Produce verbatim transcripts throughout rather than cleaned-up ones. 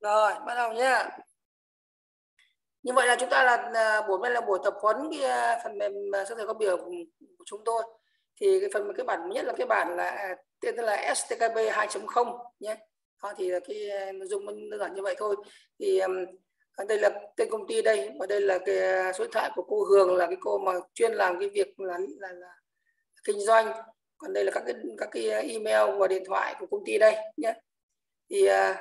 Rồi, bắt đầu nhé. Như vậy là chúng ta là buổi nay là buổi tập huấn cái phần mềm sơ thầy có biểu của chúng tôi. Thì cái phần cái bản nhất là cái bản là tên là ét tê ca pê hai chấm không nhé. Đó, thì cái nội dung đơn giản như vậy thôi. Thì um, đây là tên công ty đây, và đây là cái số điện thoại của cô Hường, là cái cô mà chuyên làm cái việc là, là, là kinh doanh. Còn đây là các cái các cái email và điện thoại của công ty đây nhé. Thì uh,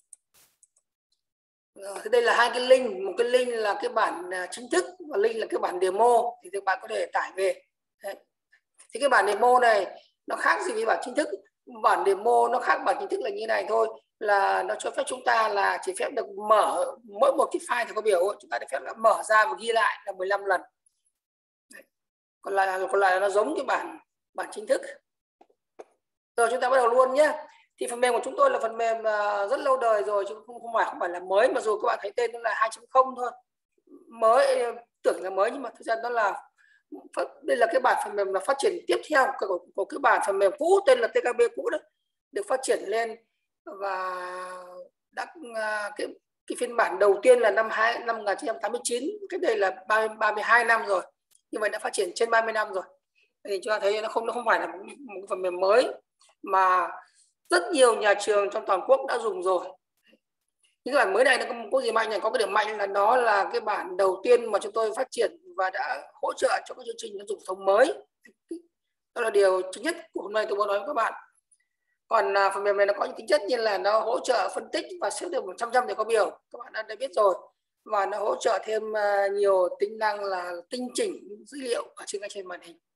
Rồi, đây là hai cái link, một cái link là cái bản chính thức và link là cái bản demo, thì các bạn có thể tải về. Đấy. Thì cái bản demo này nó khác gì với bản chính thức. Bản demo nó khác bản chính thức là như này thôi, là nó cho phép chúng ta là chỉ phép được mở mỗi một cái file thì có biểu, chúng ta được phép là mở ra và ghi lại là mười lăm lần. Đấy. Còn lại còn lại nó giống cái bản bản chính thức. Rồi chúng ta bắt đầu luôn nhé. Thì phần mềm của chúng tôi là phần mềm rất lâu đời rồi, chứ không không phải không phải là mới, mà dù các bạn thấy tên nó là hai chấm không thôi, mới tưởng là mới nhưng mà thực ra nó là đây là cái bản phần mềm là phát triển tiếp theo của, của cái bản phần mềm cũ tên là tê ca pê cũ đấy, được phát triển lên và đã cái, cái phiên bản đầu tiên là năm hai năm một nghìn chín trăm tám mươi chín, cái đây là ba mươi hai năm rồi, như vậy đã phát triển trên ba mươi năm rồi. Thì chúng ta thấy nó không nó không phải là một, một phần mềm mới mà rất nhiều nhà trường trong toàn quốc đã dùng rồi. Những cái bản mới này nó có gì mạnh này, có cái điểm mạnh là nó là cái bản đầu tiên mà chúng tôi phát triển và đã hỗ trợ cho các chương trình giáo dục phổ thông mới. Đó là điều chính nhất của hôm nay tôi muốn nói với các bạn. Còn à, phần mềm này nó có những tính chất như là nó hỗ trợ phân tích và xếp được một trăm trăm để có biểu, các bạn đã, đã biết rồi, và nó hỗ trợ thêm uh, nhiều tính năng là tinh chỉnh dữ liệu ở trên trên màn hình.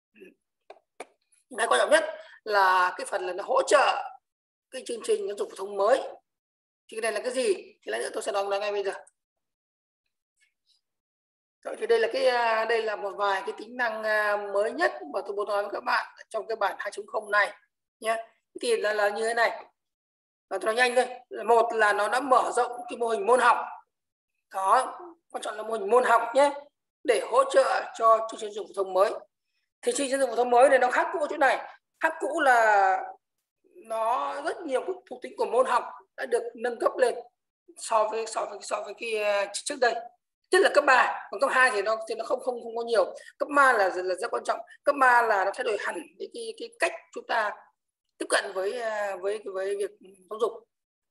Cái quan trọng nhất là cái phần là nó hỗ trợ cái chương trình giáo dục phổ thông mới. Thì cái này là cái gì thì lát nữa tôi sẽ nói ngay bây giờ. Rồi, thì đây là cái đây là một vài cái tính năng mới nhất mà tôi muốn nói với các bạn trong cái bản hai chấm không này nhé. Thì là, là như thế này, và tôi nói nhanh thôi. Một là nó đã mở rộng cái mô hình môn học, đó, quan trọng là mô hình môn học nhé, để hỗ trợ cho chương trình giáo dục phổ thông mới. Thì chương trình giáo dục phổ thông mới này nó khác cũ chỗ này, khác cũ là nó rất nhiều các thuộc tính của môn học đã được nâng cấp lên so với so với so với cái trước đây, tức là cấp ba. Còn cấp hai thì nó thì nó không không không có nhiều. Cấp ba là là rất quan trọng. Cấp ba là nó thay đổi hẳn cái cái, cái cách chúng ta tiếp cận với với với việc giáo dục.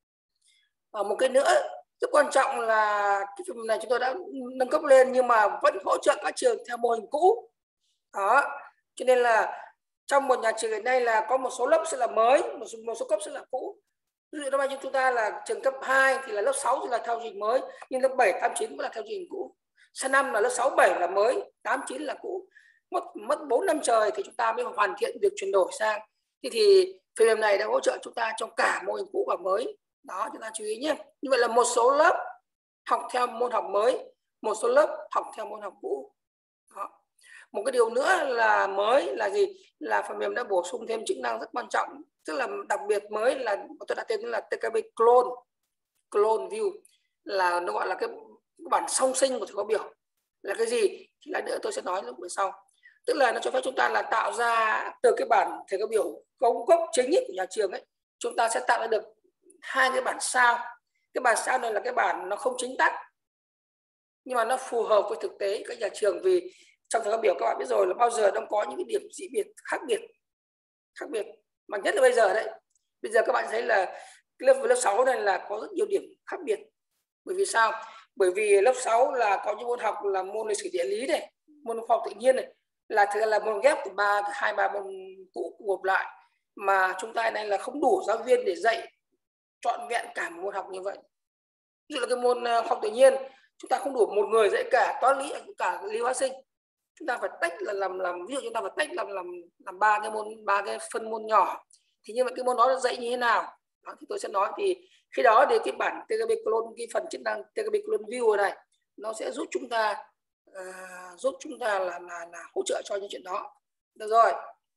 Và một cái nữa rất quan trọng là cái phần này chúng tôi đã nâng cấp lên nhưng mà vẫn hỗ trợ các trường theo mô hình cũ. Đó, cho nên là trong một nhà trường hiện nay là có một số lớp sẽ là mới, một số, một số cấp sẽ là cũ. Ví dụ năm nay chúng ta là trường cấp hai thì là lớp sáu thì là theo trình mới, nhưng lớp bảy, tám, chín vẫn là theo trình cũ. Sang năm là lớp sáu, bảy là mới, tám, chín là cũ. Mất mất bốn năm trời thì chúng ta mới hoàn thiện việc chuyển đổi sang. Thì thì phần mềm này đã hỗ trợ chúng ta trong cả mô hình cũ và mới. Đó, chúng ta chú ý nhé. Như vậy là một số lớp học theo môn học mới, một số lớp học theo môn học cũ. Đó. Một cái điều nữa là mới là gì? Là phần mềm đã bổ sung thêm chức năng rất quan trọng, tức là đặc biệt mới là tôi đã tên là tê ca pê Clone, Clone View, là nó gọi là cái, cái bản song sinh của thầy có biểu. Là cái gì? Thì lát nữa tôi sẽ nói lúc về sau. Tức là nó cho phép chúng ta là tạo ra từ cái bản thầy có biểu gốc gốc chính của nhà trường ấy, chúng ta sẽ tạo ra được hai cái bản sao. Cái bản sao này là cái bản nó không chính tắc nhưng mà nó phù hợp với thực tế các nhà trường, vì trong thầy có biểu các bạn biết rồi là bao giờ nó có những cái điểm dị biệt khác biệt khác biệt mà nhất là bây giờ đấy. Bây giờ các bạn thấy là lớp lớp sáu này là có rất nhiều điểm khác biệt. Bởi vì sao? Bởi vì lớp sáu là có những môn học là môn lịch sử địa lý này, môn khoa học tự nhiên này, là thực là môn ghép của ba hai ba môn cũ gộp lại, mà chúng ta này là không đủ giáo viên để dạy trọn vẹn cả một môn học như vậy. Ví dụ là cái môn khoa học tự nhiên chúng ta không đủ một người dạy cả toán lý cả lý hóa sinh, chúng ta phải tách là làm làm ví dụ chúng ta phải tách làm làm làm ba cái môn ba cái phân môn nhỏ. Thì như vậy cái môn đó là dạy như thế nào đó, thì tôi sẽ nói. Thì khi đó thì cái bản tê ca pê Clone, cái phần chức năng tê ca pê Clone View này nó sẽ giúp chúng ta uh, giúp chúng ta là, là là hỗ trợ cho những chuyện đó. Được rồi,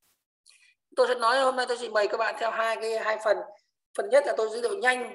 tôi sẽ nói hôm nay tôi trình bày các bạn theo hai cái hai phần. Phần nhất là tôi giới thiệu nhanh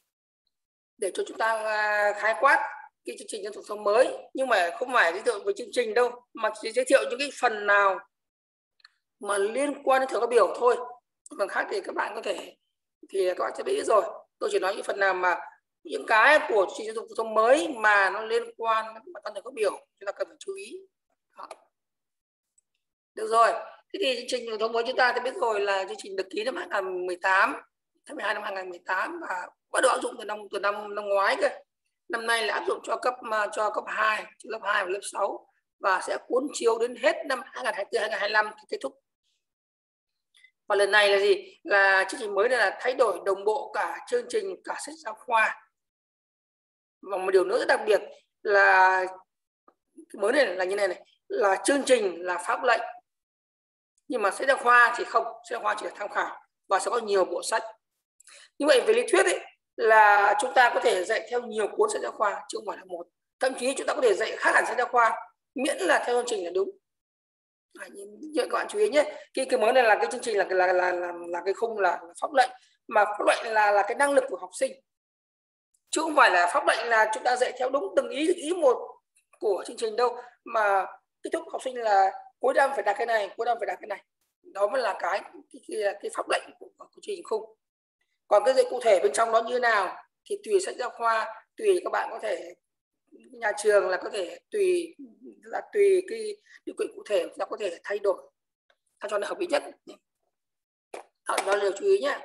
để cho chúng ta uh, khái quát cái chương trình giáo dục phổ thông mới, nhưng mà không phải giới thiệu về chương trình đâu, mà chỉ giới thiệu những cái phần nào mà liên quan đến thầy có biểu thôi. Phần khác thì các bạn có thể thì các bạn sẽ biết rồi. Tôi chỉ nói những phần nào mà những cái của chương trình giáo dục phổ thông mới mà nó liên quan đến các thầy có biểu chúng ta cần phải chú ý. Đó. Được rồi, thế thì chương trình phổ thông mới chúng ta thì biết rồi là chương trình được ký năm hai nghìn không trăm mười tám, tháng mười hai năm hai nghìn không trăm mười tám và bắt đầu áp dụng từ năm từ năm năm ngoái cơ. Năm nay là áp dụng cho cấp cho cấp hai, cho lớp hai và lớp sáu và sẽ cuốn chiếu đến hết năm hai nghìn không trăm hai mươi tư hai nghìn không trăm hai mươi lăm thì kết thúc. Và lần này là gì? Là chương trình mới này là thay đổi đồng bộ cả chương trình, cả sách giáo khoa. Và một điều nữa rất đặc biệt là mới này là như này này, là chương trình là pháp lệnh. Nhưng mà sách giáo khoa thì không, sách giáo khoa chỉ là tham khảo và sẽ có nhiều bộ sách. Như vậy về lý thuyết ấy, là chúng ta có thể dạy theo nhiều cuốn sách giáo khoa chứ không phải là một. Thậm chí chúng ta có thể dạy khác hẳn sách giáo khoa miễn là theo chương trình là đúng. À, như các bạn chú ý nhé, cái cái mới này là cái chương trình là là là là, là cái khung là, là pháp lệnh, mà pháp lệnh là là cái năng lực của học sinh chứ không phải là pháp lệnh là chúng ta dạy theo đúng từng ý ý một của chương trình đâu, mà kết thúc học sinh là cuối năm phải đạt cái này, cuối năm phải đạt cái này. Đó mới là cái cái, cái, cái pháp lệnh của, của chương trình khung. Còn cái dạy cụ thể bên trong đó như nào thì tùy sách giáo khoa, tùy các bạn có thể, nhà trường là có thể tùy là tùy cái điều kiện cụ thể chúng ta có thể thay đổi sao cho nó hợp lý nhất. Đó, đó là điều chú ý nhé.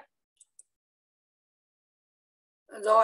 Rồi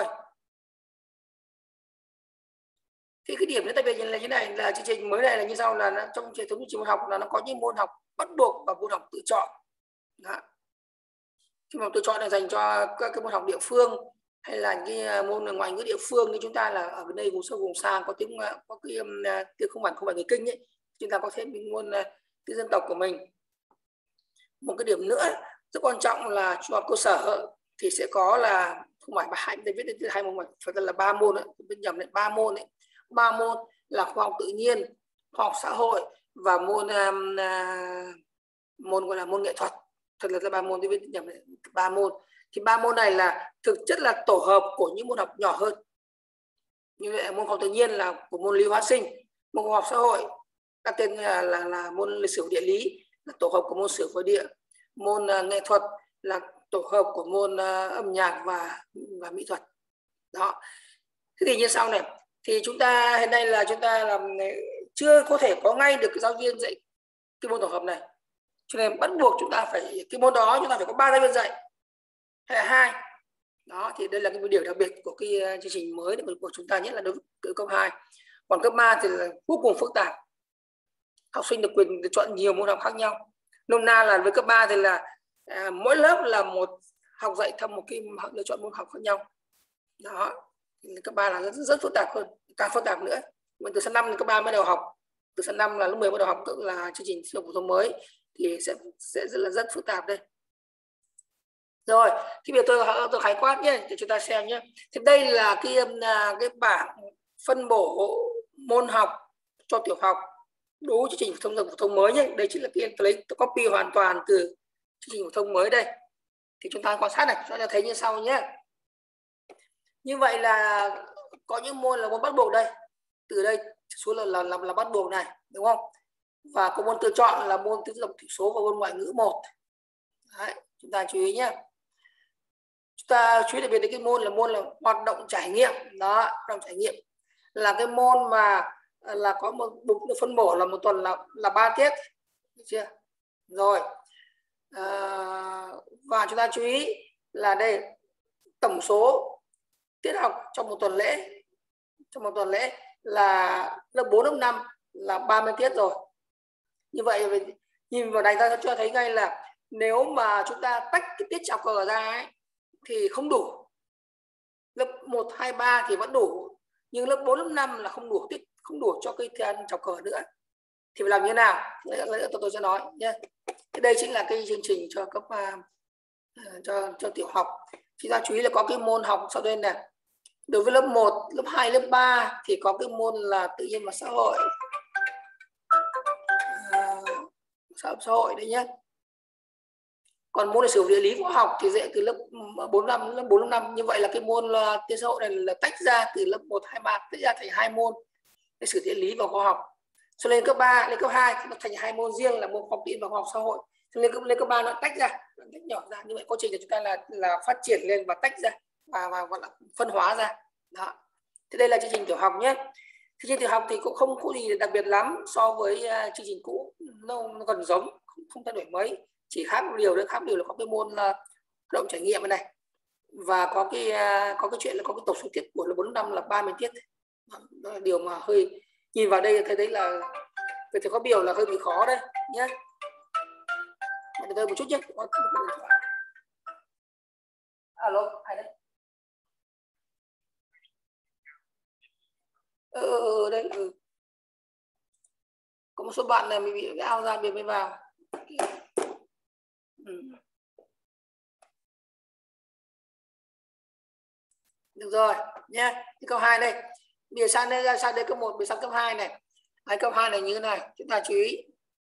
thì cái điểm nữa đặc biệt là như này, là chương trình mới này là như sau, là nó, trong hệ thống chương trình môn học là nó có những môn học bắt buộc và môn học tự chọn. Đó. Khi mà tự chọn là dành cho các cái môn học địa phương hay là cái môn ngoại ngữ địa phương, như chúng ta là ở bên đây vùng sâu vùng xa có tiếng có cái tiếng không bản không phải người Kinh ấy, chúng ta có thêm những môn tiếng dân tộc của mình. Một cái điểm nữa rất quan trọng là trung học cơ sở thì sẽ có là không phải hai viết đến hai môn mà phải là ba môn đấy, bên nhầm lại ba môn đấy. Ba môn là khoa học tự nhiên, khoa học xã hội và môn uh, môn gọi là môn nghệ thuật. Thật là ba môn, tôi biết nhầm lại ba môn. Thì ba môn này là thực chất là tổ hợp của những môn học nhỏ hơn. Như vậy môn khoa học tự nhiên là của môn lý hóa sinh, môn khoa học xã hội đặt tên là, là là môn lịch sử địa lý, là tổ hợp của môn sử và địa. Môn uh, nghệ thuật là tổ hợp của môn uh, âm nhạc và và mỹ thuật. Đó. Thế thì như sau này, thì chúng ta hiện nay là chúng ta làm chưa có thể có ngay được cái giáo viên dạy cái môn tổ hợp này, cho nên bắt buộc chúng ta phải cái môn đó chúng ta phải có ba giáo viên dạy hay là hai. Đó thì đây là cái điều đặc biệt của cái chương trình mới của chúng ta, nhất là đối với cấp hai. Còn cấp ba thì là vô cùng phức tạp, học sinh được quyền được chọn nhiều môn học khác nhau. Nôm na là với cấp ba thì là à, mỗi lớp là một học dạy theo một cái lựa chọn môn học khác nhau. Đó, cấp ba là rất, rất phức tạp hơn, càng phức tạp nữa. Mà từ sang năm cấp ba mới đầu học, từ sang năm là lớp mười bắt đầu học, tức là chương trình phổ thông mới thì sẽ sẽ rất là rất phức tạp đây. Rồi, thì bây giờ tôi tôi khái quát nhé để chúng ta xem nhé. Thì đây là cái cái bảng phân bổ môn học cho tiểu học đối với chương trình phổ thông phổ thông mới nhé. Đây chính là cái tôi lấy tôi copy hoàn toàn từ chương trình phổ thông mới đây. Thì chúng ta quan sát này, chúng ta thấy như sau nhé. Như vậy là có những môn là môn bắt buộc đây, từ đây xuống là là, là là bắt buộc này, đúng không? Và có môn tự chọn là môn tiếng dân tộc thiểu số và môn ngoại ngữ một. Đấy, chúng ta chú ý nhé. Chúng ta chú ý đặc biệt đến cái môn là môn là hoạt động trải nghiệm. Đó, hoạt động trải nghiệm là cái môn mà là có một mục phân bổ là một tuần là là ba tiết, được chưa? Rồi à, và chúng ta chú ý là đây tổng số tiết học trong một tuần lễ, trong một tuần lễ là lớp bốn, lớp năm là ba mươi tiết rồi. Như vậy nhìn vào này ta cho thấy ngay là nếu mà chúng ta tách cái tiết chào cờ ra ấy, thì không đủ. Lớp một, hai, ba thì vẫn đủ, nhưng lớp bốn, lớp năm là không đủ tiết, không đủ cho cái thời chào cờ nữa. Thì phải làm như thế nào? Tôi, tôi sẽ nói nhé. Đây chính là cái chương trình cho cấp uh, cho cho tiểu học. Chúng ta chú ý là có cái môn học sau đây này. Đối với lớp một, lớp hai, lớp ba thì có cái môn là tự nhiên và xã hội. À, xã hội đấy nhé. Còn môn lịch sử địa lý khoa học thì dạy từ lớp bốn năm, lớp bốn, lớp năm. Như vậy là cái môn là tiếng xã hội này là tách ra từ lớp một, hai, ba, tách ra thành hai môn lịch sử địa lý và khoa học. Cho lên cấp ba, lên cấp hai thì nó thành hai môn riêng là môn khoa học tự nhiên và khoa học xã hội. Cho lên cấp lên cấp ba nó tách ra, nó tách nhỏ ra. Như vậy quá trình của chúng ta là là phát triển lên và tách ra và và gọi là phân hóa ra. Đó. Thế đây là chương trình tiểu học nhé. Chương trình tiểu học thì cũng không có gì đặc biệt lắm so với uh, chương trình cũ, nó, nó gần giống, không, không thay đổi mấy, chỉ khác một điều, đấy khác điều là có cái môn uh, hoạt động trải nghiệm này, và có cái uh, có cái chuyện là có cái tổng số tiết của là bốn năm là ba mươi tiết. Đó là điều mà hơi nhìn vào đây thấy đấy là về thầy có biểu là hơi bị khó đây nhé. Để tôi một chút nhé. Alo, ai đấy? Ừ, ừ, ừ đấy, ừ. Có một số bạn này mình bị ao ra biệt mới vào. Ừ. Được rồi nhé. Câu hai đây. Bây giờ sang đây sang đây cấp một, bây sang cấp hai này. Đấy, cấp hai này như thế này, chúng ta chú ý.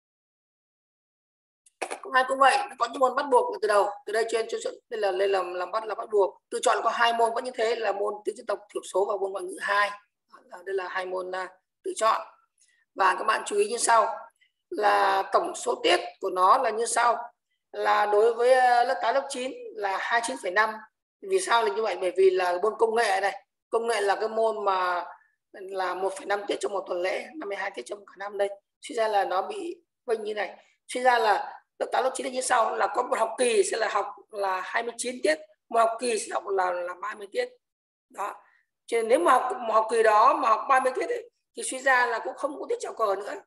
Cấp hai cũng vậy, có những môn bắt buộc từ đầu. Từ đây trên trên đây là đây là làm bắt là bắt buộc. Tự chọn có hai môn vẫn như thế là môn tiếng dân tộc thiểu số và môn ngoại ngữ hai. Đây là hai môn uh, tự chọn. Và các bạn chú ý như sau là tổng số tiết của nó là như sau, là đối với lớp tám, lớp chín là hai mươi chín phẩy năm. Vì sao là như vậy? Bởi vì là môn công nghệ này, công nghệ là cái môn mà là một phẩy năm tiết trong một tuần lễ, năm mươi hai tiết trong cả năm đây. Suy ra là nó bị vênh như này. Suy ra là lớp tám, lớp chín là như sau, là có một học kỳ sẽ là học là hai mươi chín tiết, một học kỳ sẽ học là là ba mươi tiết. Đó. Cho nên nếu mà học một học kỳ đó mà học ba mươi tiết ấy, thì suy ra là cũng không có tiết chào cờ nữa.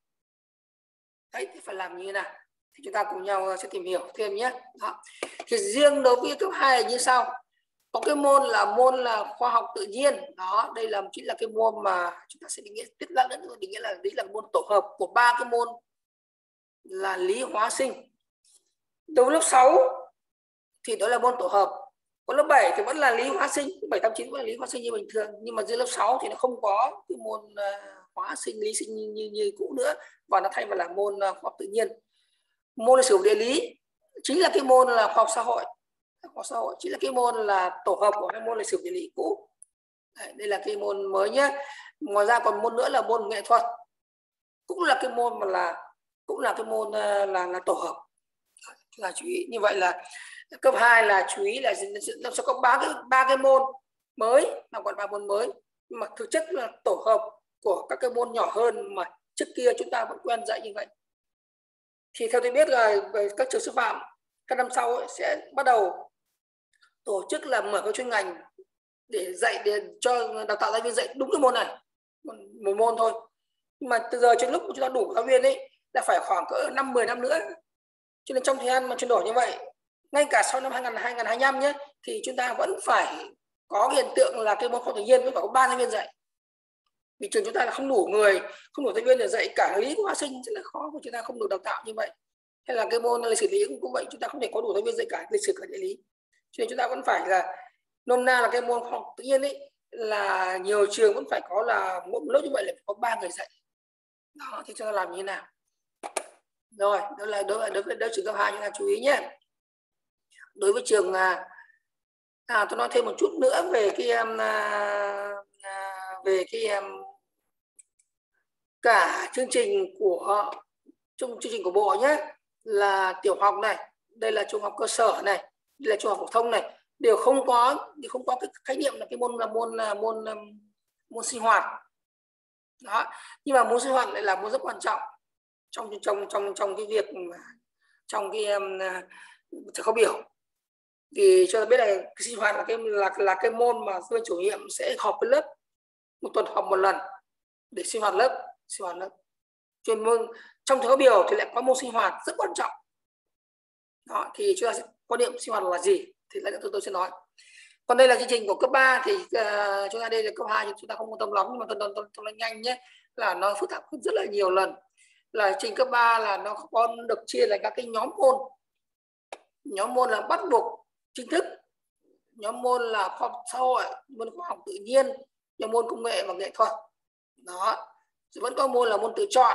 Đấy, thì phải làm như thế nào? Thì chúng ta cùng nhau sẽ tìm hiểu thêm nhé. Đó. Thì riêng đối với cấp hai là như sau. Có cái môn là môn là khoa học tự nhiên. Đó, đây là chính là cái môn mà chúng ta sẽ định nghĩa tiếp lát nữa, định nghĩa là đấy là môn tổ hợp của ba cái môn là lý hóa sinh. Đối với lớp sáu thì đó là môn tổ hợp. Còn lớp bảy thì vẫn là lý hóa sinh, bảy, tám, chín vẫn là lý hóa sinh như bình thường, nhưng mà dưới lớp sáu thì nó không có cái môn uh, hóa sinh, lý sinh như, như, như cũ nữa, và nó thay vào là môn uh, khoa học tự nhiên. Môn lịch sử địa lý chính là cái môn là khoa học xã hội, khoa học xã hội chính là cái môn là tổ hợp của cái môn lịch sử địa lý cũ. Đấy, đây là cái môn mới nhé. Ngoài ra còn môn nữa là môn nghệ thuật, cũng là cái môn mà là cũng là cái môn uh, là là tổ hợp. Là chú ý như vậy là cấp hai là chú ý là nó sẽ có ba cái ba cái môn mới, mà gọi ba môn mới mà thực chất là tổ hợp của các cái môn nhỏ hơn mà trước kia chúng ta vẫn quen dạy như vậy. Thì theo tôi biết là về các trường sư phạm các năm sau ấy, sẽ bắt đầu tổ chức là mở các chuyên ngành để dạy, để cho đào tạo giáo viên dạy đúng cái môn này, một môn thôi. Nhưng mà từ giờ trên lúc chúng ta đủ giáo viên ấy là phải khoảng cỡ năm mười năm nữa. Cho nên trong thời gian mà chuyển đổi như vậy, ngay cả sau năm hai nghìn hai mươi lăm nhé, thì chúng ta vẫn phải có hiện tượng là cái môn khoa học tự nhiên vẫn phải có ba giáo viên dạy. Vì trường chúng ta là không đủ người, không đủ giáo viên để dạy cả lý hóa sinh, rất là khó, của chúng ta không được đào tạo như vậy. Hay là cái môn lịch sử địa lý cũng vậy, chúng ta không thể có đủ giáo viên dạy cả lịch sử cả địa lý. Cho nên chúng ta vẫn phải là nôm na là cái môn khoa học tự nhiên ấy, là nhiều trường vẫn phải có là mỗi một lớp như vậy là có ba người dạy. Đó, thì chúng ta làm như thế nào? Rồi, đó là đối với đối với đối trường cấp hai chúng ta chú ý nhé. Đối với trường à, à tôi nói thêm một chút nữa về cái à, về cái um, cả chương trình của chương, chương trình của bộ nhé, là tiểu học này, đây là trung học cơ sở này, đây là trung học phổ thông này, đều không có đều không có cái khái niệm là cái môn là môn là môn môn sinh hoạt. Đó, nhưng mà môn sinh hoạt lại là môn rất quan trọng trong trong trong trong cái việc mà trong cái um, thầy khóa biểu. Vì cho ta biết là cái sinh hoạt là cái là là cái môn mà giáo viên chủ nhiệm sẽ họp với lớp một tuần, họp một lần để sinh hoạt lớp, sinh hoạt lớp. Chuyên môn trong thầy khóa biểu thì lại có môn sinh hoạt rất quan trọng. Đó, thì chúng ta sẽ quan niệm sinh hoạt là gì thì lại tôi tôi sẽ nói. Còn đây là chương trình của cấp ba thì uh, chúng ta đây là cấp hai thì chúng ta không quan tâm lắm, nhưng mà tôi tôi tôi nói nhanh nhé, là nó phức tạp hơn rất là nhiều lần. Là chương trình cấp ba là nó có được chia thành các cái nhóm môn. Nhóm môn là bắt buộc chính thức, nhóm môn là khoa học xã hội, môn khoa học tự nhiên, nhóm môn công nghệ và nghệ thuật. Đó, rồi vẫn có môn là môn tự chọn.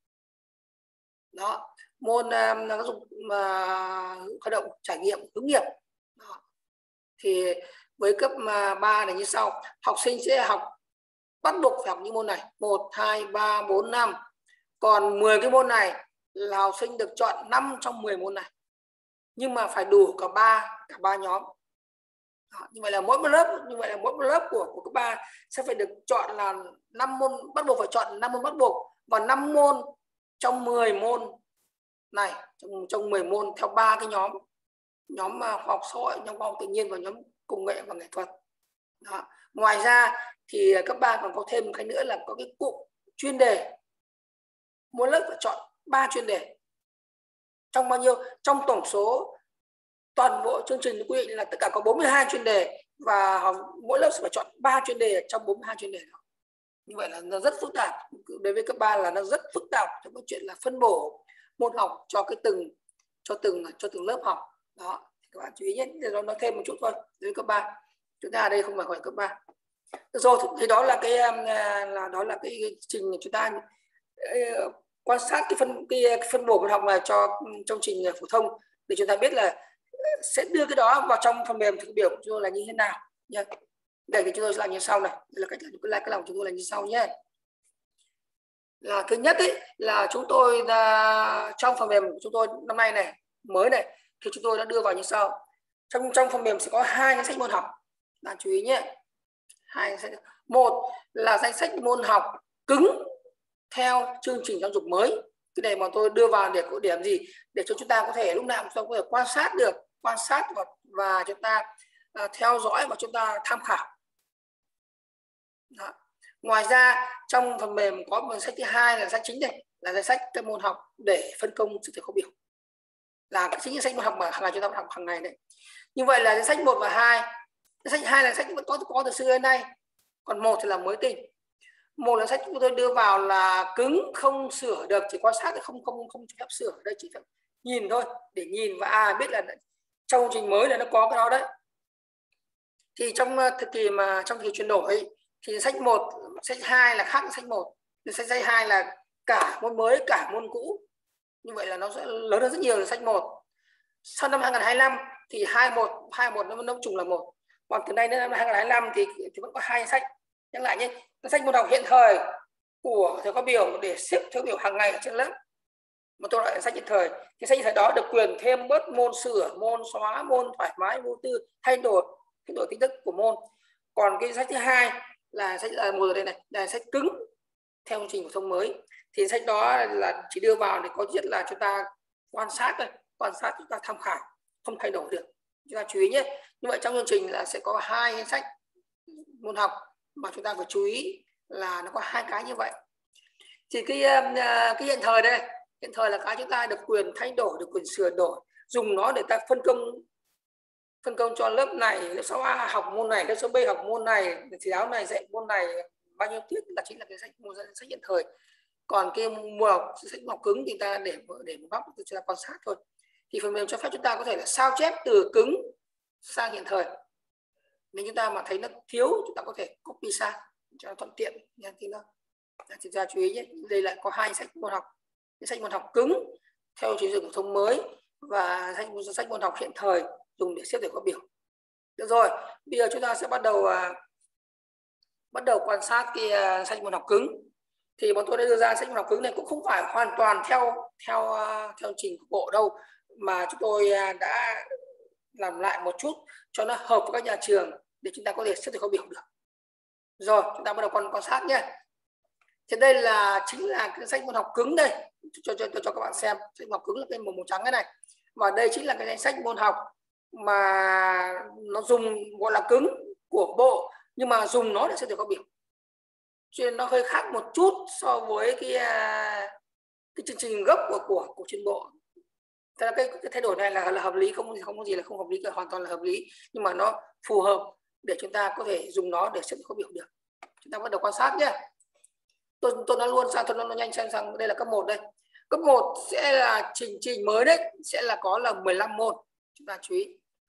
Đó, môn um, giáo dục mà hoạt động trải nghiệm hướng nghiệp. Đó. Thì với cấp ba này như sau, học sinh sẽ học bắt buộc phải học những môn này một, hai, ba, bốn, năm. Còn mười cái môn này là học sinh được chọn năm trong mười môn này, nhưng mà phải đủ cả ba cả ba nhóm. Đó, như vậy là mỗi một lớp như vậy là mỗi một lớp của của cấp ba sẽ phải được chọn là năm môn bắt buộc, phải chọn năm môn bắt buộc và năm môn trong mười môn này, trong trong mười môn theo ba cái nhóm, nhóm khoa học xã hội, nhóm khoa học tự nhiên và nhóm công nghệ và nghệ thuật. Đó. Ngoài ra thì cấp ba còn có thêm một cái nữa là có cái cụm chuyên đề, mỗi lớp phải chọn ba chuyên đề. Trong bao nhiêu? Trong tổng số toàn bộ chương trình quy định là tất cả có bốn mươi hai chuyên đề và mỗi lớp sẽ phải chọn ba chuyên đề trong bốn mươi hai chuyên đề đó. Như vậy là nó rất phức tạp. Đối với cấp ba là nó rất phức tạp trong cái chuyện là phân bổ môn học cho cái từng cho từng cho từng lớp học. Đó, các bạn chú ý nhé, để nó nói thêm một chút thôi. Đối với cấp ba, chúng ta ở đây không phải gọi cấp ba. Rồi thì đó là cái là đó là cái trình chúng ta quan sát cái phân cái, cái phân bổ môn học này cho trong trình phổ thông để chúng ta biết là sẽ đưa cái đó vào trong phần mềm thực biểu của chúng tôi là như thế nào nhé. Để thì chúng tôi sẽ làm như sau này. Đây là cách làm cái làm chúng tôi là như sau nhé. Là thứ nhất ấy, là chúng tôi là, trong phần mềm của chúng tôi năm nay này mới này thì chúng tôi đã đưa vào như sau. Trong trong phần mềm sẽ có hai danh sách môn học. Bạn chú ý nhé. Hai danh sách. Một là danh sách môn học cứng theo chương trình giáo dục mới. Cái này mà tôi đưa vào để có điểm gì để cho chúng ta có thể lúc nào chúng ta có thể quan sát được, quan sát và, và chúng ta uh, theo dõi và chúng ta tham khảo. Đó. Ngoài ra trong phần mềm có một sách thứ hai là sách chính này, là danh sách các môn học để phân công sự thể khẩu biểu, là cái chính là sách môn học mà hàng ngày chúng ta học hàng ngày đấy. Như vậy là danh sách một và hai. Danh sách hai là sách vẫn có có từ xưa đến nay, còn một thì là mới tinh. Một là sách chúng tôi đưa vào là cứng, không sửa được, chỉ quan sát, không không không phép sửa ở đây, chỉ phép nhìn thôi, để nhìn và à, biết là trong chương trình mới là nó có cái đó đấy. Thì trong thời kỳ mà trong thời kỳ chuyển đổi thì sách một, sách hai là khác với sách một. Sách sách hai là cả môn mới cả môn cũ. Như vậy là nó sẽ lớn hơn rất nhiều là sách một. Sau năm hai nghìn không trăm hai mươi lăm thì hai một hai một nó nó trùng là một. Còn từ nay đến năm hai nghìn không trăm hai mươi lăm thì, thì vẫn có hai sách. Nhắc lại nhé, sách môn học hiện thời của thầy có biểu để xếp theo biểu hàng ngày ở trên lớp. Mà tôi gọi là sách hiện thời. Thì sách hiện thời đó được quyền thêm bớt môn sửa, môn xóa, môn thoải mái, vô tư, thay đổi thay đổi tính chất của môn. Còn cái sách thứ hai là sách là một ở đây này, là sách cứng theo chương trình phổ thông mới. Thì sách đó là chỉ đưa vào để có nhất là chúng ta quan sát thôi, quan sát chúng ta tham khảo, không thay đổi được. Chúng ta chú ý nhé. Như vậy trong chương trình là sẽ có hai sách môn học mà chúng ta phải chú ý là nó có hai cái như vậy. Thì cái cái hiện thời đây, hiện thời là cái chúng ta được quyền thay đổi, được quyền sửa đổi, dùng nó để ta phân công phân công cho lớp này, lớp sáu A học môn này, lớp sáu B học môn này, thầy giáo này dạy môn này bao nhiêu tiết là chính là cái sách môn sách hiện thời. Còn cái môn học sách học cứng thì ta để để một góc để chúng ta quan sát thôi. Thì phần mềm cho phép chúng ta có thể là sao chép từ cứng sang hiện thời. Nếu chúng ta mà thấy nó thiếu, chúng ta có thể copy sang cho nó thuận tiện nha. Thì nó chúng ta chú ý nhé, đây lại có hai sách môn học, cái sách môn học cứng theo chương trình phổ thông mới và sách sách môn học hiện thời dùng để xếp để có biểu. Được rồi, bây giờ chúng ta sẽ bắt đầu uh, bắt đầu quan sát cái uh, sách môn học cứng. Thì bọn tôi đã đưa ra sách môn học cứng này cũng không phải hoàn toàn theo theo uh, theo trình của bộ đâu, mà chúng tôi uh, đã làm lại một chút cho nó hợp với các nhà trường để chúng ta có thể xếp để có biểu được. Rồi, chúng ta bắt đầu quan quan sát nhé. Thì đây là chính là cái sách môn học cứng đây, cho cho cho, cho các bạn xem. Sách môn học cứng là cái màu màu trắng cái này, và đây chính là cái danh sách môn học mà nó dùng gọi là cứng của bộ, nhưng mà dùng nó để xếp để có biểu, cho nên nó hơi khác một chút so với cái cái chương trình gốc của của của chuyên bộ. Thế là cái, cái thay đổi này là, là hợp lý, không không có gì là không hợp lý, cả hoàn toàn là hợp lý, nhưng mà nó phù hợp để chúng ta có thể dùng nó để xếp để có biểu được. Chúng ta bắt đầu quan sát nhé. Tôi tôi nói luôn sang, tôi nói nhanh sang sang đây là cấp một đây. Cấp một sẽ là trình trình mới đấy, sẽ là có là mười lăm môn, chúng ta chú ý.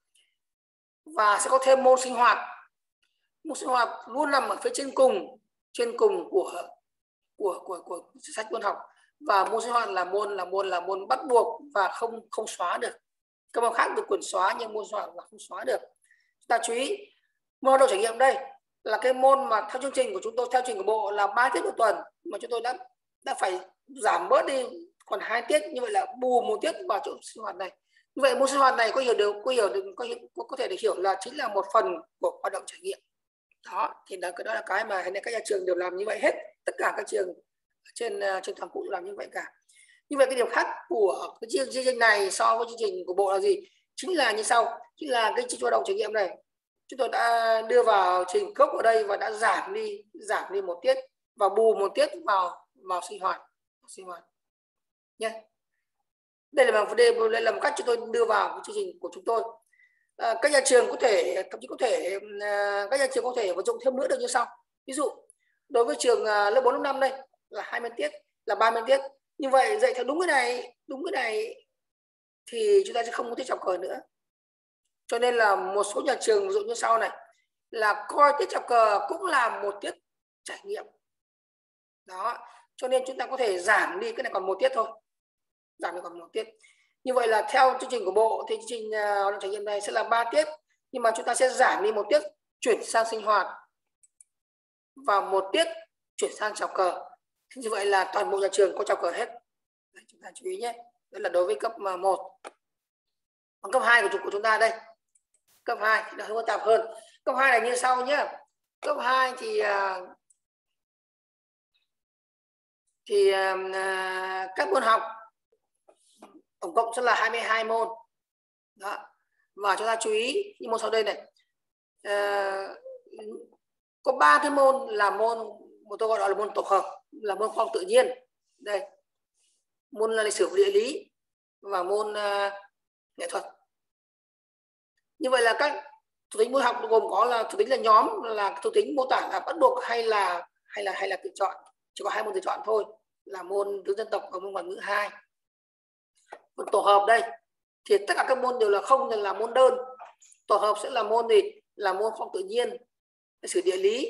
Và sẽ có thêm môn sinh hoạt. Môn sinh hoạt luôn nằm ở phía trên cùng, trên cùng của của của của sách môn học. Và môn sinh hoạt là môn là môn là môn bắt buộc và không không xóa được. Các môn khác được quyền xóa nhưng môn sinh hoạt là không xóa được. Chúng ta chú ý, môn hoạt động trải nghiệm đây là cái môn mà theo chương trình của chúng tôi, theo chương trình của bộ là ba tiết một tuần, mà chúng tôi đã đã phải giảm bớt đi còn hai tiết, như vậy là bù một tiết vào chỗ sinh hoạt này. Như vậy môn sinh hoạt này có hiểu được có hiểu được có, có, có thể được hiểu là chính là một phần của hoạt động trải nghiệm. Đó thì đó, cái đó là cái mà hiện nay các nhà trường đều làm như vậy hết, tất cả các trường trên trên toàn quốc làm như vậy cả. Như vậy cái điểm khác của cái chương trình này so với chương trình của bộ là gì? Chính là như sau, chính là cái chương trình hoạt động trải nghiệm này chúng tôi đã đưa vào trình gốc ở đây và đã giảm đi giảm đi một tiết và bù một tiết vào vào sinh hoạt sinh hoạt nhé. Đây là một đây là một cách chúng tôi đưa vào cái chương trình của chúng tôi. À, các nhà trường có thể thậm chí có thể các nhà trường có thể vận dụng thêm nữa được như sau. Ví dụ đối với trường lớp bốn lớp năm đây là hai mươi tiết, là ba mươi tiết. Như vậy dạy theo đúng cái này đúng cái này thì chúng ta sẽ không có tiết chào cờ nữa. Cho nên là một số nhà trường ví dụ như sau này là coi tiết chào cờ cũng là một tiết trải nghiệm. Đó, cho nên chúng ta có thể giảm đi cái này còn một tiết thôi, giảm đi còn một tiết. Như vậy là theo chương trình của bộ thì chương trình uh, trải nghiệm này sẽ là ba tiết, nhưng mà chúng ta sẽ giảm đi một tiết chuyển sang sinh hoạt và một tiết chuyển sang chào cờ. Như vậy là toàn bộ nhà trường có chào cờ hết. Đấy, chúng ta chú ý nhé. Đó là đối với cấp một. Còn cấp hai của, của chúng ta đây. Cấp hai thì nó hơi phức tạp hơn. Cấp hai là như sau nhé. Cấp hai thì uh, thì uh, các môn học tổng cộng sẽ là hai mươi hai môn. Đó. Và chúng ta chú ý như môn sau đây này. Uh, có ba cái môn là môn một tôi gọi là môn tổ hợp, là môn khoa học tự nhiên. Đây. Môn là lịch sử và địa lý và môn uh, nghệ thuật. Như vậy là các thuộc tính môn học gồm có là thuộc tính là nhóm, là thuộc tính mô tả là bắt buộc hay là hay là hay là tự chọn. Chỉ có hai môn tự chọn thôi, là môn tiếng dân tộc và môn ngoại ngữ hai. Môn tổ hợp đây thì tất cả các môn đều là không là môn đơn. Tổ hợp sẽ là môn gì? Là môn khoa học tự nhiên, lịch sử địa lý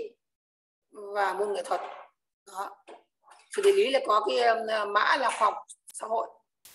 và môn nghệ thuật. Đó. Sử địa lý là có cái mã là khoa học xã hội.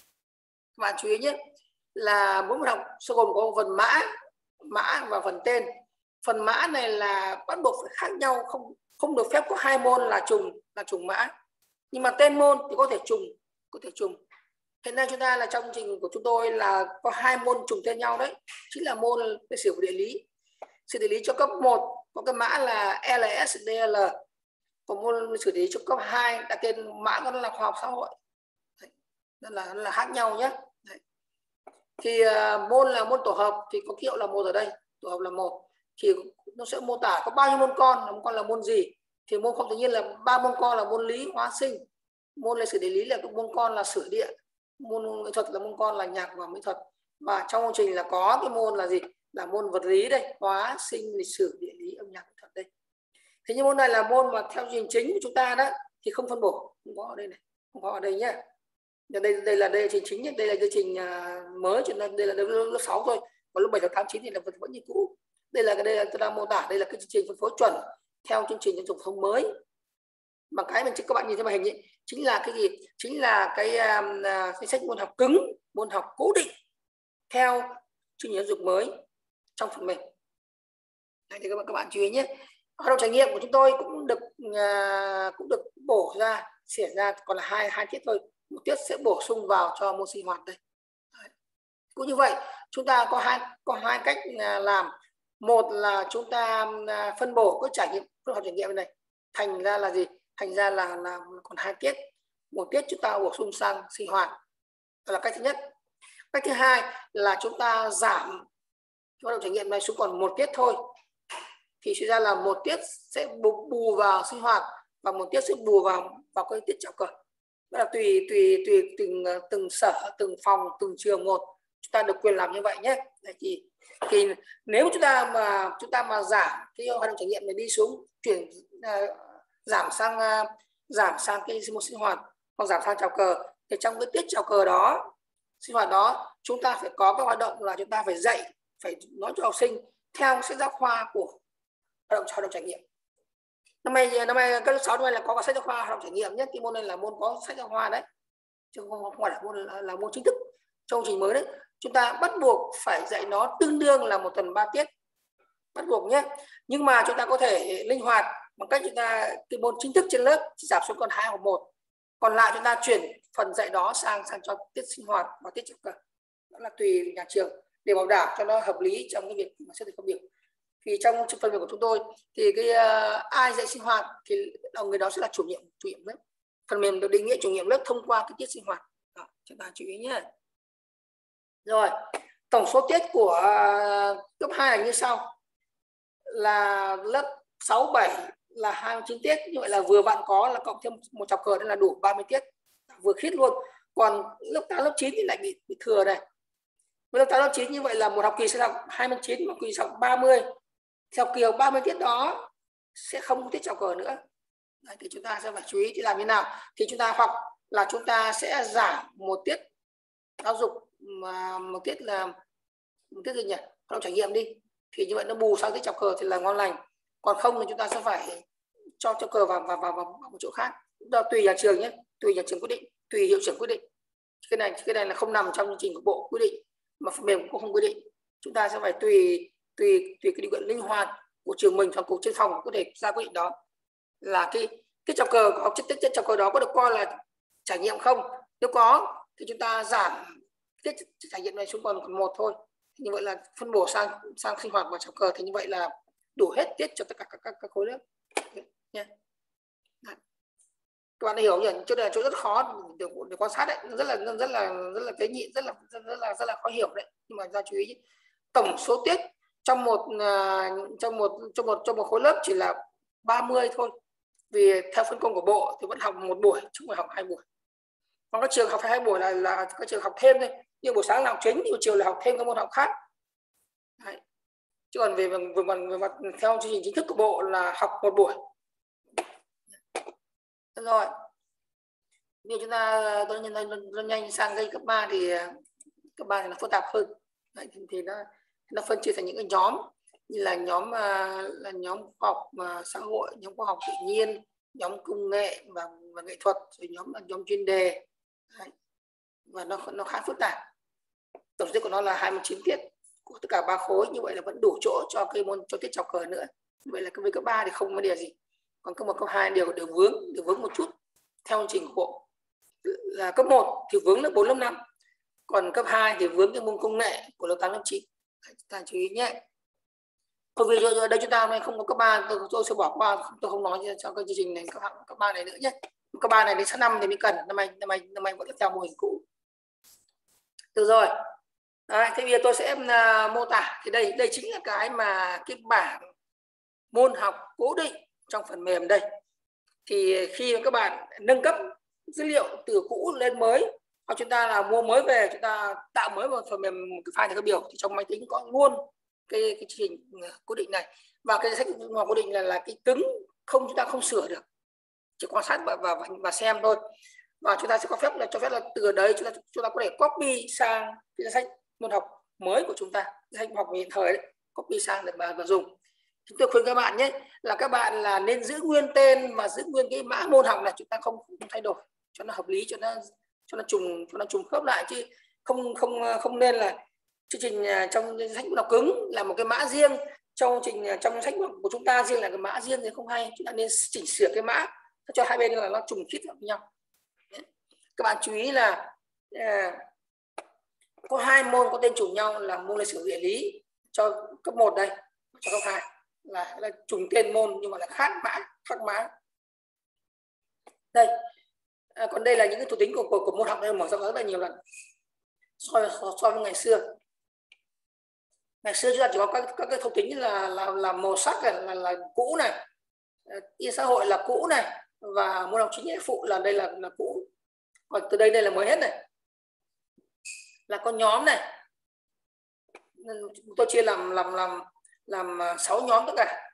Các bạn chú ý nhé, là mỗi môn học sẽ gồm có phần mã, mã và phần tên. Phần mã này là bắt buộc phải khác nhau, không không được phép có hai môn là trùng là trùng mã. Nhưng mà tên môn thì có thể trùng, có thể trùng. Hiện nay chúng ta là trong chương trình của chúng tôi là có hai môn trùng tên nhau đấy, chính là môn lịch sử và địa lý. Sử địa lý cho cấp một có cái mã là L S D L, còn môn lịch sử địa lý cho cấp hai đặt tên mã nó là khoa học xã hội. Đấy. Nên là nó là khác nhau nhé. Đấy. Thì uh, môn là môn tổ hợp thì có ký hiệu là một ở đây, tổ hợp là một thì nó sẽ mô tả có bao nhiêu môn con, môn con là môn gì. Thì môn không tự nhiên là ba môn con là môn lý hóa sinh, môn lịch sử địa lý là các môn con là sử địa, môn nghệ thuật là môn con là nhạc và mỹ thuật. Và trong chương trình là có cái môn là gì, là môn vật lý đây, hóa sinh, lịch sử, địa lý, âm nhạc, mỹ thuật đây. Thế nhưng môn này là môn mà theo chương trình chính của chúng ta đó thì không phân bổ, không có ở đây này, không có ở đây nhé. Đây đây là đây chương trình chính, đây là chương trình mới, cho nên đây là lớp sáu thôi, còn lớp bảy, lớp tám, chín thì là vẫn vẫn như cũ. Đây là cái đây là tôi đang mô tả, đây là cái chương trình phân phối chuẩn theo chương trình giáo dục phổ thông mới. Mà cái mình các bạn nhìn thấy màn hình ấy, chính là cái gì? Chính là cái uh, cái sách môn học cứng, môn học cố định theo chương trình giáo dục mới trong phần mềm. Đây thì các bạn các bạn chú ý nhé. Hoạt động trải nghiệm của chúng tôi cũng được uh, cũng được bổ ra, xẻ ra còn là hai hai tiết thôi. Một tiết sẽ bổ sung vào cho môn sinh hoạt đây. Đấy. Cũng như vậy, chúng ta có hai có hai cách uh, làm. Một là chúng ta uh, phân bổ cái trải nghiệm, phân học trải nghiệm này thành ra là gì? Thành ra là, là còn hai tiết, một tiết chúng ta bổ sung sang sinh hoạt. Đó là cách thứ nhất. Cách thứ hai là chúng ta giảm hoạt động trải nghiệm này xuống còn một tiết thôi, thì suy ra là một tiết sẽ bù, bù vào sinh hoạt và một tiết sẽ bù vào vào cái tiết chào cờ. Đó là tùy tùy tùy từng từng sở, từng phòng, từng trường một, chúng ta được quyền làm như vậy nhé. Thì thì nếu chúng ta mà chúng ta mà giảm cái hoạt động trải nghiệm này đi xuống, chuyển uh, giảm sang uh, giảm sang cái môn sinh hoạt hoặc giảm sang chào cờ, thì trong cái tiết chào cờ đó, sinh hoạt đó, chúng ta phải có cái hoạt động là chúng ta phải dạy, phải nói cho học sinh theo sách giáo khoa của hoạt động hoạt động trải nghiệm. Năm nay năm nay các lớp sáu năm nay là có cả sách giáo khoa hoạt động trải nghiệm nhất. Cái môn này là môn có sách giáo khoa đấy, chứ không phải là môn là, là môn chính thức trong chương trình mới đấy. Chúng ta bắt buộc phải dạy nó tương đương là một tuần ba tiết, bắt buộc nhé. Nhưng mà chúng ta có thể linh hoạt bằng cách chúng ta cái môn chính thức trên lớp chỉ giảm xuống còn hai hoặc một, còn lại chúng ta chuyển phần dạy đó sang sang cho tiết sinh hoạt và tiết chào cờ. đó là tùy nhà trường để bảo đảm cho nó hợp lý trong cái việc mà xét tuyển công việc. Thì trong phần mềm của chúng tôi thì cái uh, ai dạy sinh hoạt thì người đó sẽ là chủ nhiệm chủ nhiệm lớp. Phần mềm được định nghĩa chủ nhiệm lớp thông qua cái tiết sinh hoạt. Đó, chúng ta chú ý nhé. Rồi, tổng số tiết của uh, cấp hai là như sau, là lớp sáu, bảy là hai mươi chín tiết, như vậy là vừa bạn có là cộng thêm một chọc cờ nên là đủ ba mươi tiết, vừa khít luôn. Còn lớp tám, lớp chín thì lại bị, bị thừa này. Lớp tám, lớp chín như vậy là một học kỳ sẽ học hai mươi chín, một học kỳ sẽ học ba mươi. Theo kiểu ba mươi tiết đó sẽ không có tiết chọc cờ nữa. Đấy, thì chúng ta sẽ phải chú ý thì làm như nào. Thì chúng ta học là chúng ta sẽ giảm một tiết giáo dục, mà một tiết là một tiết gì nhỉ, lao trải nghiệm đi, thì như vậy nó bù sang tiết chọc cờ thì là ngon lành. Còn không thì chúng ta sẽ phải cho chọc cờ vào vào vào, vào một chỗ khác. Đó, tùy nhà trường nhé, tùy nhà trường quyết định, tùy hiệu trưởng quyết định. Cái này cái này là không nằm trong chương trình của bộ quy định, mà phần mềm cũng không quy định. Chúng ta sẽ phải tùy tùy tùy cái điều kiện linh hoạt của trường mình, hoặc cục trên phòng có thể ra quyết định đó, là cái tiết chọc cờ có tiết tiết chọc cờ đó có được coi là trải nghiệm không. Nếu có thì chúng ta giảm tiết trải nghiệm này xuống còn một thôi. Như vậy là phân bổ sang sang sinh hoạt và chọc cờ, thì như vậy là đủ hết tiết cho tất cả các, các, các khối lớp nhé. Các bạn hiểu nhỉ? Chỗ này là chỗ rất khó để, để quan sát đấy, rất là rất là rất là tế nhị, rất là rất, rất là rất là khó hiểu đấy. Nhưng mà ra chú ý, tổng số tiết trong một uh, trong một trong một trong một khối lớp chỉ là ba mươi thôi, vì theo phân công của bộ thì vẫn học một buổi chứ không phải học hai buổi. Còn các trường học hai buổi là là các trường học thêm thôi, nhưng buổi sáng là học chính, buổi chiều là học thêm các môn học khác. Đấy. Chứ còn về về, về, về mặt theo chương trình chính thức của bộ là học một buổi. Được rồi. Nếu chúng ta tôi nhanh, nhanh sang cái cấp ba thì cấp ba thì nó phức tạp hơn. Đấy, thì, thì nó nó phân chia thành những cái nhóm, như là nhóm là nhóm khoa học xã hội, nhóm khoa học tự nhiên, nhóm công nghệ và, và nghệ thuật, rồi nhóm là nhóm chuyên đề. Đấy. Và nó nó khá phức tạp. Tổng tiết của nó là hai mươi chín tiết của tất cả ba khối, như vậy là vẫn đủ chỗ cho cái môn cho tiết chọc cờ nữa. Như vậy là cái với cấp ba thì không vấn đề gì. Còn cấp một, cấp hai đều đều vướng, đều vướng một chút theo chương trình của bộ. Là cấp một thì vướng lớp bốn, lớp năm. Còn cấp hai thì vướng cái môn công nghệ của lớp tám, lớp chín. Ta chú ý nhé. Còn vì ở đây chúng ta này không có cấp ba, tôi, tôi sẽ bỏ qua, tôi không nói cho cái chương trình này cấp, cấp ba này nữa nhé. Cấp ba này đến sang năm thì mới cần, năm nay năm nay năm nay vẫn theo mô hình cũ. Được rồi. Đấy, thế bây giờ tôi sẽ uh, mô tả thì đây đây chính là cái mà cái bảng môn học cố định trong phần mềm đây. Thì khi các bạn nâng cấp dữ liệu từ cũ lên mới, hoặc chúng ta là mua mới về, chúng ta tạo mới một phần mềm, một cái file thời biểu, thì trong máy tính có luôn cái cái chương trình cố định này. Và cái sách học cố định là là cái cứng, không chúng ta không sửa được, chỉ quan sát và và, và xem thôi. Và chúng ta sẽ có phép là cho phép là từ đấy chúng ta chúng ta có thể copy sang cái danh sách môn học mới của chúng ta, danh sách học hiện thời đấy, copy sang để mà, mà dùng. Chúng tôi khuyên các bạn nhé, là các bạn là nên giữ nguyên tên mà giữ nguyên cái mã môn học này, chúng ta không, không thay đổi cho nó hợp lý, cho nó cho nó trùng cho nó trùng khớp lại, chứ không không không nên là chương trình trong danh sách môn học cứng là một cái mã riêng, trong trình trong danh sách của chúng ta riêng là cái mã riêng thì không hay. Chúng ta nên chỉnh sửa cái mã cho hai bên là nó trùng khít với nhau. Các bạn chú ý là à, có hai môn có tên trùng nhau là môn lịch sử địa lý cho cấp một đây, cho cấp hai là, là trùng tên môn nhưng mà là khác mã, khác mã. Đây, à, còn đây là những cái thuộc tính của, của, của môn học này mở rộng rất là nhiều lần so, so, so với ngày xưa. Ngày xưa chúng ta chỉ có các, các cái thuộc tính là là, là màu sắc này, là, là cũ này, in xã hội là cũ này, và môn học chính hệ phụ là đây là, là cũ. Còn từ đây đây là mới hết này, là có nhóm này, tôi chia làm làm làm làm sáu nhóm tất cả,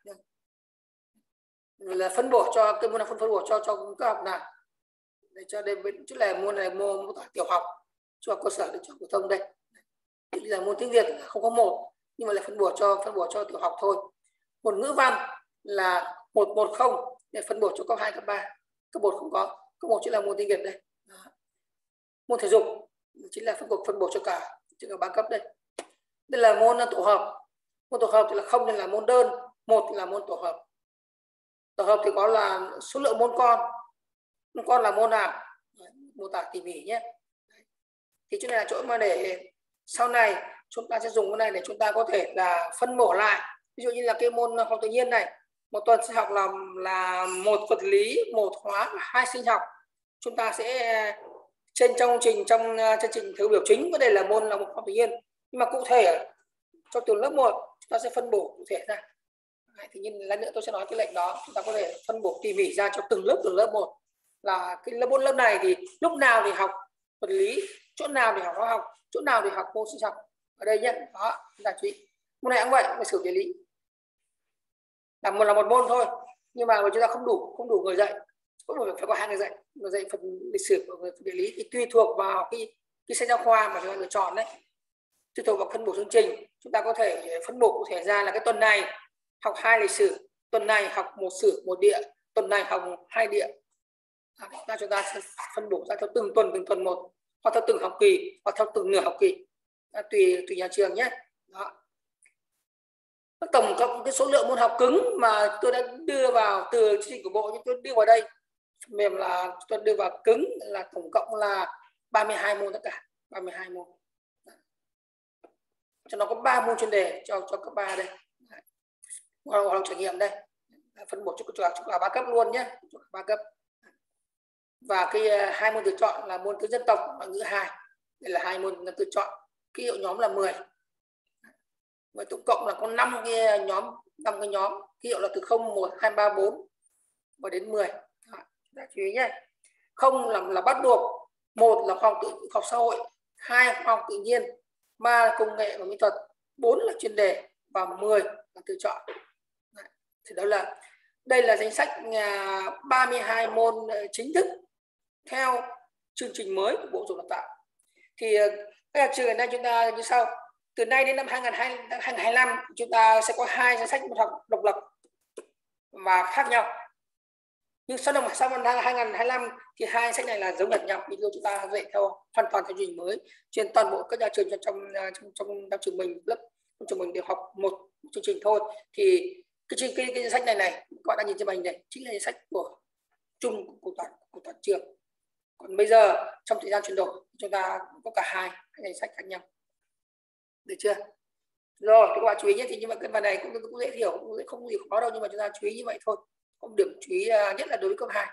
là phân bổ cho cái môn học phân bổ cho cho các học nào để cho đây chút là môn này môn mô tả tiểu học, cho cơ sở để cho phổ thông đây. Bây giờ môn tiếng Việt không có một, nhưng mà là phân bổ cho phân bổ cho tiểu học thôi. Một ngữ văn là một một không để phân bổ cho cấp hai, cấp ba. Cấp một không có, cấp một chỉ là môn tiếng Việt đây. Đó. Môn thể dục chính là phân bổ phân bổ cho cả cho cả ba cấp đây. Đây là môn tổ hợp. Môn tổ hợp thì là không nên là môn đơn, một là môn tổ hợp. Tổ hợp thì có là số lượng môn con. Môn con là môn nào? Mô tả tỉ mỉ nhé. Thì chỗ này là chỗ mà để Sau này chúng ta sẽ dùng cái này để chúng ta có thể là phân bổ lại. Ví dụ như là cái môn học tự nhiên này, một tuần sẽ học là là một vật lý, một hóa và hai sinh học. Chúng ta sẽ trên trong trình trong chương trình thứ biểu chính có đây là môn là một học tự nhiên, nhưng mà cụ thể cho từng lớp một chúng ta sẽ phân bổ cụ thể ra. Thì như lần nữa tôi sẽ nói cái lệnh đó, chúng ta có thể phân bổ tỉ mỉ ra cho từng lớp từng lớp một, là cái lớp bốn lớp này thì lúc nào thì học vật lý, chỗ nào thì học hóa học, chỗ nào thì học môn sinh học ở đây nhé. Đó là chú ý. Môn này cũng vậy, lịch sử địa lý là một là một môn thôi, nhưng mà chúng ta không đủ không đủ người dạy, không đủ phải có hai người dạy, người dạy phần lịch sử và người phần địa lý thì tùy thuộc vào cái cái sách giáo khoa mà chúng ta lựa chọn đấy, tùy thuộc vào phân bổ chương trình. Chúng ta có thể phân bổ cụ thể ra là cái tuần này học hai lịch sử, tuần này học một sử một địa, tuần này học hai địa. À, chúng ta sẽ phân bổ ra theo từng tuần từng tuần một, hoặc theo từng học kỳ, hoặc theo từng nửa học kỳ, à, tùy tùy nhà trường nhé. Đó. Tổng cộng cái số lượng môn học cứng mà tôi đã đưa vào từ chương trình của bộ, nhưng tôi đưa vào đây mềm là tôi đưa vào cứng là tổng cộng là ba mươi hai môn tất cả, ba mươi hai môn. Cho nó có ba môn chuyên đề cho cho cấp ba đây. Hoạt động trải nghiệm đây, phân bổ cho cho cả ba cấp luôn nhé, ba cấp. Và cái hai môn tự chọn là môn tiếng dân tộc và ngữ hai, đây là hai môn tự chọn, ký hiệu nhóm là mười. Và tổng cộng là có năm cái nhóm, năm cái nhóm ký hiệu là từ không, một, hai, ba, bốn và đến mười. Đó, chú ý nhé. Không là, là bắt buộc, một là khoa học tự khoa học xã hội, hai khoa học tự nhiên, ba là công nghệ và mỹ thuật, bốn là chuyên đề và mười là tự chọn. Đấy. Thì đó là đây là danh sách ba mươi hai môn chính thức theo chương trình mới của Bộ Giáo dục Đào tạo. Thì các trường hiện nay chúng ta như sau: từ nay đến năm hai nghìn không trăm hai mươi lăm chúng ta sẽ có hai danh sách môn học độc lập và khác nhau. Nhưng sau năm sau năm hai nghìn không trăm hai mươi lăm thì hai sách này là giống hệt nhau, vì chúng ta dạy theo hoàn toàn theo chương trình mới trên toàn bộ các nhà trường trong trong trong trong, trong trường mình lớp trong trường mình đều học một chương trình thôi. Thì cái cái, cái, cái danh sách này này các bạn đang nhìn trên màn này chính là danh sách của chung của toàn của toàn trường. Còn bây giờ trong thời gian chuyển đổi chúng ta có cả hai danh sách khác nhau, được chưa? Rồi các bạn chú ý nhé. Thì như vậy cái bài này cũng, cũng dễ hiểu, cũng dễ, không gì khó đâu, nhưng mà chúng ta chú ý như vậy thôi. Không điểm chú ý nhất là đối với cấp hai.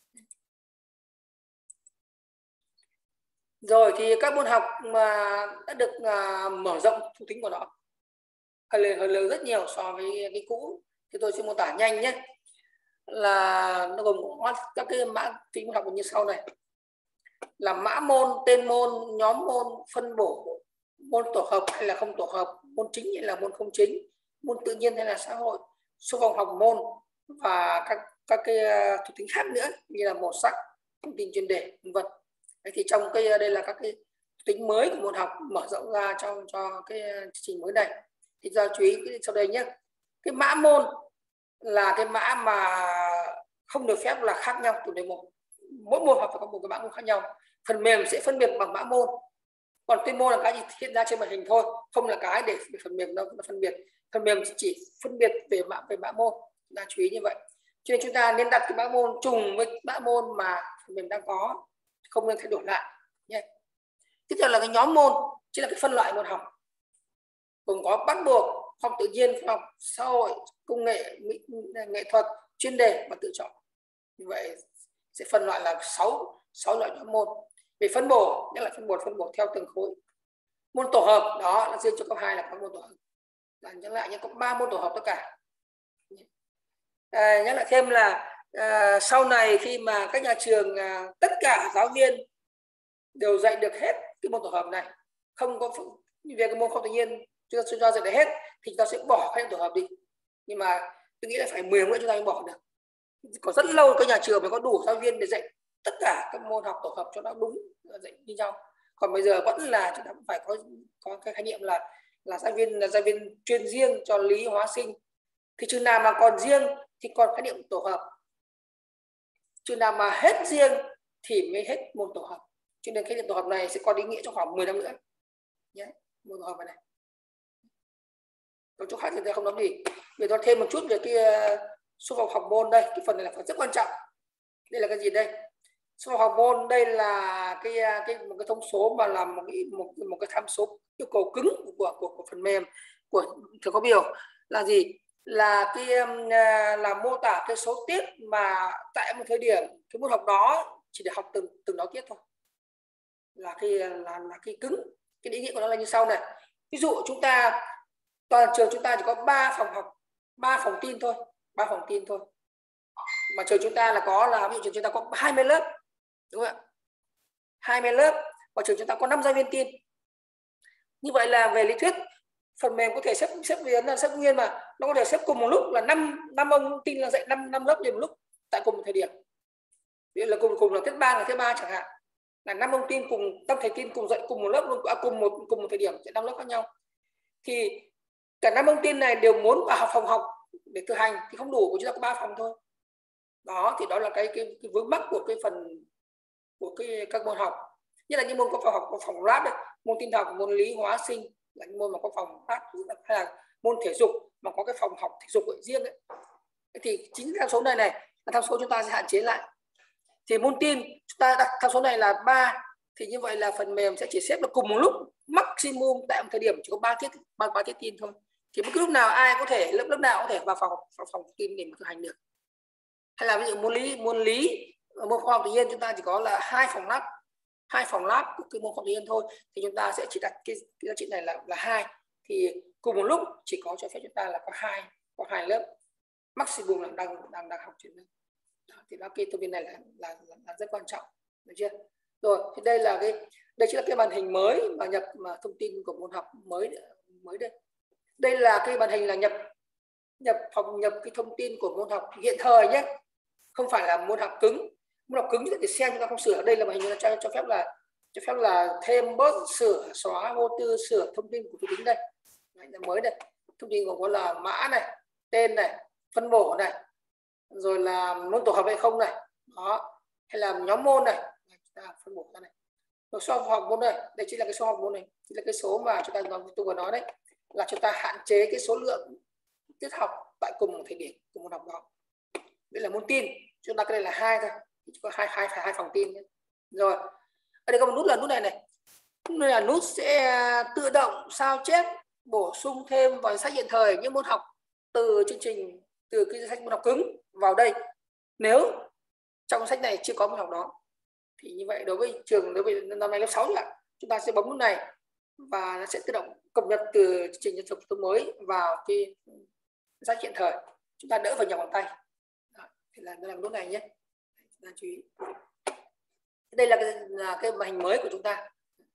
Rồi thì các môn học mà đã được uh, mở rộng thuộc tính của nó hơi hơi lớn rất nhiều so với cái cũ, thì tôi sẽ mô tả nhanh nhé. Là nó gồm có các cái mã tính môn học như sau này: là mã môn, tên môn, nhóm môn, phân bổ, môn tổ hợp hay là không tổ hợp, môn chính hay là môn không chính, môn tự nhiên hay là xã hội, số vòng học môn và các các cái thuộc tính khác nữa như là màu sắc, thông tin chuyên đề, vân vân. Thì trong cái đây là các cái tính mới của môn học mở rộng ra trong cho cái chương trình mới này. Thì ra chú ý sau đây nhé. Cái mã môn là cái mã mà không được phép là khác nhau từ đề một, mỗi môn học phải có một cái mã môn khác nhau. Phần mềm sẽ phân biệt bằng mã môn, còn tên môn là cái gì hiện ra trên màn hình thôi, không là cái để, để phần mềm nó, nó phân biệt. Phần mềm chỉ phân biệt về mã về mã môn, là chú ý như vậy. Cho nên chúng ta nên đặt cái mã môn trùng với mã môn mà phần mềm đang có, không nên thay đổi lại nhé. Tiếp theo là cái nhóm môn, chính là cái phân loại môn học, gồm có bắt buộc, khoa học tự nhiên, khoa học xã hội, công nghệ, nghệ thuật, chuyên đề và tự chọn. Như vậy sẽ phân loại là sáu sáu loại nhóm môn. Về phân bổ, nhất là phân bổ phân bổ theo từng khối. Môn tổ hợp đó là riêng cho cấp hai là các môn tổ hợp. Là nhắc lại nhé, có ba môn tổ hợp tất cả. À, nhắc lại thêm là à, sau này khi mà các nhà trường à, tất cả giáo viên đều dạy được hết cái môn tổ hợp này, không có về cái môn khoa học tự nhiên chúng ta cho dạy được hết thì chúng ta sẽ bỏ cái tổ hợp đi. Nhưng mà tôi nghĩ là phải mười nữa chúng ta mới bỏ được. Có rất lâu các nhà trường mới có đủ giáo viên để dạy tất cả các môn học tổ hợp cho nó đúng, dạy như nhau. Còn bây giờ vẫn là chúng ta cũng phải có có cái khái niệm là là giáo viên là giáo viên chuyên riêng cho lý hóa sinh. Thì chừng nào mà còn riêng thì còn khái niệm tổ hợp, chừng nào mà hết riêng thì mới hết môn tổ hợp. Cho nên khái niệm tổ hợp này sẽ còn ý nghĩa trong khoảng mười năm nữa nhé, môn tổ hợp này. Còn chỗ khác thì tôi không nói gì. Để tôi thêm một chút về cái số vòng học môn đây, cái phần này là phần rất quan trọng. Đây là cái gì đây? Số học môn đây là cái cái một cái thông số mà là một cái một, một cái tham số yêu cầu cứng của của, của phần mềm của thường có biểu là gì, là cái là mô tả cái số tiết mà tại một thời điểm cái môn học đó chỉ để học từng từng đó tiết thôi, là cái là là cái cứng. Cái ý nghĩa của nó là như sau này. Ví dụ chúng ta toàn trường chúng ta chỉ có ba phòng học, ba phòng tin thôi, ba phòng tin thôi, mà trường chúng ta là có là ví dụ trường chúng ta có hai mươi lớp, đúng không ạ, hai mươi lớp, và trường chúng ta có năm giáo viên tin. Như vậy là về lý thuyết phần mềm có thể xếp xếp nguyên là xếp nguyên mà nó có thể xếp cùng một lúc là năm năm ông tin là dạy năm năm lớp liền một lúc tại cùng một thời điểm. Ví dụ là cùng cùng là tiết ba là tiết ba chẳng hạn, là năm ông tin cùng năm thầy tin cùng dạy cùng một lớp luôn, à, cùng một cùng một thời điểm dạy năm lớp khác nhau, thì cả năm ông tin này đều muốn vào học phòng học để thực hành thì không đủ, của chúng ta có ba phòng thôi. Đó thì đó là cái cái, cái vướng mắc của cái phần của cái các môn học, như là những môn có phòng học có phòng lab đấy, môn tin học, môn lý hóa sinh là những môn mà có phòng lab, hay là môn thể dục mà có cái phòng học thể dục ở riêng đấy. Thì chính tham số này này là tham số chúng ta sẽ hạn chế lại. Thì môn tin chúng ta đặt tham số này là ba, thì như vậy là phần mềm sẽ chỉ xếp được cùng một lúc maximum tại một thời điểm chỉ có ba tiết ba ba tiết tin thôi. Thì bất cứ lúc nào ai có thể lớp lớp nào có thể vào phòng phòng, phòng tin để mà thực hành được. Hay là ví dụ môn lý môn lý môn khoa học tự nhiên chúng ta chỉ có là hai phòng lab, hai phòng lab của cái môn khoa học tự nhiên thôi, thì chúng ta sẽ chỉ đặt cái, cái giá trị này là là hai, thì cùng một lúc chỉ có cho phép chúng ta là có hai có hai lớp maximum là đang đang đang học chuyên môn. Thì đó, cái thông tin này là, là, là, là rất quan trọng, được chưa? Rồi thì đây là cái đây chính là cái màn hình mới mà nhập mà thông tin của môn học mới mới đây. Đây là cái màn hình là nhập nhập phòng nhập cái thông tin của môn học hiện thời nhé, không phải là môn học cứng. Môn học cứng thì xem chúng ta không sửa. Đây là màn hình cho cho phép là cho phép là thêm bớt sửa xóa vô tư sửa thông tin của cái tính đây. Đây là mới đây, thông tin gồm có là mã này, tên này, phân bổ này, rồi là môn tổ hợp hay không này, đó, hay là nhóm môn này, chúng ta phân bổ ra này. Rồi số học môn này, đây chính là cái số học môn này, chính là cái số mà chúng ta tôi vừa nói đấy, là chúng ta hạn chế cái số lượng tiết học tại cùng một thời điểm của môn học đó. Đây là môn tin, chúng ta cái này là hai thôi, chỉ có hai hai phải hai phòng tin. Rồi ở đây có một nút là nút này này, nút này là nút sẽ tự động sao chép bổ sung thêm vào sách hiện thời những môn học từ chương trình từ cái sách môn học cứng vào đây. Nếu trong sách này chưa có môn học đó thì như vậy đối với trường đối với năm nay lớp sáu là chúng ta sẽ bấm nút này và nó sẽ tự động cập nhật từ chương trình nhân thực thông mới vào cái sách hiện thời, chúng ta đỡ phải nhập bằng tay. Đó, thì là nó làm nút này nhé, chúng ta chú ý. Đây là cái, là cái màn hình mới của chúng ta.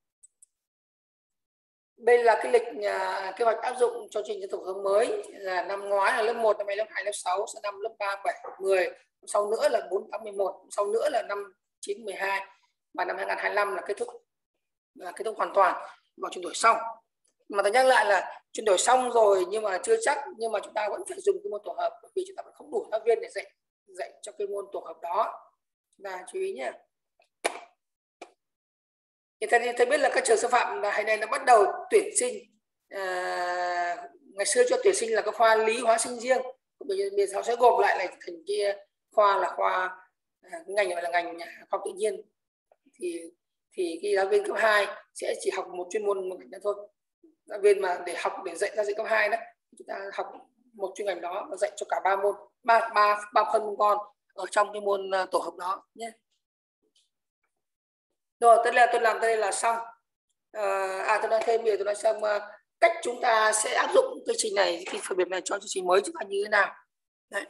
Đây là cái lịch uh, kế hoạch áp dụng cho chương trình phổ thông mới, là năm ngoái là lớp một, năm nay lớp hai, lớp sáu, sang năm lớp ba, bảy, mười, sau nữa là bốn, tám, mười một, sau nữa là năm chín, mười hai, và năm hai nghìn không trăm hai mươi lăm là kết thúc là kết thúc hoàn toàn và chuyển đổi xong. Mà tôi nhắc lại là chuyển đổi xong rồi nhưng mà chưa chắc, nhưng mà chúng ta vẫn phải dùng cái môn tổ hợp, bởi vì chúng ta vẫn không đủ giáo viên để dạy dạy cho cái môn tổ hợp đó. Chúng ta chú ý nhé. Thì thầy, thầy biết là các trường sư phạm hiện nay nó bắt đầu tuyển sinh, à, ngày xưa cho tuyển sinh là cái khoa lý hóa sinh riêng, bây giờ họ sẽ gộp lại là thành cái khoa là khoa à, ngành gọi là ngành khoa học tự nhiên, thì thì cái giáo viên cấp hai sẽ chỉ học một chuyên môn một ngành đó thôi. Giáo viên mà để học để dạy ra dạy cấp hai đó, chúng ta học một chuyên ngành đó và dạy cho cả ba môn, ba ba ba phân môn con ở trong cái môn tổ hợp đó nhé. Rồi tôi là tôi làm đây là xong. À tôi nói thêm về tôi nói xem uh, cách chúng ta sẽ áp dụng quy trình này, cái phần mềm này cho chương trình mới chúng ta như thế nào. Đấy.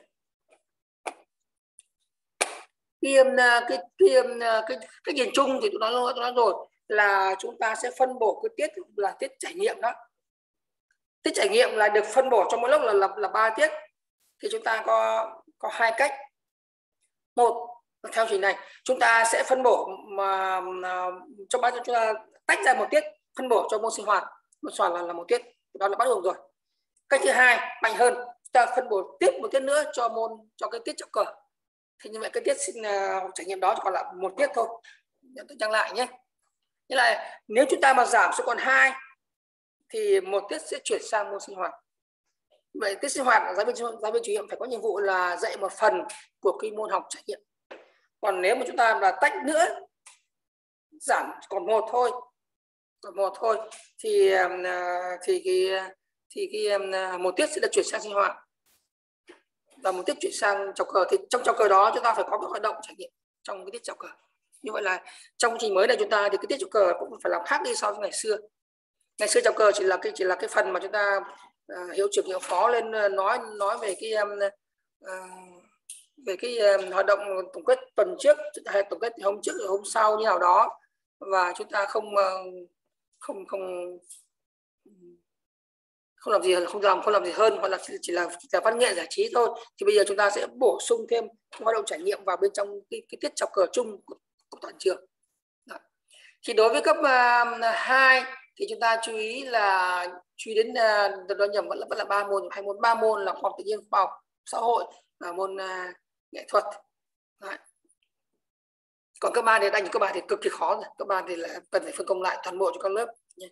Cái cái cái cái cái nhìn chung thì tôi nói rồi, tôi nói rồi là chúng ta sẽ phân bổ cái tiết là tiết trải nghiệm đó. Tiết trải nghiệm là được phân bổ trong mỗi lớp là là là ba tiết. Thì chúng ta có có hai cách. Một, theo trình này chúng ta sẽ phân bổ mà, mà trong ba chúng ta tách ra một tiết phân bổ cho môn sinh hoạt, môn sinh hoạt là, là một tiết, đó là bắt buộc rồi. Cách thứ hai mạnh hơn, chúng ta phân bổ tiếp một tiết nữa cho môn cho cái tiết trọng cờ. Thì như vậy cái tiết sinh uh, trải nghiệm đó chỉ còn là một tiết thôi. Tôi nhắc lại nhé. Như là nếu chúng ta mà giảm số còn hai thì một tiết sẽ chuyển sang môn sinh hoạt. Vậy tiết sinh hoạt giáo viên giáo viên chủ nhiệm phải có nhiệm vụ là dạy một phần của cái môn học trải nghiệm. Còn nếu mà chúng ta là tách nữa, giảm còn một thôi, còn một thôi thì thì cái thì cái một tiết sẽ được chuyển sang sinh hoạt và một tiết chuyển sang chào cờ. Thì trong chào cờ đó chúng ta phải có các hoạt động trải nghiệm trong cái tiết chào cờ. Như vậy là trong trình mới này chúng ta thì cái tiết chào cờ cũng phải làm khác đi so với ngày xưa. Ngày xưa chào cờ chỉ là cái chỉ là cái phần mà chúng ta uh, hiệu trưởng hiệu phó lên uh, nói nói về cái um, uh, về cái uh, hoạt động tổng kết tuần trước hay tổng kết hôm trước hôm sau như nào đó, và chúng ta không uh, không không không làm gì không làm không làm gì hơn, hoặc là chỉ là, chỉ là văn nghệ giải trí thôi. Thì bây giờ chúng ta sẽ bổ sung thêm hoạt động trải nghiệm vào bên trong cái, cái tiết chào cờ chung của, của toàn trường. Đó. Thì đối với cấp uh, hai thì chúng ta chú ý là chú ý đến uh, đó nhầm vẫn là vẫn là ba môn, hai môn ba môn là khoa học tự nhiên, khoa học xã hội và môn uh, nghệ thuật. Đấy. Còn cấp ba thì đánh cấp ba thì cực kỳ khó rồi. Cấp ba thì là cần phải phân công lại toàn bộ cho các lớp nhé.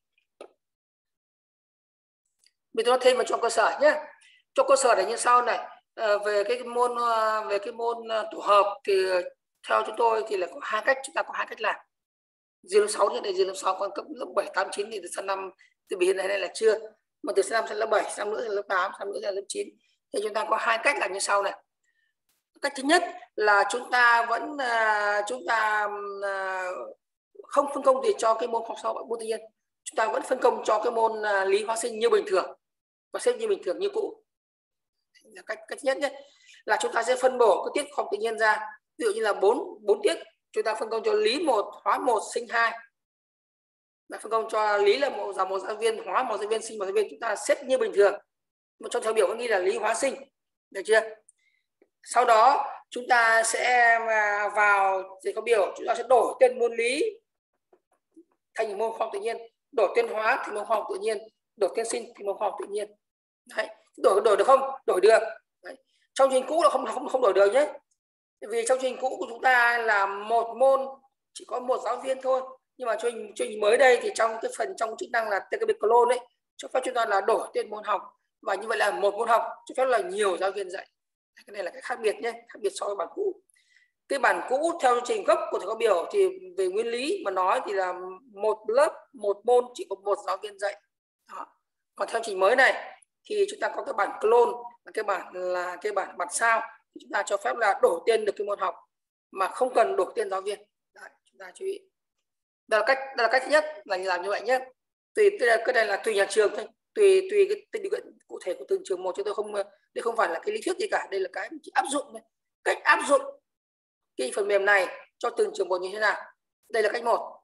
Mình nói thêm vào trong cơ sở nhé. Trong cơ sở này như sau này, à, về cái môn về cái môn tổ hợp thì theo chúng tôi thì là có hai cách, chúng ta có hai cách làm. Riêng lớp sáu như này, riêng lớp sáu còn cấp lớp bảy, tám, chín thì từ sang năm từ hiện này, này là chưa. Mà từ sang năm sang lớp bảy, sang nữa là lớp tám, sang nữa là lớp chín. Thì chúng ta có hai cách làm như sau này. Cách thứ nhất là chúng ta vẫn chúng ta không phân công gì cho cái môn học sau môn tự nhiên. Chúng ta vẫn phân công cho cái môn lý hóa sinh như bình thường và xếp như bình thường như cũ. Là cách cách nhất nhất là chúng ta sẽ phân bổ cái tiết học tự nhiên ra, ví dụ như là bốn bốn tiết, chúng ta phân công cho lý một, hóa một, sinh hai. Là phân công cho lý là một giáo một giáo viên, hóa một giáo viên, sinh một giáo viên, chúng ta xếp như bình thường. Một trong theo biểu có ghi là lý hóa sinh, được chưa? Sau đó chúng ta sẽ vào thì có biểu chúng ta sẽ đổi tên môn lý thành môn khoa học tự nhiên, đổi tên hóa thành môn khoa học tự nhiên, đổi tên sinh thành môn khoa học tự nhiên. Đấy. Đổi đổi được không? Đổi được. Đấy. Trong chương trình cũ là không không không đổi được nhé. Vì trong chương trình cũ của chúng ta là một môn chỉ có một giáo viên thôi, nhưng mà chương trình, chương trình mới đây thì trong cái phần trong chức năng là tê ca pê clone ấy cho phép chúng ta là đổi tên môn học, và như vậy là một môn học cho phép là nhiều giáo viên dạy. Cái này là cái khác biệt nhé, khác biệt so với bản cũ. Cái bản cũ theo chương trình gốc của thầy có biểu thì về nguyên lý mà nói thì là một lớp một môn chỉ có một giáo viên dạy. Đó. Còn theo trình mới này thì chúng ta có cái bản clone, cái bản là cái bản bản sao, thì chúng ta cho phép là đổi tên được cái môn học mà không cần đổi tên giáo viên. Đấy, chúng ta chú ý. Đó là cách đó là cách thứ nhất là làm như vậy nhé. Tùy cái này là tùy nhà trường thôi, tùy tùy cái điều kiện cụ thể của từng trường một, chứ tôi không đây không phải là cái lý thuyết gì cả, đây là cái chỉ áp dụng thôi. Cách áp dụng cái phần mềm này cho từng trường một như thế nào. Đây là cách một.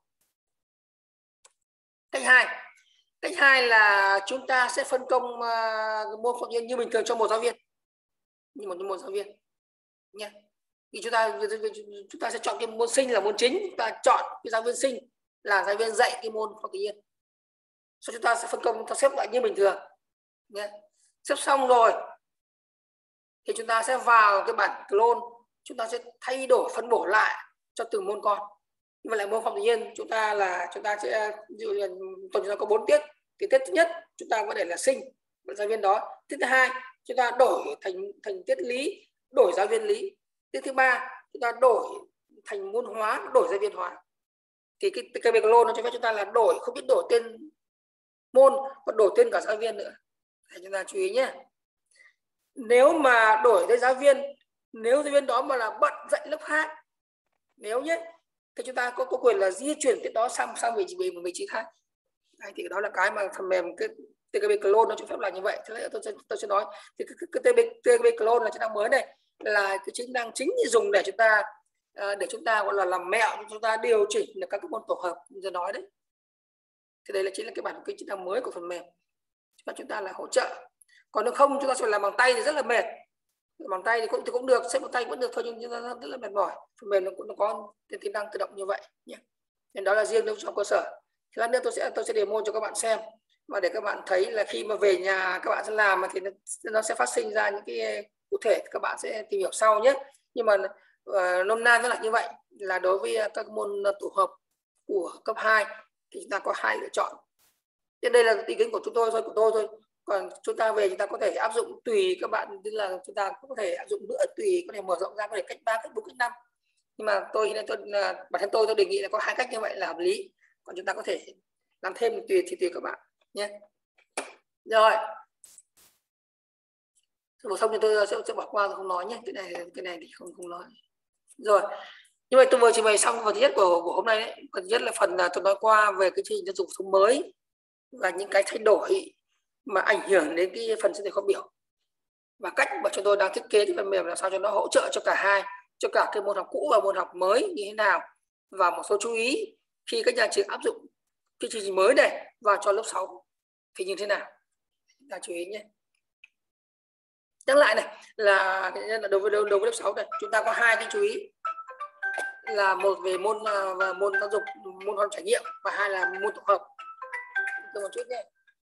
Cách hai. Cách hai là chúng ta sẽ phân công uh, môn học như bình thường cho một giáo viên, như một một giáo viên nhé. Thì chúng ta chúng ta sẽ chọn cái môn sinh là môn chính, chúng ta chọn cái giáo viên sinh là giáo viên dạy cái môn khoa tự nhiên. Sau chúng ta sẽ phân công, ta xếp lại như bình thường nhé. Xếp xong rồi thì chúng ta sẽ vào cái bản clone, chúng ta sẽ thay đổi phân bổ lại cho từng môn con. Nhưng mà lại môn khoa tự nhiên chúng ta là chúng ta sẽ ví dụ như tuần chúng ta có bốn tiết, thì tiết thứ nhất chúng ta có thể là sinh giáo viên đó, tiết thứ hai chúng ta đổi thành thành tiết lý, đổi giáo viên lý, tiết thứ ba chúng ta đổi thành môn hóa, đổi giáo viên hóa. Thì cái cái bê clone nó cho phép chúng ta là đổi, không biết đổi tên môn, còn đổi tên cả giáo viên nữa. Để chúng ta chú ý nhé. Nếu mà đổi tên giáo viên, nếu giáo viên đó mà là bận dạy lớp khác, nếu nhé, thì chúng ta có, có quyền là di chuyển tiết đó sang sang vị trí một vị trí khác. Đấy, thì đó là cái mà phần mềm cái tê ca pê clone nó cho phép là như vậy. Thế là tôi sẽ tôi sẽ nói thì cái, cái, cái tê ca pê clone là chức năng mới này, là cái chức năng chính dùng để chúng ta để chúng ta gọi là làm mẹo, chúng ta điều chỉnh được các cái môn tổ hợp như tôi nói đấy. Thì đây là chính là cái bản cái chức năng mới của phần mềm, và chúng ta là hỗ trợ. Còn nếu không chúng ta sẽ làm bằng tay thì rất là mệt. Bằng tay thì cũng thì cũng được, xếp bằng tay vẫn được thôi, nhưng nó rất là mệt mỏi. Phần mềm nó cũng nó có cái tính năng tự động như vậy nhé. Nên đó là riêng trong cơ sở. Thì lát nữa tôi sẽ tôi sẽ demo cho các bạn xem, và để các bạn thấy là khi mà về nhà các bạn sẽ làm thì nó, nó sẽ phát sinh ra những cái cụ thể, các bạn sẽ tìm hiểu sau nhé. Nhưng mà uh, nôm na nó là như vậy, là đối với các môn tổ hợp của cấp hai thì chúng ta có hai lựa chọn. Thế đây là ý kiến của chúng tôi thôi, của tôi thôi. Còn chúng ta về chúng ta có thể áp dụng tùy các bạn, tức là chúng ta có thể áp dụng nữa, tùy có thể mở rộng ra, có thể cách ba, cách bốn, cách năm. nhưng mà tôi hiện nay tôi bản thân tôi tôi đề nghị là có hai cách như vậy là hợp lý, còn chúng ta có thể làm thêm tùy thì tùy các bạn nhé. Rồi bổ sung thì tôi sẽ, sẽ bỏ qua, tôi không nói nhé, cái này cái này thì không không nói. Rồi như vậy tôi vừa trình bày xong phần thứ nhất của, của hôm nay đấy. Phần thứ nhất là phần là tôi nói qua về cái chương trình giáo dục phổ thông mới và những cái thay đổi mà ảnh hưởng đến cái phần sinh thể kho biểu và cách mà chúng tôi đang thiết kế cái phần mềm làm sao cho nó hỗ trợ cho cả hai, cho cả cái môn học cũ và môn học mới như thế nào, và một số chú ý khi các nhà trường áp dụng cái chương trình mới này vào cho lớp sáu thì như thế nào, là chú ý nhé. Nhắc lại này là đối với đối với lớp sáu này chúng ta có hai cái chú ý, là một về môn và môn giáo dục môn hoạt trải nghiệm, và hai là môn tổng hợp. Tôi một chút nhé.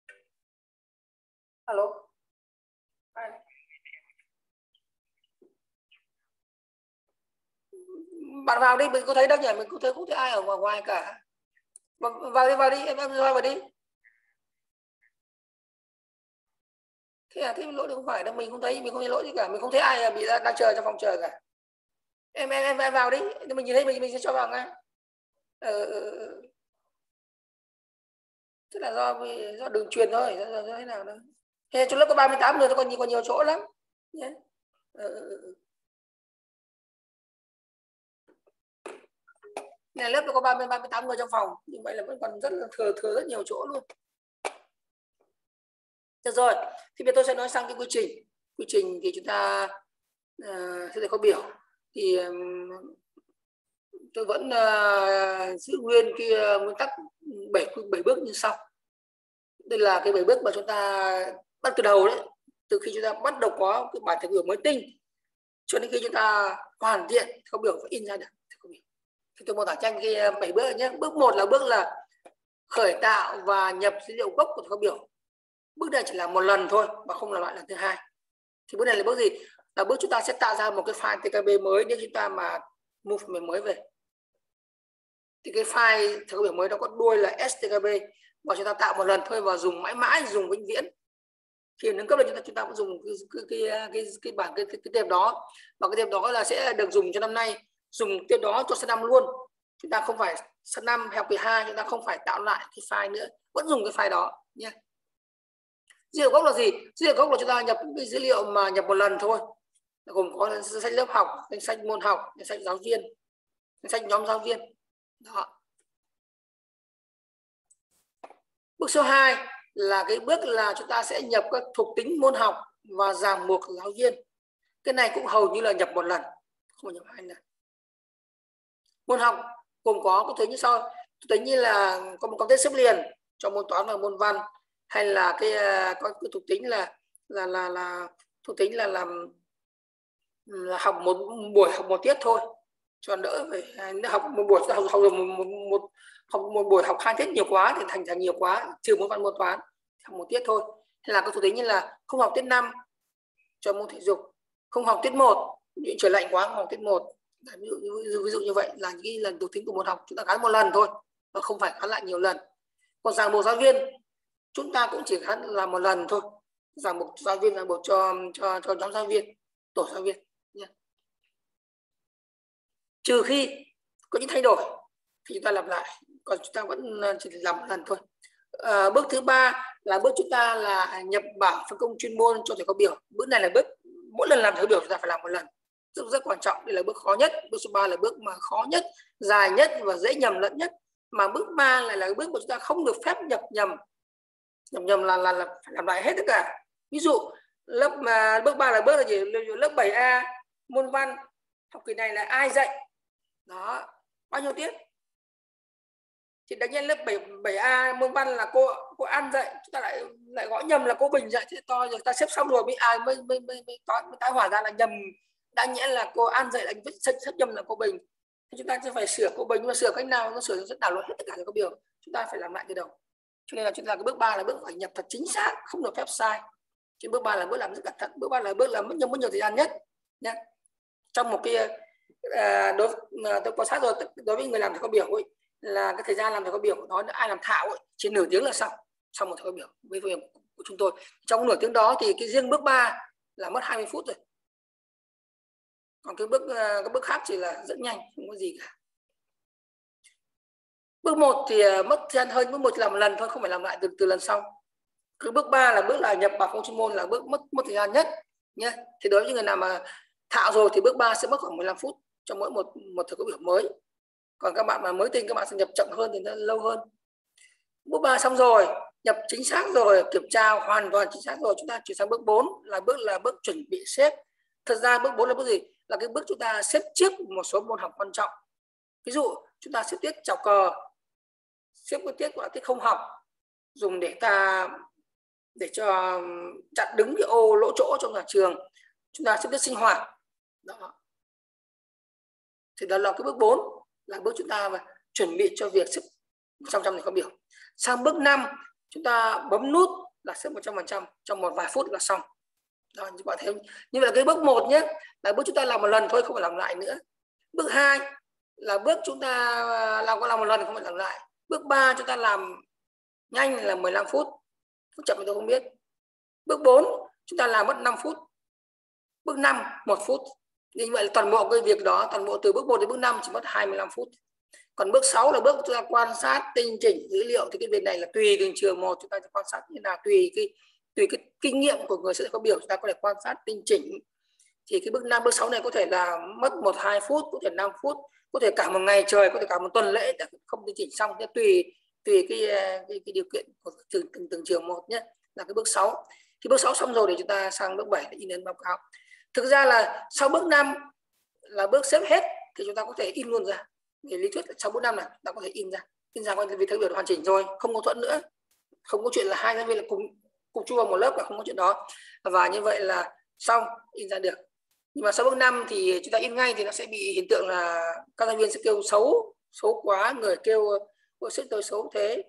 Alo. Bạn vào đi, mình có thấy đâu nhỉ, mình có thấy không thấy ai ở ngoài ngoài cả. Vào đi, vào đi, em em vào đi. Thế à, thế lỗi không phải đâu, mình không thấy, mình không thấy lỗi gì cả, mình không thấy ai bị đang chờ trong phòng chờ cả. Em em em, em vào đi, mình nhìn thấy mình mình sẽ cho vào ngay. Ờ, tức là do do đường truyền thôi, do, do, do thế nào đâu. Thế chỗ lớp có ba mươi tám người, còn nhiều còn nhiều chỗ lắm nhé. Ờ, này lớp nó có ba mươi ba mươi tám người trong phòng, như vậy là vẫn còn rất là thừa thừa rất nhiều chỗ luôn. Được rồi, thì bây giờ tôi sẽ nói sang cái quy trình. Quy trình thì chúng ta uh, sẽ có biểu thì um, tôi vẫn uh, giữ nguyên cái uh, nguyên tắc bảy bảy bước như sau. Đây là cái bảy bước mà chúng ta bắt từ đầu đấy, từ khi chúng ta bắt đầu có cái bản thảo biểu mới tinh cho đến khi chúng ta hoàn thiện thảo biểu và in ra được. Thì tôi mô tả nhanh cái bảy bước nhé. Bước một là bước là khởi tạo và nhập dữ liệu gốc của thảo biểu. Bước này chỉ là một lần thôi và không là loại lần thứ hai. Thì bước này là bước gì? Là bước chúng ta sẽ tạo ra một cái file tê ca bê mới nếu chúng ta mà move phần mềm mới về. Thì cái file thảo biểu mới nó có đuôi là ét tê ca bê và chúng ta tạo một lần thôi và dùng mãi mãi, dùng vĩnh viễn. Khi nâng cấp lên chúng ta chúng ta cũng dùng cái cái cái cái, cái bản cái, cái, cái tệp đó, và cái tệp đó là sẽ được dùng cho năm nay, dùng tệp đó cho sang năm luôn. Chúng ta không phải sang năm học kỳ hai chúng ta không phải tạo lại cái file nữa, vẫn dùng cái file đó nhé. Dữ liệu gốc là gì? Dữ liệu gốc là chúng ta nhập cái dữ liệu mà nhập một lần thôi, gồm có danh sách lớp học, danh sách môn học, danh sách giáo viên, danh sách nhóm giáo viên đó. Bước số hai là cái bước là chúng ta sẽ nhập các thuộc tính môn học và ràng buộc giáo viên. Cái này cũng hầu như là nhập một lần, không nhập hai lần. Môn học gồm có các thứ như sau, thuộc tính như là có một công thức xếp liền cho môn toán và môn văn, hay là cái có cái thuộc tính là là là là thuộc tính là làm là học một buổi học một tiết thôi cho đỡ phải học một buổi học học một, một, một học một buổi học hai tiết nhiều quá thì thành thành nhiều quá, trừ môn văn môn toán học một tiết thôi. Hay là có thuộc tính như là không học tiết năm cho môn thể dục, không học tiết một, trời lạnh quá không học tiết một. Ví dụ, ví dụ, ví dụ như vậy là những cái lần thuộc tính của môn học chúng ta gắn một lần thôi và không phải gắn lại nhiều lần. Còn ràng buộc giáo viên chúng ta cũng chỉ gắn là một lần thôi, ràng buộc giáo viên là buộc cho cho cho nhóm giáo viên, tổ giáo viên nhé. Trừ khi có những thay đổi thì chúng ta làm lại, còn chúng ta vẫn chỉ làm một lần thôi. À, bước thứ ba là bước chúng ta là nhập bảng phân công chuyên môn cho thầy có biểu. Bước này là bước mỗi lần làm thầy có biểu chúng ta phải làm một lần, rất rất quan trọng. Đây là bước khó nhất. Bước số ba là bước mà khó nhất, dài nhất và dễ nhầm lẫn nhất. Mà bước ba lại là bước mà chúng ta không được phép nhập nhầm. Nhập nhầm là là, là phải làm lại hết tất cả. Ví dụ lớp mà bước ba là bước là gì? Lớp bảy A môn văn học kỳ này là ai dạy? Đó, bao nhiêu tiết? Thì đánh nhiên lớp bảy A môn văn là cô cô An dạy, chúng ta lại lại gõ nhầm là cô Bình dạy, thế to rồi ta xếp xong rồi mới ai mới mới mới mới toán mới tái hỏa ra là nhầm, đã nhẽ là cô An dạy là xếp xếp nhầm là cô Bình. Thì chúng ta sẽ phải sửa cô Bình, nhưng mà sửa cách nào nó sửa rất đảo lộn hết tất cả các biểu, chúng ta phải làm lại từ đầu. Cho nên là chúng ta cái bước ba là bước phải nhập thật chính xác, không được phép sai. Trên bước ba là bước làm rất cẩn thận, bước ba là bước làm mất nhiều mất nhiều thời gian nhất nhé. Trong một cái à, đối tôi quan sát rồi, đối với người làm thầy có biểu ấy, là cái thời gian làm thầy có biểu của nó ai làm thạo ấy, chỉ nửa tiếng là xong xong một thầy có biểu với việc của chúng tôi. Trong nửa tiếng đó thì cái riêng bước ba là mất hai mươi phút rồi, Còn cái bước các bước khác chỉ là rất nhanh, không có gì cả. Bước một thì mất thời gian hơn, bước một làm một lần thôi, không phải làm lại từ từ lần sau. Cái bước ba là bước là nhập vào phòng chuyên môn, là bước mất mất thời gian nhất nhé. Thì đối với những người nào mà thạo rồi thì bước ba sẽ mất khoảng mười lăm phút cho mỗi một một thời khóa biểu mới. Còn các bạn mà mới tin, các bạn sẽ nhập chậm hơn thì nó lâu hơn. Bước ba xong rồi, nhập chính xác rồi, kiểm tra hoàn toàn chính xác rồi, chúng ta chuyển sang bước bốn là bước là bước chuẩn bị xếp. Thật ra bước bốn là bước gì? Là cái bước chúng ta xếp trước một số môn học quan trọng. Ví dụ chúng ta xếp tiết chào cờ, xếp cái tiết gọi là tiết không học, dùng để ta để cho chặn đứng cái ô lỗ chỗ trong nhà trường. Chúng ta xếp tiết sinh hoạt đó. Thì đó là cái bước bốn, là bước chúng ta chuẩn bị cho việc xếp một trăm phần trăm này có biểu. Sang bước năm chúng ta bấm nút là xếp một trăm phần trăm trong một vài phút là xong. Đó, như bạn thấy. Như vậy là cái bước một nhé, là bước chúng ta làm một lần thôi, không phải làm lại nữa. Bước hai là bước chúng ta làm có làm một lần không phải làm lại. Bước ba chúng ta làm nhanh là mười lăm phút, phút chậm thì tôi không biết. Bước bốn chúng ta làm mất năm phút. Bước năm một phút. Như vậy là toàn bộ cái việc đó, toàn bộ từ bước một đến bước năm chỉ mất hai mươi lăm phút. Còn bước sáu là bước chúng ta quan sát tinh chỉnh dữ liệu, thì cái việc này là tùy từng trường một, chúng ta sẽ quan sát như nào, tùy cái tùy cái kinh nghiệm của người sẽ có biểu, chúng ta có thể quan sát tinh chỉnh. Thì cái bước năm, bước sáu này có thể là mất một hai phút, có thể năm phút, có thể cả một ngày trời, có thể cả một tuần lễ không tinh chỉnh xong, tùy tùy cái, cái, cái điều kiện của từng, từng, từng trường một nhé, là cái bước sáu. Thì bước sáu xong rồi thì chúng ta sang bước bảy để in ấn báo cáo. Thực ra là sau bước năm là bước xếp hết thì chúng ta có thể in luôn ra. Về lý thuyết sau bước năm này ta có thể in ra, in ra coi vì thời biểu hoàn chỉnh rồi, không có thuẫn nữa, không có chuyện là hai giáo viên là cùng cùng chu vào một lớp, là không có chuyện đó. Và như vậy là xong, in ra được. Nhưng mà sau bước năm thì chúng ta in ngay thì nó sẽ bị hiện tượng là các giáo viên sẽ kêu xấu, xấu quá, người kêu ôi xếp tôi xấu thế,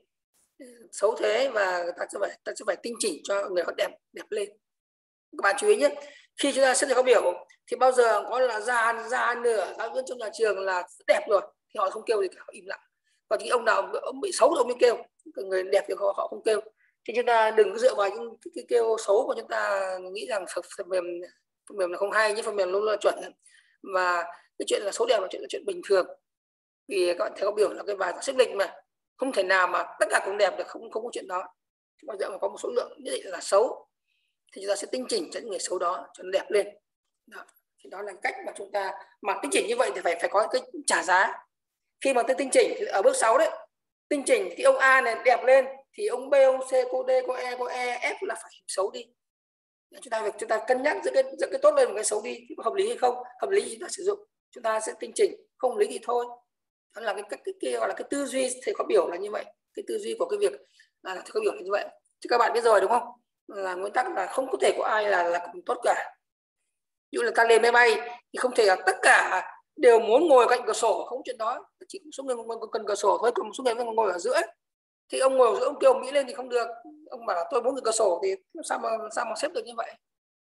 xấu thế, và ta sẽ phải ta sẽ phải tinh chỉnh cho người họ đẹp đẹp lên. Các bạn chú ý nhé, khi chúng ta xét thời biểu thì bao giờ có là già già nửa giáo viên trong nhà trường là đẹp rồi thì họ không kêu thì họ im lặng. Còn những ông nào ông bị xấu thì ông mới kêu, người đẹp thì họ, họ không kêu. Thì chúng ta đừng có dựa vào những cái kêu xấu của chúng ta nghĩ rằng phần mềm phần mềm là không hay, nhưng phần mềm luôn là chuẩn. Và cái chuyện là xấu đẹp là chuyện là chuyện bình thường, vì các bạn thấy có biểu là cái bài xếp lịch mà không thể nào mà tất cả cũng đẹp được, không không có chuyện đó. Bao giờ mà có một số lượng nhất định là xấu thì chúng ta sẽ tinh chỉnh cho những người xấu đó cho nó đẹp lên. Đó. Thì đó là cách mà chúng ta mà tinh chỉnh như vậy thì phải phải có cái trả giá. Khi mà tôi tinh chỉnh thì ở bước sáu đấy, tinh chỉnh thì ông A này đẹp lên thì ông B, ông C, cô D, cô E, cô E, F là phải xấu đi. Chúng ta việc chúng ta cân nhắc giữa cái giữa cái tốt lên và cái xấu đi, hợp lý hay không, hợp lý thì chúng ta sử dụng, chúng ta sẽ tinh chỉnh, không hợp lý thì thôi. Đó là cái cách cái, cái, gọi là cái tư duy thầy có biểu là như vậy, cái tư duy của cái việc là thầy có biểu là như vậy. Chứ các bạn biết rồi đúng không? Là nguyên tắc là không có thể có ai là là cùng tốt cả. Ví dụ là ta lên máy bay thì không thể là tất cả đều muốn ngồi cạnh cửa sổ, không chuyện đó, chỉ có số người cần cửa sổ thôi, còn một số người ngồi ở giữa. Thì ông ngồi ở giữa ông kêu Mỹ lên thì không được, ông bảo là tôi muốn cửa sổ thì sao mà sao mà xếp được như vậy.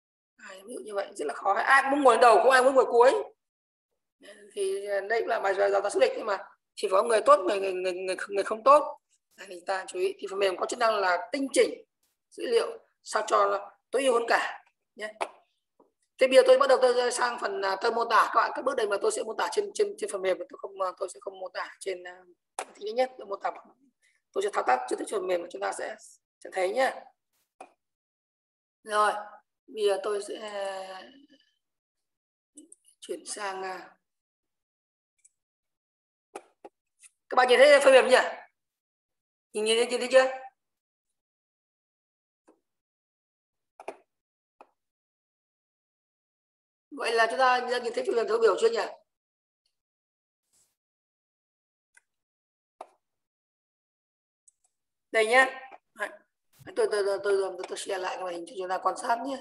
À, ví dụ như vậy rất là khó, ai cũng muốn ngồi đầu, không ai muốn ngồi cuối. Thì đây cũng là bài giáo ta xếp lịch, nhưng mà chỉ có người tốt, người người người người, người không tốt. Thì ta chú ý, thì phần mềm có chức năng là tinh chỉnh dữ liệu sao cho tối ưu hơn cả nhé. Thế bây giờ tôi bắt đầu tôi sang phần tôi mô tả các bạn các bước đây, mà tôi sẽ mô tả trên trên trên phần mềm, tôi không tôi sẽ không mô tả trên thứ nhất, tôi mô tả tôi sẽ thao tác trên phần mềm mà chúng ta sẽ sẽ thấy nhé. Rồi bây giờ tôi sẽ chuyển sang, các bạn nhìn thấy phần mềm nhỉ? Nhìn nhìn thấy, nhìn thấy chưa? Vậy là chúng ta nhìn thấy phần mềm thấu biểu chưa nhỉ? Đây nhé, tôi tôi tôi tôi tôi share lại cái màn hình cho chúng ta quan sát nhé.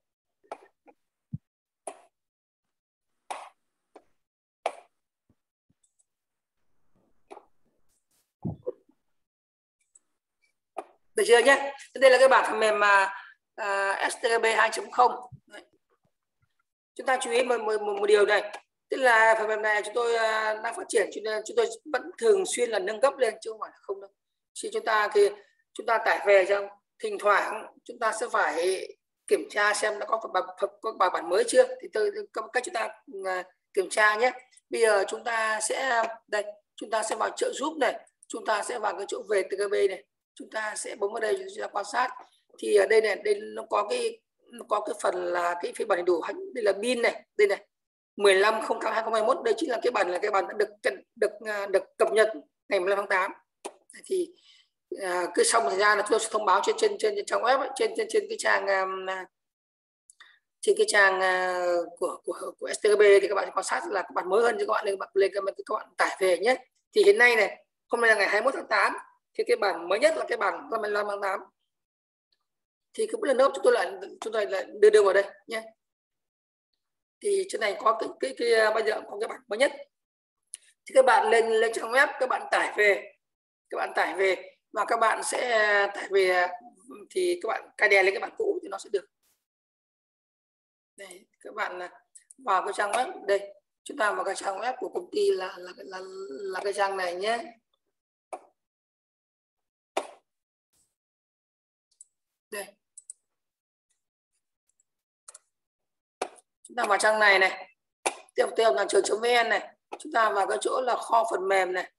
Được chưa nhé? Đây là cái bản phần mềm mà uh, S T B hai chấm không. Chúng ta chú ý một, một, một, một điều này, tức là phần mềm này chúng tôi uh, đang phát triển, chúng, chúng tôi vẫn thường xuyên là nâng cấp lên chứ không phải là không đâu. Khi chúng ta thì chúng ta tải về trong thỉnh thoảng chúng ta sẽ phải kiểm tra xem nó có bài, có bài bản mới chưa, thì tôi cách chúng ta kiểm tra nhé. Bây giờ chúng ta sẽ đây, chúng ta sẽ vào trợ giúp này, chúng ta sẽ vào cái chỗ về tê ca bê này, chúng ta sẽ bấm vào đây chúng ta quan sát. Thì ở đây này, đây nó có cái nó có cái phần là cái phiên bản đầy đủ, đây là pin này, đây này mười lăm không tám hai không hai mốt, đây chính là cái bản là cái bản đã được được được cập nhật ngày mười lăm tháng tám. Thì à, cứ xong thời gian là chúng tôi sẽ thông báo trên trên trên, trên trang web ấy, trên trên trên cái trang um, trên cái trang uh, của của của ét tê ca bê thì các bạn quan sát là các bạn mới hơn, thì các bạn lên các bạn lên các bạn, các bạn tải về nhé. Thì hiện nay này, hôm nay là ngày hai mươi mốt tháng tám, thì cái bản mới nhất là cái bản mười lăm tháng tám. Thì cứ lần nữa chúng tôi lại chúng tôi lại đưa đưa vào đây nhé. Thì trên này có cái cái cái bây giờ có cái bản mới nhất. Thì các bạn lên lên trang web, các bạn tải về, các bạn tải về và các bạn sẽ tải về, thì các bạn cài đè lên cái bản cũ thì nó sẽ được. Đây, các bạn vào cái trang web đây, chúng ta vào cái trang web của công ty là là là, là cái trang này nhé. Đây, chúng ta vào trang này này, tiếp theo là trường.vn này, chúng ta vào cái chỗ là kho phần mềm này.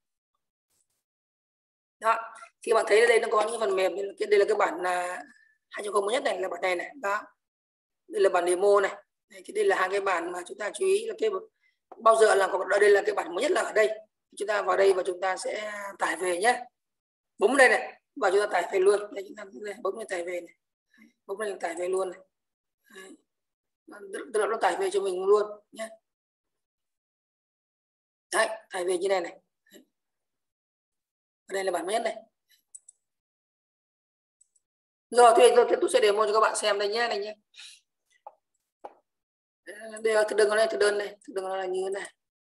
Đó, thì bạn thấy đây nó có những phần mềm, đây là cái bản là hai chấm không mới nhất này, là bản này này. Đó, đây là bản demo này. Đây, thì đây là hai cái bản mà chúng ta chú ý là cái bao giờ là có đây là cái bản mới nhất là ở đây. Chúng ta vào đây và chúng ta sẽ tải về nhé. Bấm đây này và chúng ta tải về luôn. Đây, chúng ta bấm lên tải về này, bấm lên tải về luôn này. Tức là nó tải về cho mình luôn nhé. Đấy, tải về như này này. Đây là bản mới nhất này. Rồi thì tôi, tôi sẽ demo cho các bạn xem đây nhé, này nhé. Đây là thực đơn này, thực đơn này, thực đơn là như thế này.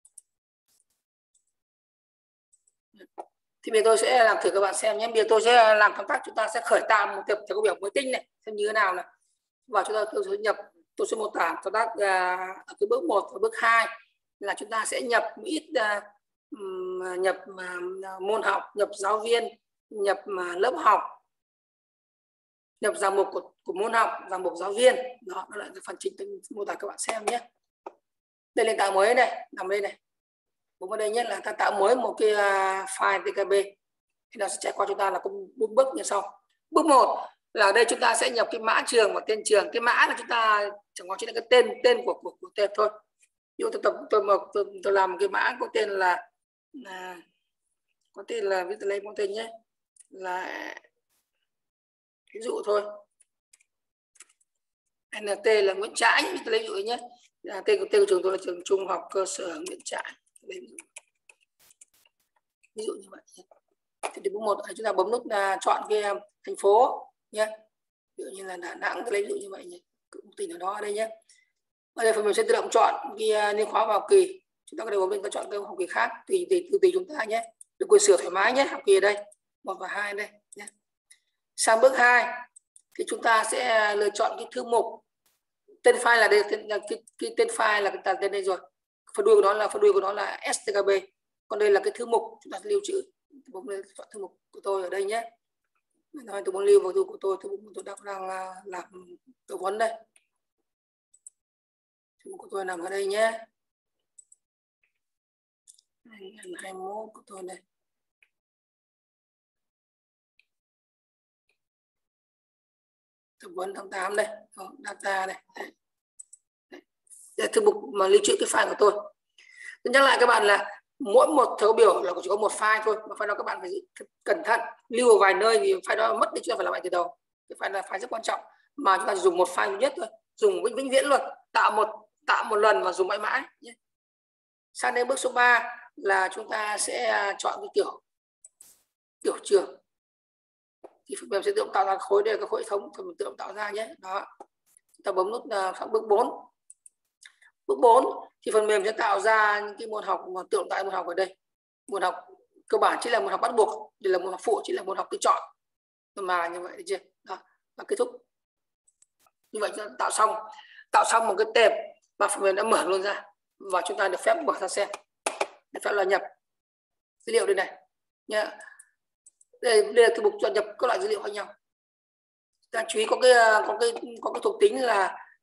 Thì bây giờ tôi sẽ làm thử các bạn xem nhé. Bây giờ tôi sẽ làm thao tác, chúng ta sẽ khởi tạo một tập theo biểu mới tinh này, xem như thế nào này. Và chúng ta tôi sẽ nhập, tôi sẽ mô tả thao tác ở cái bước một và bước hai là chúng ta sẽ nhập một ít uh, nhập uh, môn học, nhập giáo viên, nhập uh, lớp học, nhập dạng mục của, của môn học, dạng mục giáo viên. Đó, đó là cái phần chính tôi mô tả các bạn xem nhé. Đây là tạo mới này, nằm đây này. Bấm vào đây nhé, là ta tạo mới một cái uh, file tê ca bê. Thì nó sẽ trải qua chúng ta là có bốn bước như sau. Bước một là ở đây chúng ta sẽ nhập cái mã trường và tên trường. Cái mã là chúng ta chẳng có chỉ là cái tên tên của của, của tệp thôi. Ví dụ tôi tập tôi, tôi, tôi, tôi làm một cái mã có tên là, là có tên là ví dụ lấy một tên nhé, là ví dụ thôi, en tê là Nguyễn Trãi, ví dụ lấy ví dụ nhé. À, tên của tên của trường tôi là trường Trung học cơ sở Nguyễn Trãi. Ví dụ, ví dụ như vậy. Thì bước một chúng ta bấm nút là chọn cái thành phố nhé, ví dụ như là Đà Nẵng, lấy ví dụ như vậy nhé, một tỉnh ở đó ở đây nhé. Ở đây phần mềm sẽ tự động chọn cái niên khóa vào kỳ, chúng ta có thể bấm bên ta chọn cái học kỳ khác tùy tùy tùy chúng ta nhé, được quyền sửa thoải mái nhé. Học kỳ ở đây một và hai đây nhé. Sang bước hai thì chúng ta sẽ lựa chọn cái thư mục, tên file là đây, tên, cái, cái tên file là cái tên đây rồi, phần đuôi của nó là phần đuôi của nó là ét tê ca bê, còn đây là cái thư mục chúng ta lưu trữ. Bấm lên chọn thư mục của tôi ở đây nhé. Nói tôi muốn lưu vào thư của tôi, thư mục tôi đang đang làm tư vấn đây. Thư mục của tôi nằm ở đây nhé. hai nghìn hai mươi mốt của tôi đây. Tư vấn tháng tám đây, đó, data đây. Đây, thư mục mà lưu trữ cái file của tôi. Tôi nhắc lại các bạn là mỗi một thấu biểu là chỉ có một file thôi, mà file đó các bạn phải cẩn thận, lưu ở vài nơi thì file đó mất đi, chúng ta phải làm lại từ đầu. Cái file là file rất quan trọng, mà chúng ta chỉ dùng một file duy nhất thôi, dùng vĩnh vĩnh viễn luôn, tạo một tạo một lần và dùng mãi mãi nhé. Sang đến bước số ba là chúng ta sẽ chọn cái kiểu kiểu trường, thì phần mềm sẽ tự động tạo ra khối, đây là cái khối hệ thống phần mềm tự động tạo ra nhé. Đó, chúng ta bấm nút sang bước bốn. Bước bốn thì phần mềm sẽ tạo ra những cái môn học mà tự động tạo môn học ở đây. Môn học cơ bản chỉ là môn học bắt buộc, đây là môn học phụ chỉ là môn học tự chọn, mà như vậy được chưa? Đó, và kết thúc. Như vậy chúng ta tạo xong tạo xong một cái tệp và phần mềm đã mở luôn ra, và chúng ta được phép mở ra xem, được phép là nhập dữ liệu đây này nhá. Đây, đây là thư mục chọn nhập các loại dữ liệu khác nhau. Ta chú ý có cái có cái có cái thuộc tính là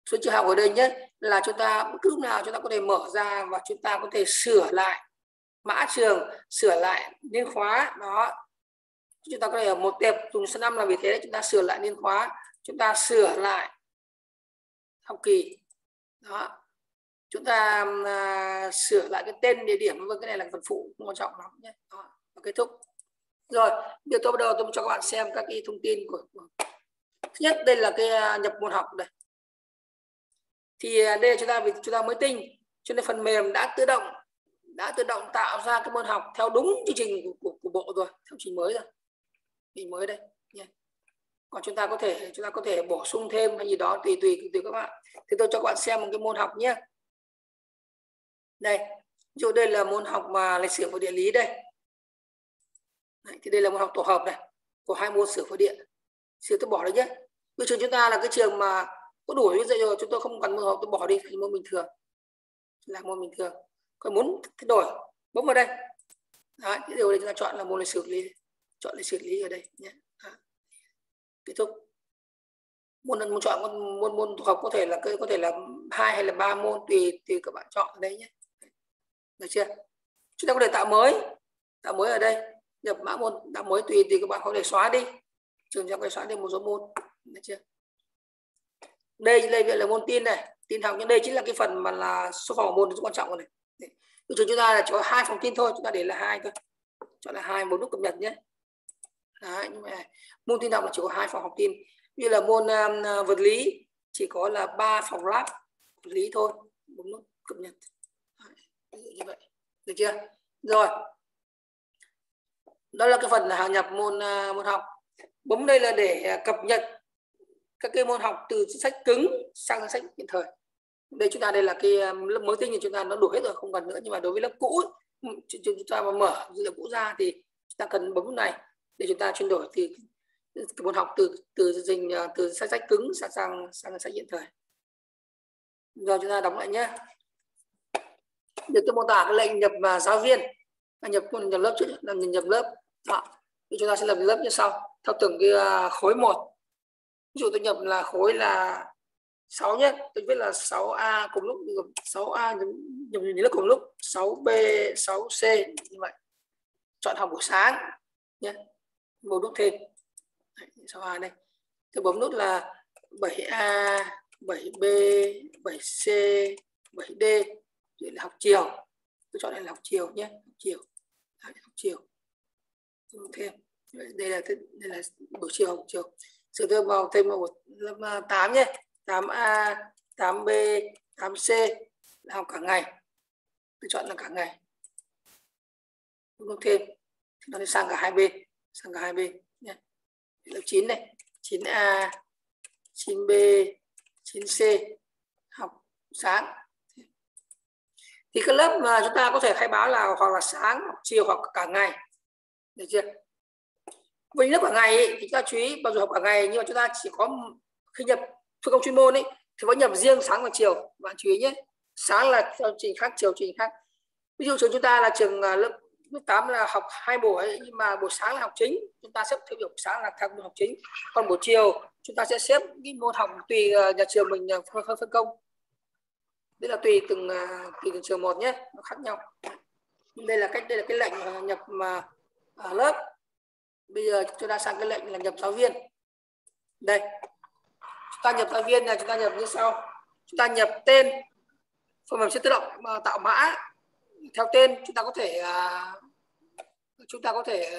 Số trường học ở đây nhé là chúng ta bất cứ lúc nào chúng ta có thể mở ra và chúng ta có thể sửa lại mã trường, sửa lại niên khóa đó. Chúng ta có thể ở một tệp dùng số năm là vì thế đấy, chúng ta sửa lại niên khóa, chúng ta sửa lại học kỳ đó, chúng ta uh, sửa lại cái tên địa điểm, vâng cái này là phần phụ không quan trọng lắm nhé. Đó, và kết thúc rồi. Điều tôi bắt đầu tôi cho các bạn xem các cái thông tin của, của... thứ nhất đây là cái nhập môn học đây, thì đây là chúng ta vì chúng ta mới tinh cho nên phần mềm đã tự động đã tự động tạo ra cái môn học theo đúng chương trình của, của, của bộ rồi, theo trình mới rồi, trình mới đây nhé. Còn chúng ta có thể chúng ta có thể bổ sung thêm hay gì đó tùy tùy tùy các bạn. Thì tôi cho các bạn xem một cái môn học nhé. Đây, ví dụ đây là môn học mà lịch sử và địa lý đây. Đấy, thì đây là môn học tổ hợp này của hai môn sử và địa. Sử tôi bỏ đấy nhé. Cái trường chúng ta là cái trường mà có đủ dạy rồi, chúng tôi không cần môn học, tôi bỏ đi thành môn bình thường, là môn bình thường. Còn muốn thay đổi bấm vào đây. Đấy, cái điều này chúng ta chọn là môn lịch sử lý, chọn lịch sử lý ở đây nhé. Đấy. Kết thúc. Môn môn chọn môn môn môn tổ hợp có thể là có thể là hai hay là ba môn tùy tùy các bạn chọn ở đây nhé. Được chưa? Chúng ta có thể tạo mới, tạo mới ở đây, nhập mã môn tạo mới tùy tùy các bạn có thể xóa đi. Trường trong cái xóa đi một số môn. Được chưa? Đây đây là môn tin này, tin học, nhưng đây chính là cái phần mà là số phòng môn rất quan trọng này. Trường chúng ta là chỉ có hai phòng tin thôi, chúng ta để là hai thôi, chọn là hai một lúc cập nhật nhé. Đấy, nhưng mà môn tin học là chỉ có hai phòng học tin, như là môn um, vật lý chỉ có là ba phòng lab vật lý thôi, một lúc cập nhật. Đấy, như vậy được chưa? Rồi đó là cái phần là nhập môn uh, môn học. Bấm đây là để cập nhật các cái môn học từ sách cứng sang sách hiện thời. Đây chúng ta đây là cái lớp mới tinh thì chúng ta nó đủ hết rồi, không cần nữa. Nhưng mà đối với lớp cũ chúng ta mà mở dữ liệu cũ ra thì chúng ta cần bấm này để chúng ta chuyển đổi từ cái môn học từ từ dình từ sách sách cứng sang sang sang sách hiện thời. Rồi chúng ta đóng lại nhé. Để tôi mô tả cái lệnh nhập mà giáo viên, nhập nhập lớp trước, là nhập lớp. Đó. Thì chúng ta sẽ lập lớp như sau theo từng cái khối một. Ví dụ tôi nhập là khối là sáu nhé, tôi viết là sáu A cùng lúc, sáu A nhập lớp cùng lúc, sáu B, sáu C như vậy. Chọn học buổi sáng nhé, một nút thêm. sáu A đây. Tôi bấm nút là bảy A, bảy B, bảy C, bảy D. Đây là học chiều. Tôi chọn đây là học chiều nhé, học chiều. Đấy, học chiều. Tôi thêm. Đây là đây là buổi chiều, học chiều. Sử tôi vào thêm một lớp tám nhé, tám A, tám B, tám C là học cả ngày. Tôi chọn là cả ngày. Tôi thêm nó đi sang cả hai bên, sang cả hai bên nhé. Lớp chín này, chín A, chín B, chín C học sáng. Thì cái lớp mà chúng ta có thể khai báo là hoặc là sáng, hoặc chiều, hoặc cả ngày. Được chưa? Với lớp cả ngày ấy, thì chúng ta chú ý mặc dù học cả ngày nhưng mà chúng ta chỉ có khi nhập phân công chuyên môn ấy thì vẫn nhập riêng sáng và chiều. Bạn chú ý nhé. Sáng là theo trình khác, chiều trình khác. Ví dụ trường chúng ta là trường lớp lớp tám là học hai buổi ấy, nhưng mà buổi sáng là học chính, chúng ta xếp theo buổi sáng là theo buổi học chính. Còn buổi chiều chúng ta sẽ xếp cái môn học tùy nhà trường mình phân, phân công. Đây là tùy từng tùy từng trường một nhé, nó khác nhau. Đây là cách đây là cái lệnh nhập mà ở lớp. Bây giờ chúng ta sang cái lệnh là nhập giáo viên. Đây, chúng ta nhập giáo viên là chúng ta nhập như sau. Chúng ta nhập tên, phần mềm sẽ tự động tạo mã theo tên. Chúng ta có thể chúng ta có thể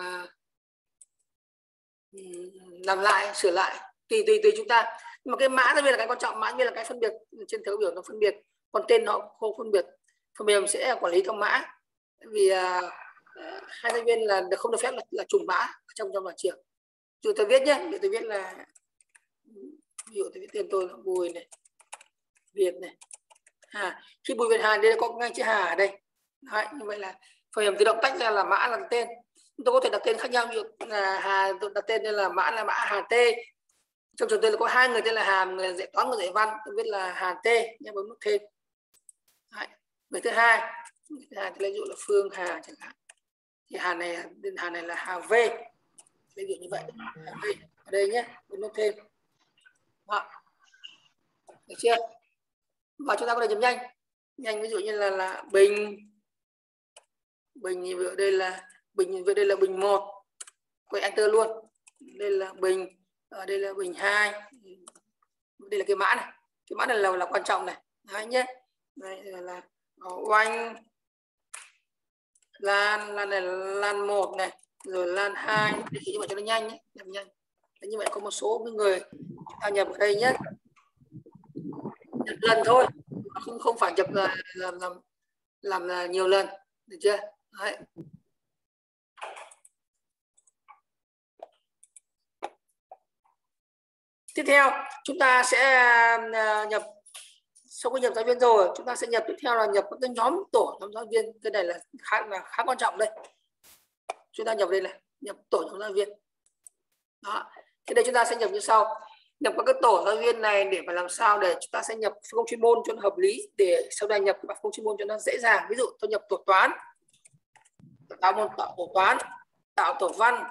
làm lại, sửa lại tùy tùy tùy chúng ta. Nhưng mà cái mã giáo viên là cái quan trọng, mã giáo viên là cái phân biệt trên thứ biểu nó phân biệt, còn tên họ không phân biệt. Phần mềm sẽ quản lý theo mã. Vì uh, hai giáo viên là không được phép là, là trùng mã trong trong nhà trường. Dù tôi viết nhé, tôi viết là ví dụ tôi viết tên tôi là Bùi này, Việt này, Hà. Khi Bùi Việt Hà đây có ngay chữ Hà ở đây. Đấy, như vậy là phần mềm tự động tách ra là mã là tên. Tôi có thể đặt tên khác nhau, ví dụ là Hà, tôi đặt tên đây là mã là mã Hà T. Trong trường tôi là có hai người tên là Hà, người dạy toán, người dạy văn, tôi viết là Hà T, nhé, bấm nút thêm. Đấy. Người thứ hai, người thứ hai thì ví dụ là Phương Hà chẳng hạn. Thì Hà này tên Hà này là Hà V. Ví dụ như vậy. Hà V ở đây nhé, bấm nút thêm. Đó. được chưa? Và chúng ta có thể nhập nhanh nhanh, ví dụ như là là bình bình như vậy, đây là bình vậy đây là bình một, quay enter luôn. Đây là bình, ở đây là bình hai, đây là cái mã này, cái mã này là là quan trọng này, đấy nhé. Đây là, là oanh lan lan này lan một này, rồi lan hai, như vậy cho nó nhanh nhé, nhập nhanh. Đấy, như vậy có một số người ta nhập ở đây nhé, nhập lần thôi, không không phải nhập là làm làm làm là nhiều lần, được chưa? Đấy. Tiếp theo chúng ta sẽ nhập, sau khi nhập giáo viên rồi chúng ta sẽ nhập tiếp theo là nhập các cái nhóm tổ nhóm giáo viên. Cái này là khá là khá quan trọng đây. Chúng ta nhập đây này, nhập tổ nhóm giáo viên. Đó. Thì đây chúng ta sẽ nhập như sau. Nhập các cái tổ giáo viên này để mà làm sao để chúng ta sẽ nhập phân công chuyên môn cho nó hợp lý, để sau này nhập phân công chuyên môn cho nó dễ dàng. Ví dụ tôi nhập tổ toán, tạo môn tạo tổ toán, tạo tổ văn,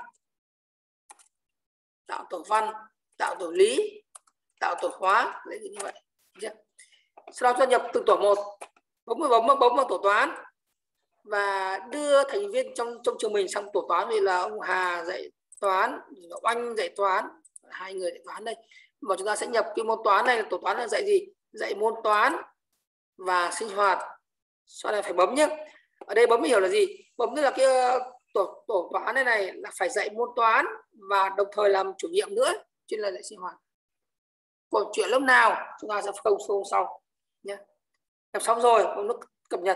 tạo tổ văn, tạo tổ lý, tạo tổ hóa, lấy như vậy. Sau đó cho nhập từng tổ một, bấm bấm bấm vào tổ toán và đưa thành viên trong trong trường mình sang tổ toán. Vì là ông Hà dạy toán, Oanh dạy toán, hai người dạy toán đây. Và chúng ta sẽ nhập cái môn toán này, tổ toán là dạy gì? Dạy môn toán và sinh hoạt. Sau này phải bấm nhé. Ở đây bấm hiểu là gì? Bấm tức là cái tổ tổ toán này này là phải dạy môn toán và đồng thời làm chủ nhiệm nữa, chứ là dạy sinh hoạt. Còn chuyện lúc nào chúng ta sẽ không không sau nhé. Nhập xong rồi bấm nút cập nhật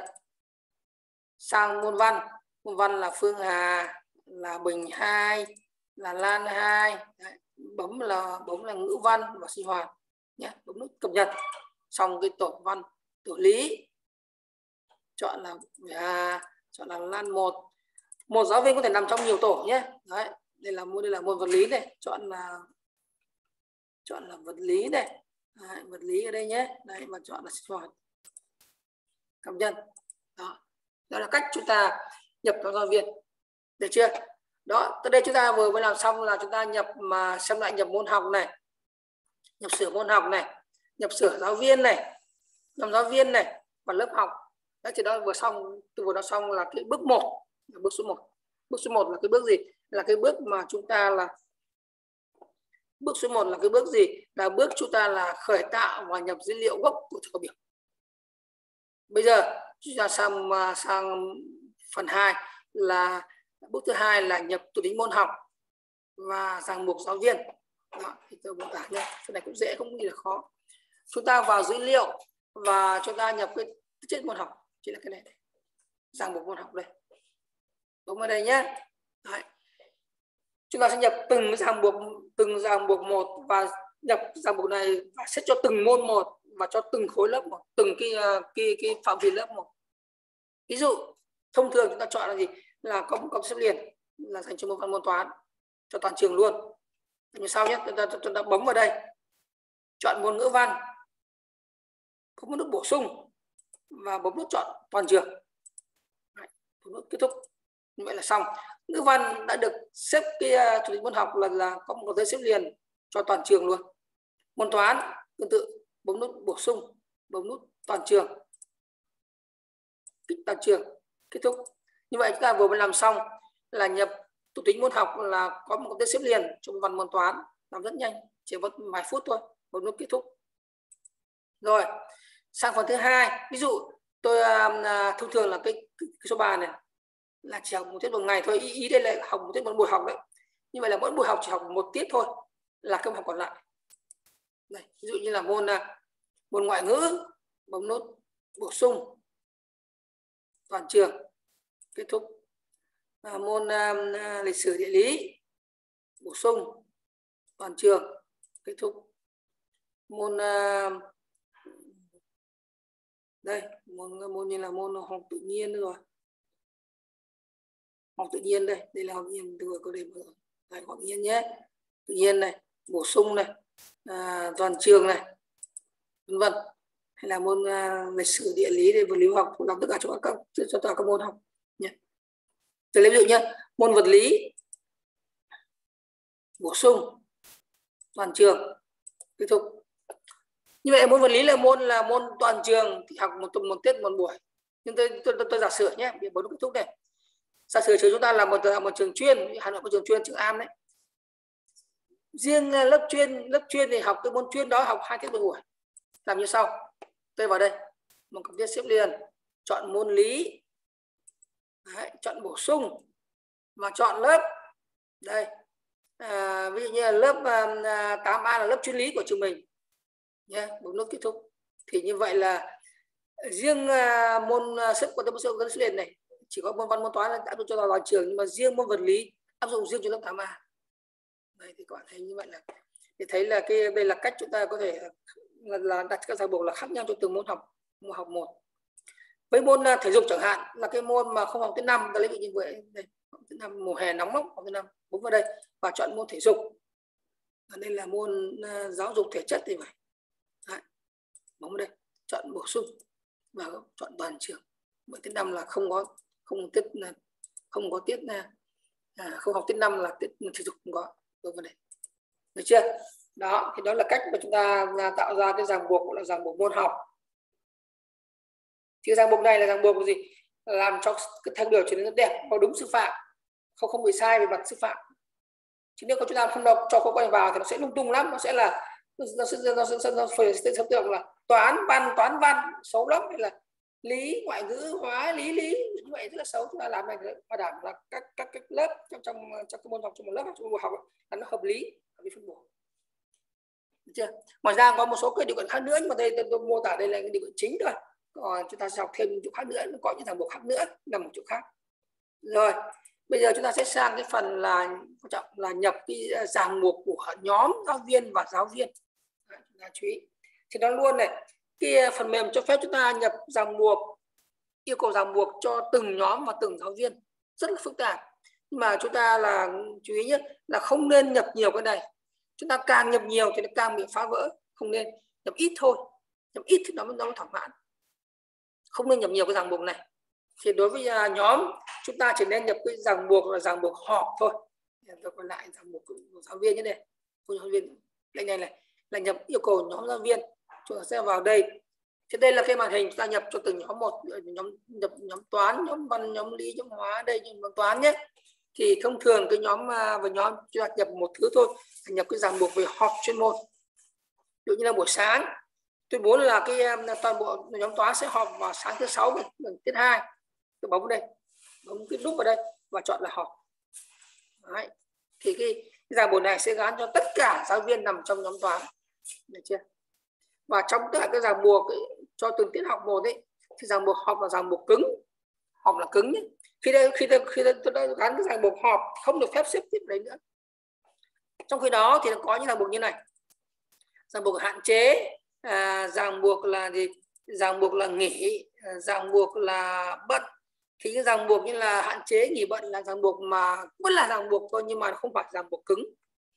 sang môn văn. Môn văn là Phương Hà, là Bình hai, là Lan hai. Đấy. Bấm là bấm là ngữ văn và sinh hoạt nhé. Bấm nút cập nhật xong cái tổ văn, tổ lý chọn là à, chọn là Lan một. Một giáo viên có thể nằm trong nhiều tổ nhé. Đấy, đây là môn đây là môn vật lý này, chọn là chọn là vật lý này. Đấy, vật lý ở đây nhé. Đấy, và chọn là sinh hoạt, cập nhật. Đó. Đó là cách chúng ta nhập các giáo viên, được chưa? Đó, tới đây chúng ta vừa mới làm xong là chúng ta nhập mà xem lại nhập môn học này, nhập sửa môn học này, nhập sửa giáo viên này, nhập giáo viên này và lớp học. Đấy, thì đó vừa xong, từ vừa đó xong là cái bước một, bước số một. Bước số một là cái bước gì? Là cái bước mà chúng ta là bước số một là cái bước gì? Là bước chúng ta là khởi tạo và nhập dữ liệu gốc của thử biểu. Bây giờ chúng ta sang sang phần hai là bước thứ hai là nhập thuộc tính môn học và ràng buộc giáo viên. Đó, thì tôi mô tả nhé. Cái này cũng dễ, không gì là khó. Chúng ta vào dữ liệu và chúng ta nhập cái chất môn học, chỉ là cái này, ràng buộc môn học đây. Đúng ở đây nhé. Đấy. Chúng ta sẽ nhập từng ràng buộc từng ràng buộc một và nhập ràng buộc này và xét cho từng môn một và cho từng khối lớp một, từng cái cái cái phạm vi lớp một. Ví dụ thông thường chúng ta chọn là gì? Là có một công xếp liền là dành cho môn văn môn toán cho toàn trường luôn. Như sau nhé, chúng ta, chúng ta bấm vào đây, chọn môn ngữ văn, bấm nút bổ sung và bấm nút chọn toàn trường. Đấy, bấm nút kết thúc. Như vậy là xong. Ngữ văn đã được xếp cái thuộc tính môn học là là có một dây xếp liền cho toàn trường luôn. Môn toán tương tự, bấm nút bổ sung, bấm nút toàn trường, kích toàn trường, kết thúc. Như vậy chúng ta vừa mới làm xong là nhập thuộc tính môn học là có một dây xếp liền trong văn môn toán, làm rất nhanh, chỉ mất vài phút thôi, bấm nút kết thúc. Rồi sang phần thứ hai, ví dụ tôi uh, thông thường là cái, cái, cái số ba này là chỉ học một tiết một ngày thôi, ý, ý đây là học một tiết một buổi học đấy. Như vậy là mỗi buổi học chỉ học một tiết thôi, là các học còn lại. Đây, ví dụ như là môn môn ngoại ngữ, bấm nút bổ sung toàn trường, kết thúc. À, môn uh, lịch sử địa lý, bổ sung toàn trường, kết thúc. Môn uh, đây môn môn như là môn học tự nhiên rồi, học tự nhiên đây, đây là học tự nhiên, tôi có đề đây học tự nhiên nhé, tự nhiên này, bổ sung này, à, toàn trường này, vân vân. Hay là môn uh, lịch sử địa lý để vật lý học, làm tất cả cho các cho tất cả các môn học nhé. Tôi lấy ví dụ nhé, môn vật lý, bổ sung toàn trường, kết thúc. Như vậy môn vật lý là môn là môn toàn trường thì học một tuần một tiết một buổi. Nhưng tôi tôi, tôi, tôi giả sử nhé, bị bố kết thúc này. Giả sử trường chúng ta là một là một trường chuyên, Hà Nội một trường chuyên, trường Am đấy. Riêng lớp chuyên lớp chuyên thì học cái môn chuyên đó học hai tiết một buổi. Làm như sau. Tôi vào đây, một cặp viết xếp liền, chọn môn lý, đấy, chọn bổ sung và chọn lớp. Đây, à, ví dụ như là lớp à, tám A là lớp chuyên lý của trường mình nhé, bấm nút kết thúc. Thì như vậy là riêng à, môn xếp của tôi gắn xếp liền này chỉ có môn văn môn toán là áp dụng cho toàn trường, nhưng mà riêng môn vật lý áp dụng riêng cho lớp tám A. Đây thì các bạn thấy như vậy là thì thấy là cái đây là cách chúng ta có thể là, là đặt các ràng buộc là khác nhau cho từng môn học môn học một. Với môn thể dục chẳng hạn là cái môn mà không học tới năm, ta lấy ví dụ như vậy đây, tới năm mùa hè nóng lắm, học tới năm bấm vào đây và chọn môn thể dục. Và đây là môn uh, giáo dục thể chất thì phải. Đấy. Bấm vào đây chọn bổ sung và chọn toàn trường. Bởi tiết năm là không có không tiết không có tiết à, không học tiết năm là tiết thể dục không có. Bấm vào đây. Được chưa? Đó thì đó là cách mà chúng ta tạo ra cái ràng buộc, là ràng buộc môn học. Thì ràng buộc này là ràng buộc gì? Làm cho cái thanh biểu trở nên đẹp và đúng sư phạm, không không bị sai về mặt sư phạm. Chứ nếu chúng ta không đọc cho cô quay vào thì nó sẽ lung tung lắm, nó sẽ là nó sẽ nó sẽ nó phải sẽ tượng là toán văn toán văn xấu lắm, hay là lý ngoại ngữ hóa lý lý như vậy rất là xấu. Chúng ta làm này bảo đảm là các các các lớp trong trong trong cái môn học, trong một lớp trong một học là nó hợp lý, hợp lý phân bổ. Được chưa? Ngoài ra có một số cái điều kiện khác nữa, nhưng mà đây tôi, tôi mô tả đây là cái điều kiện chính thôi. Còn chúng ta sẽ học thêm những chỗ khác nữa, có những ràng buộc khác nữa là một chỗ khác. Rồi bây giờ chúng ta sẽ sang cái phần là quan trọng là nhập cái ràng buộc của nhóm giáo viên và giáo viên. Đấy, chúng ta chú ý thì nó luôn này, cái phần mềm cho phép chúng ta nhập ràng buộc, yêu cầu ràng buộc cho từng nhóm và từng giáo viên, rất là phức tạp. Nhưng mà chúng ta là chú ý nhất là không nên nhập nhiều cái này. Chúng ta càng nhập nhiều thì nó càng bị phá vỡ, không nên nhập ít thôi, nhập ít thì nó mới nó mới thỏa mãn, không nên nhập nhiều cái ràng buộc này. Thì đối với nhóm chúng ta chỉ nên nhập cái ràng buộc là ràng buộc họp thôi. Tôi còn lại ràng buộc của giáo viên như này, của giáo viên đây này này là nhập yêu cầu nhóm giáo viên. Chúng ta sẽ vào đây. Thì đây là cái màn hình chúng ta nhập cho từng nhóm một, nhóm nhập nhóm toán, nhóm văn, nhóm lý, nhóm hóa, đây nhóm toán nhé. Thì thông thường cái nhóm và nhóm chúng ta nhập một thứ thôi, nhập cái ràng buộc về họp chuyên môn. Ví dụ như là buổi sáng tôi muốn là cái toàn bộ nhóm toán sẽ họp vào sáng thứ sáu tiết hai. Tôi bấm vào đây, bấm cái nút vào đây và chọn là họp. Đấy. Thì cái, cái ràng buộc này sẽ gắn cho tất cả giáo viên nằm trong nhóm toán. Được chưa? Và trong tất cả cái ràng buộc ấy, cho từng tiết học một ấy, thì ràng buộc họp là ràng buộc cứng, họp là cứng nhé. Khi đây khi đây, khi đây, tôi đã gắn cái ràng buộc họp không được phép xếp tiếp đấy nữa. Trong khi đó thì nó có những ràng buộc như này, ràng buộc hạn chế, à, ràng buộc là gì, ràng buộc là nghỉ, ràng buộc là bận. Thì những ràng buộc như là hạn chế, nghỉ, bận là ràng buộc mà vẫn là ràng buộc thôi, nhưng mà không phải ràng buộc cứng.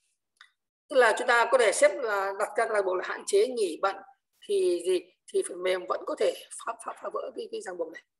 Tức là chúng ta có thể xếp là đặt các ràng buộc là hạn chế, nghỉ, bận thì gì thì phần mềm vẫn có thể phá, phá, phá vỡ cái, cái ràng buộc này.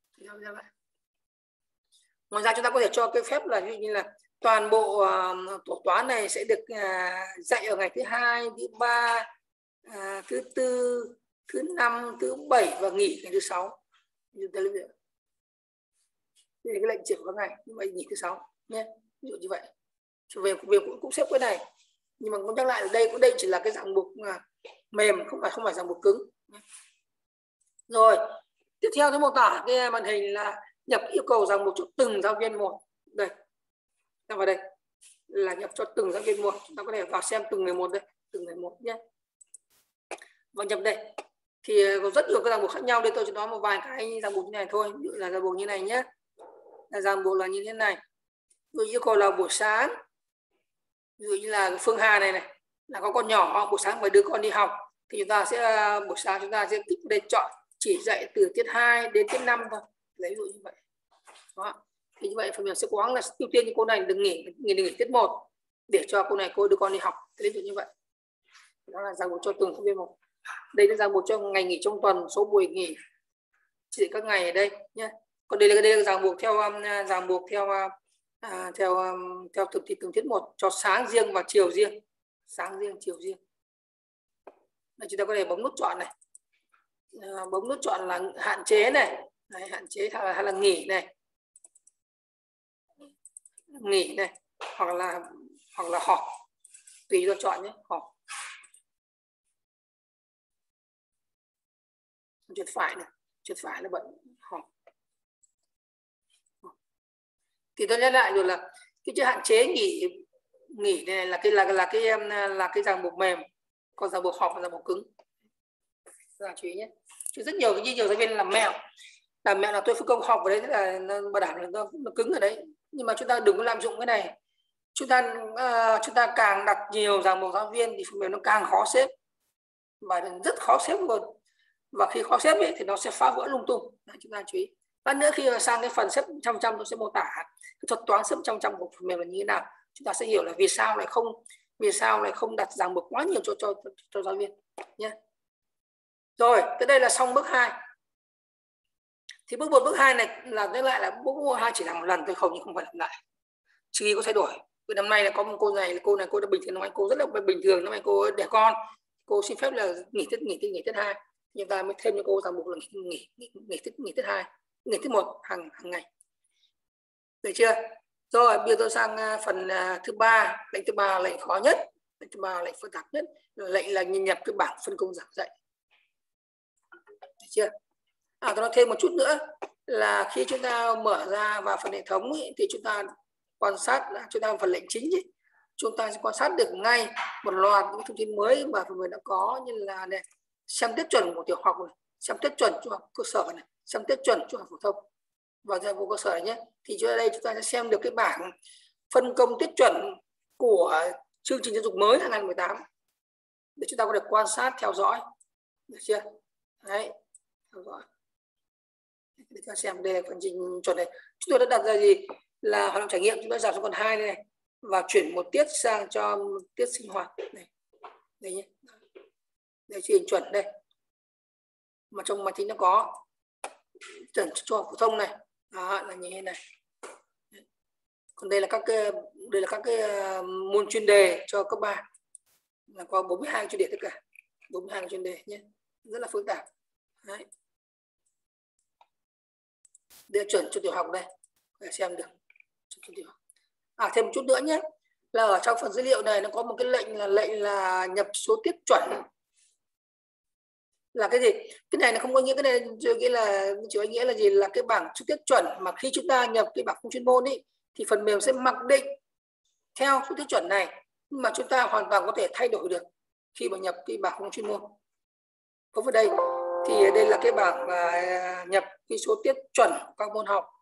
Ngoài ra chúng ta có thể cho cái phép là như là toàn bộ uh, tổ toán này sẽ được uh, dạy ở ngày thứ hai, thứ ba, uh, thứ tư, thứ năm, thứ bảy và nghỉ ngày thứ sáu. Như đây là cái lệnh chuyển các ngày, như vậy nghỉ thứ sáu nhé. Ví dụ như vậy. Về về cũng, cũng xếp cái này, nhưng mà cũng nhắc lại ở đây cũng đây chỉ là cái ràng buộc uh, mềm, không phải không phải ràng buộc cứng. Rồi tiếp theo cái mô tả cái màn hình là nhập yêu cầu ràng buộc cho từng giáo viên một. Đây, ta vào đây là nhập cho từng giáo viên một. Chúng ta có thể vào xem từng người một đây, từng người một nhé. Và nhập đây thì có rất nhiều cái ràng buộc khác nhau. Đây tôi chỉ nói một vài cái ràng buộc như này thôi. Ví dụ là ràng buộc như này nhé, là ràng buộc là như thế này. Ví dụ yêu cầu là buổi sáng, ví dụ như là Phương Hà này này là có con nhỏ, buổi sáng phải đưa con đi học thì chúng ta sẽ buổi sáng chúng ta sẽ kích đây chọn chỉ dạy từ tiết hai đến tiết năm thôi, lấy ví dụ như vậy. Đó. Thì như vậy phần mềm sẽ cố gắng là ưu tiên cho cô này đừng nghỉ nghỉ đừng nghỉ tiết một để cho cô này cô đưa con đi học, lấy ví dụ như vậy. Đó là ràng buộc cho từng giáo viên một. Đây là ràng buộc cho ngày nghỉ trong tuần, số buổi nghỉ chỉ các ngày ở đây nhé. Còn đây là đây là ràng buộc theo ràng buộc theo à, theo theo thực thì từng tiết một, cho sáng riêng và chiều riêng, sáng riêng chiều riêng. Đây, chúng ta có thể bấm nút chọn này, à, bấm nút chọn là hạn chế này. Đấy, hạn chế hay là, hay là nghỉ này, nghỉ này, hoặc là hoặc là họp, tùy cho chọn nhé. Họp, chuột phải này, chuột phải là bận họp. Thì tôi nhắc lại rồi là cái chữ hạn chế nghỉ nghỉ này là cái là là cái là cái ràng buộc mềm, còn ràng buộc họp là ràng buộc cứng. Các bạn chú ý nhé. Chứ rất nhiều cái nhiều giáo viên làm mẹo, làm mẹo là tôi phân công họp vào đấy, tức là nó bảo đảm là nó, nó cứng ở đấy. Nhưng mà chúng ta đừng có lạm dụng cái này. Chúng ta uh, chúng ta càng đặt nhiều ràng buộc giáo viên thì phần mềm nó càng khó xếp và rất khó xếp luôn. Và khi khó xếp ấy, thì nó sẽ phá vỡ lung tung. Đấy, chúng ta chú ý. Và nữa khi mà sang cái phần xếp trăm trăm tôi sẽ mô tả cái thuật toán xếp trăm trăm của phần mềm là như thế nào. Chúng ta sẽ hiểu là vì sao lại không vì sao lại không đặt ràng buộc quá nhiều cho cho cho, cho giáo viên nhé. Rồi, tới đây là xong bước hai. Thì bước một, bước hai này là nhắc lại là bước hai chỉ làm một lần thôi, không nhưng không phải làm lại. Trừ khi có thay đổi. Vì năm nay là có một cô này, cô này cô đã bình thường, năm nay cô rất là bình thường, năm nay cô đẻ con, cô xin phép là nghỉ tiết nghỉ tiết nghỉ tiết hai, nhưng ta mới thêm cho cô ràng buộc là nghỉ nghỉ nghỉ, nghỉ tiết nghỉ tiết hai, nghỉ tiết một hàng hàng ngày. Được chưa? Rồi bây giờ tôi sang phần thứ ba. Lệnh thứ ba là lệnh khó nhất, lệnh thứ ba là lệnh phức tạp nhất, lệnh là nhập cái bảng phân công giảng dạy. Được chưa? À, tôi nói thêm một chút nữa là khi chúng ta mở ra vào phần hệ thống ấy, thì chúng ta quan sát, chúng ta phần lệnh chính ấy, chúng ta sẽ quan sát được ngay một loạt những thông tin mới mà phần mềm đã có, như là này, xem tiết chuẩn của tiểu học này, xem tiết chuẩn trung học cơ sở này, xem tiết chuẩn trung học phổ thông và giáo vụ cơ sở này nhé. Thì ở đây chúng ta sẽ xem được cái bảng phân công tiết chuẩn của chương trình giáo dục mới hai nghìn không trăm mười tám để chúng ta có thể quan sát theo dõi. Được chưa? Đấy, theo dõi để ta xem đây là phần trình chuẩn này. Chúng tôi đã đặt ra gì là hoạt động trải nghiệm, chúng ta giảm xuống còn hai này và chuyển một tiết sang cho tiết sinh hoạt này, đây nhé, đây truyền chuẩn đây, mà trong máy tính nó có chuẩn cho phổ thông này. Đó, là như thế này. Còn đây là các cái đây là các cái môn chuyên đề cho cấp ba, là có bốn mươi hai chuyên đề tất cả, bốn mươi hai chuyên đề nhé, rất là phức tạp. Đấy, đây chuẩn cho tiểu học đây, để xem được chuẩn tiểu học. À, thêm một chút nữa nhé, là ở trong phần dữ liệu này nó có một cái lệnh là lệnh là nhập số tiết chuẩn. Là cái gì? Cái này nó không có nghĩa, cái này chưa nghĩa là chưa nghĩa là gì, là cái bảng số tiết chuẩn mà khi chúng ta nhập cái bảng không chuyên môn ấy thì phần mềm sẽ mặc định theo số tiết chuẩn này, nhưng mà chúng ta hoàn toàn có thể thay đổi được khi mà nhập cái bảng không chuyên môn. Có vào đây thì đây là cái bảng mà nhập cái số tiết chuẩn của các môn học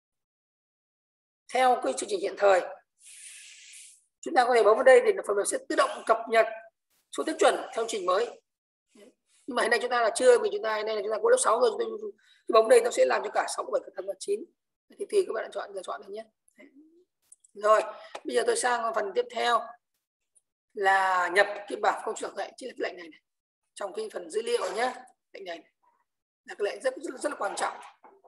theo cái chương trình hiện thời. Chúng ta có thể bấm vào đây để phần mềm sẽ tự động cập nhật số tiết chuẩn theo chương trình mới. Nhưng mà hiện nay chúng ta là chưa, vì chúng ta đây là chúng ta có lớp sáu rồi, tôi bấm đây nó sẽ làm cho cả sáu, bảy, tám và chín. Thì tùy các bạn chọn, giờ chọn được nhé. Rồi, bây giờ tôi sang phần tiếp theo là nhập cái bảng công giảng dạy, chính là cái lệnh này, này trong cái phần dữ liệu nhé. Lệnh này, này là cái lệnh rất rất, rất là quan trọng.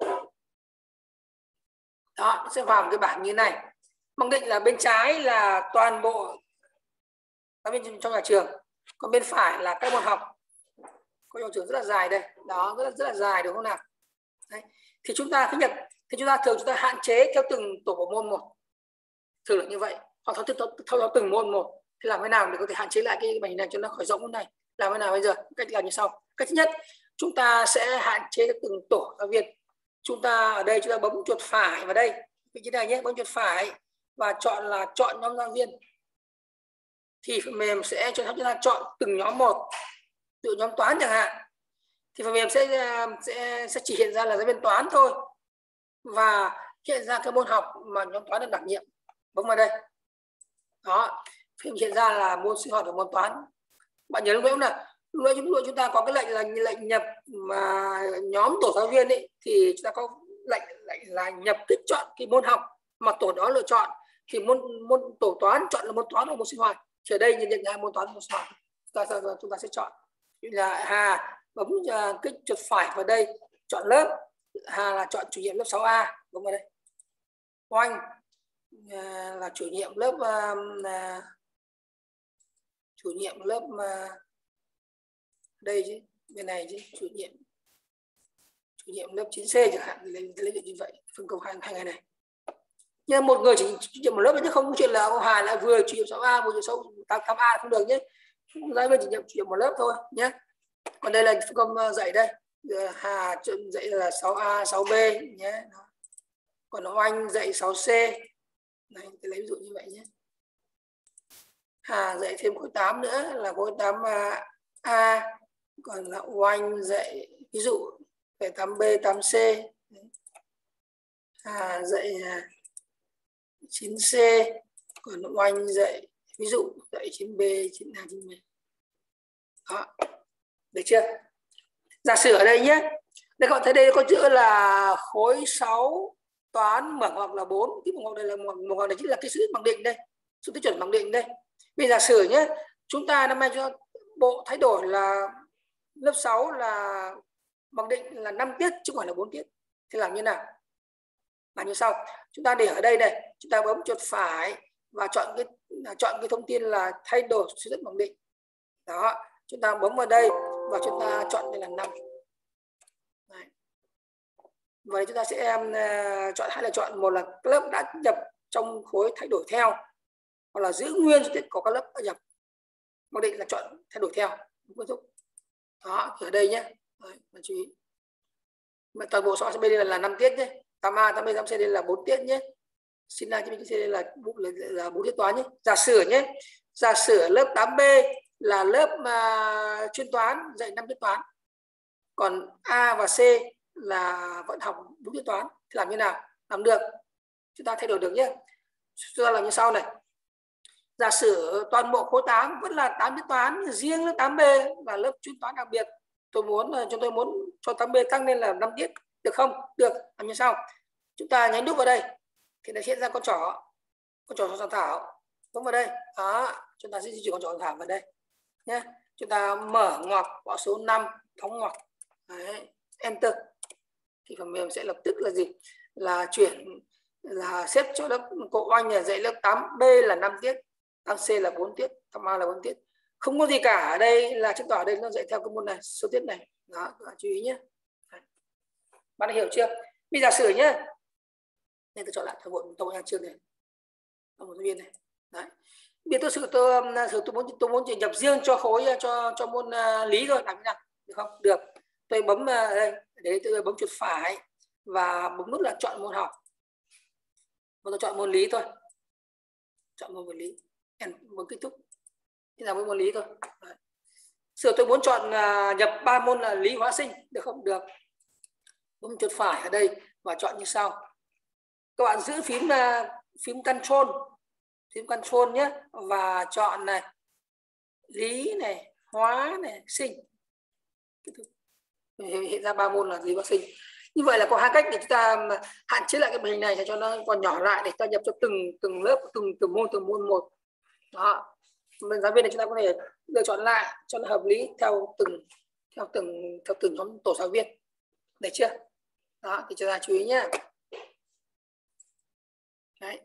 Đó, nó sẽ vào một cái bảng như này. Mặc định là bên trái là toàn bộ giáo viên trong nhà trường, còn bên phải là các môn học. Có dòng trường rất là dài đây, đó, rất là rất là dài, đúng không nào? Đấy. Thì chúng ta thứ nhất, thì chúng ta thường chúng ta hạn chế theo từng tổ của môn một, thường là như vậy, hoặc theo, theo, theo, theo từng môn một. Thì làm thế nào để có thể hạn chế lại cái bài này cho nó khỏi rộng như này? Làm thế nào bây giờ? Cách làm như sau. Cách thứ nhất, chúng ta sẽ hạn chế từng tổ giáo viên. Chúng ta ở đây chúng ta bấm chuột phải vào đây, vị trí này nhé, bấm chuột phải và chọn là chọn nhóm giáo viên. Thì phần mềm sẽ cho chúng ta chọn từng nhóm một. Ví dụ nhóm toán chẳng hạn, thì phần mềm sẽ, sẽ sẽ chỉ hiện ra là giáo viên toán thôi và hiện ra cái môn học mà nhóm toán được đảm nhiệm. Bấm vào đây, đó, phim hiện ra là môn sinh hoạt và môn toán. Bạn nhớ lúc nãy là lúc nãy chúng, chúng ta có cái lệnh là lệnh nhập mà nhóm tổ giáo viên ấy, thì chúng ta có lệnh lệnh là nhập kích chọn cái môn học mà tổ đó lựa chọn, thì môn môn tổ toán chọn là môn toán hoặc môn sinh hoạt. Thì ở đây nhận định hai môn toán và môn sinh hoạt, chúng ta, chúng ta sẽ chọn là Hà bấm uh, kích chuột phải vào đây chọn lớp, Hà là chọn chủ nhiệm lớp sáu A, bấm vào đây. Oanh uh, là chủ nhiệm lớp uh, uh, chủ nhiệm lớp uh, đây chứ, bên này chứ, chủ nhiệm chủ nhiệm lớp chín C chẳng hạn, lấy lấy như vậy, phân công hai hai ngày này. Nhưng một người chỉ chủ nhiệm một lớp chứ không có chuyện là ông Hà lại vừa chủ nhiệm sáu A vừa chủ nhiệm tám A không được nhé. Giáo viên chỉ nhiệm chủ nhiệm một lớp thôi nhé. Còn đây là phân công dạy đây. Hà dạy là sáu A sáu B nhé. Còn Oanh dạy sáu C. Này, tôi lấy ví dụ như vậy nhé. Hà dạy thêm khối tám nữa là khối tám A. Còn là Oanh dạy ví dụ về tám B tám C. Hà dạy chín C. Còn Oanh dạy ví dụ dạy chín B chín A chín B. Đó. Được chưa? Giả sử ở đây nhé. Đây các bạn thấy đây có chữ là khối sáu toán mở ngoặc là bốn. Cái mở ngoặc đây là mở ngoặc này chính là cái số bằng định đây. Số tiêu chuẩn bằng định đây. Bây giờ giả sử nhé, chúng ta năm nay cho bộ thay đổi là lớp sáu là bằng định là năm tiết chứ không phải là bốn tiết. Thì làm như nào? Làm như sau. Chúng ta để ở đây này, chúng ta bấm chuột phải và chọn cái chọn cái thông tin là thay đổi số tiết bằng định. Đó, chúng ta bấm vào đây và chúng ta chọn đây là năm. Đấy. Vậy chúng ta sẽ uh, chọn hai là chọn, một là lớp đã nhập trong khối thay đổi theo, hoặc là giữ nguyên số tiết có các lớp đã nhập. Mặc định là chọn thay đổi theo. Đó, ở đây nhé. Đấy, mà chú ý. Mà toàn bộ sáu bên đây là, là năm tiết nhé. tám A, tám B, tám C đây là bốn tiết nhé. Xin A, chín B, C đây là, là, là bốn tiết toán nhé. Giả sử nhé. Giả sử lớp tám B là lớp uh, chuyên toán dạy năm tiết toán. Còn A và C là vẫn học bốn tiết toán. Thì làm như nào? Làm được. Chúng ta thay đổi được nhé. Chúng ta làm như sau này. Giả sử toàn bộ khối tám vẫn là tám tiết toán, riêng lớp tám B là lớp chuyên toán đặc biệt. Tôi muốn chúng tôi muốn cho tám B tăng lên là năm tiết, được không? Được. Làm như sau? Chúng ta nhấn đúp vào đây thì nó hiện ra con trỏ, con trỏ soạn thảo. Bấm vào đây. Đó, chúng ta sẽ di chuyển con trỏ soạn thảo vào đây nhé. Chúng ta mở ngoặc gõ số năm, đóng ngoặc. Đấy, enter. Thì phần mềm sẽ lập tức là gì? Là chuyển là xếp cho lớp cô Oanh là dạy lớp tám B là năm tiết, tám C là bốn tiết, tám A là bốn tiết. Không có gì cả ở đây, là chứng tỏ ở đây nó dạy theo cái môn này, số tiết này. Đó, các bạn chú ý nhé. Đấy. Bạn đã hiểu chưa? Bây giờ xử nhé. Nên tôi chọn lại toàn bộ tổng nhà trường này, một giáo viên này. Đấy. Bây giờ tôi sử tôi, tôi muốn tôi muốn chỉ nhập riêng cho khối cho cho môn uh, lý thôi, làm thế nào? Được không? Được. Tôi bấm uh, đây, để tôi bấm chuột phải và bấm nút là chọn môn học. Và tôi chọn môn lý thôi. Chọn môn lý. Bấm kết thúc. Thế là với môn lý thôi. Đấy. Sửa tôi muốn chọn uh, nhập ba môn là lý hóa sinh, được không? Được. Bấm chuột phải ở đây và chọn như sau. Các bạn giữ phím uh, phím control, phím control nhé, và chọn này lý này, hóa này, sinh. Hiện ra ba môn là lý hóa sinh. Như vậy là có hai cách để chúng ta hạn chế lại cái màn hình này cho nó còn nhỏ lại để ta nhập cho từng từng lớp, từng từng môn từng môn một. Đó. Bên giáo viên này chúng ta có thể lựa chọn lại cho nó hợp lý theo từng theo từng theo từng nhóm tổ giáo viên. Được chưa? Đó, thì chúng ta chú ý nhé. Đấy.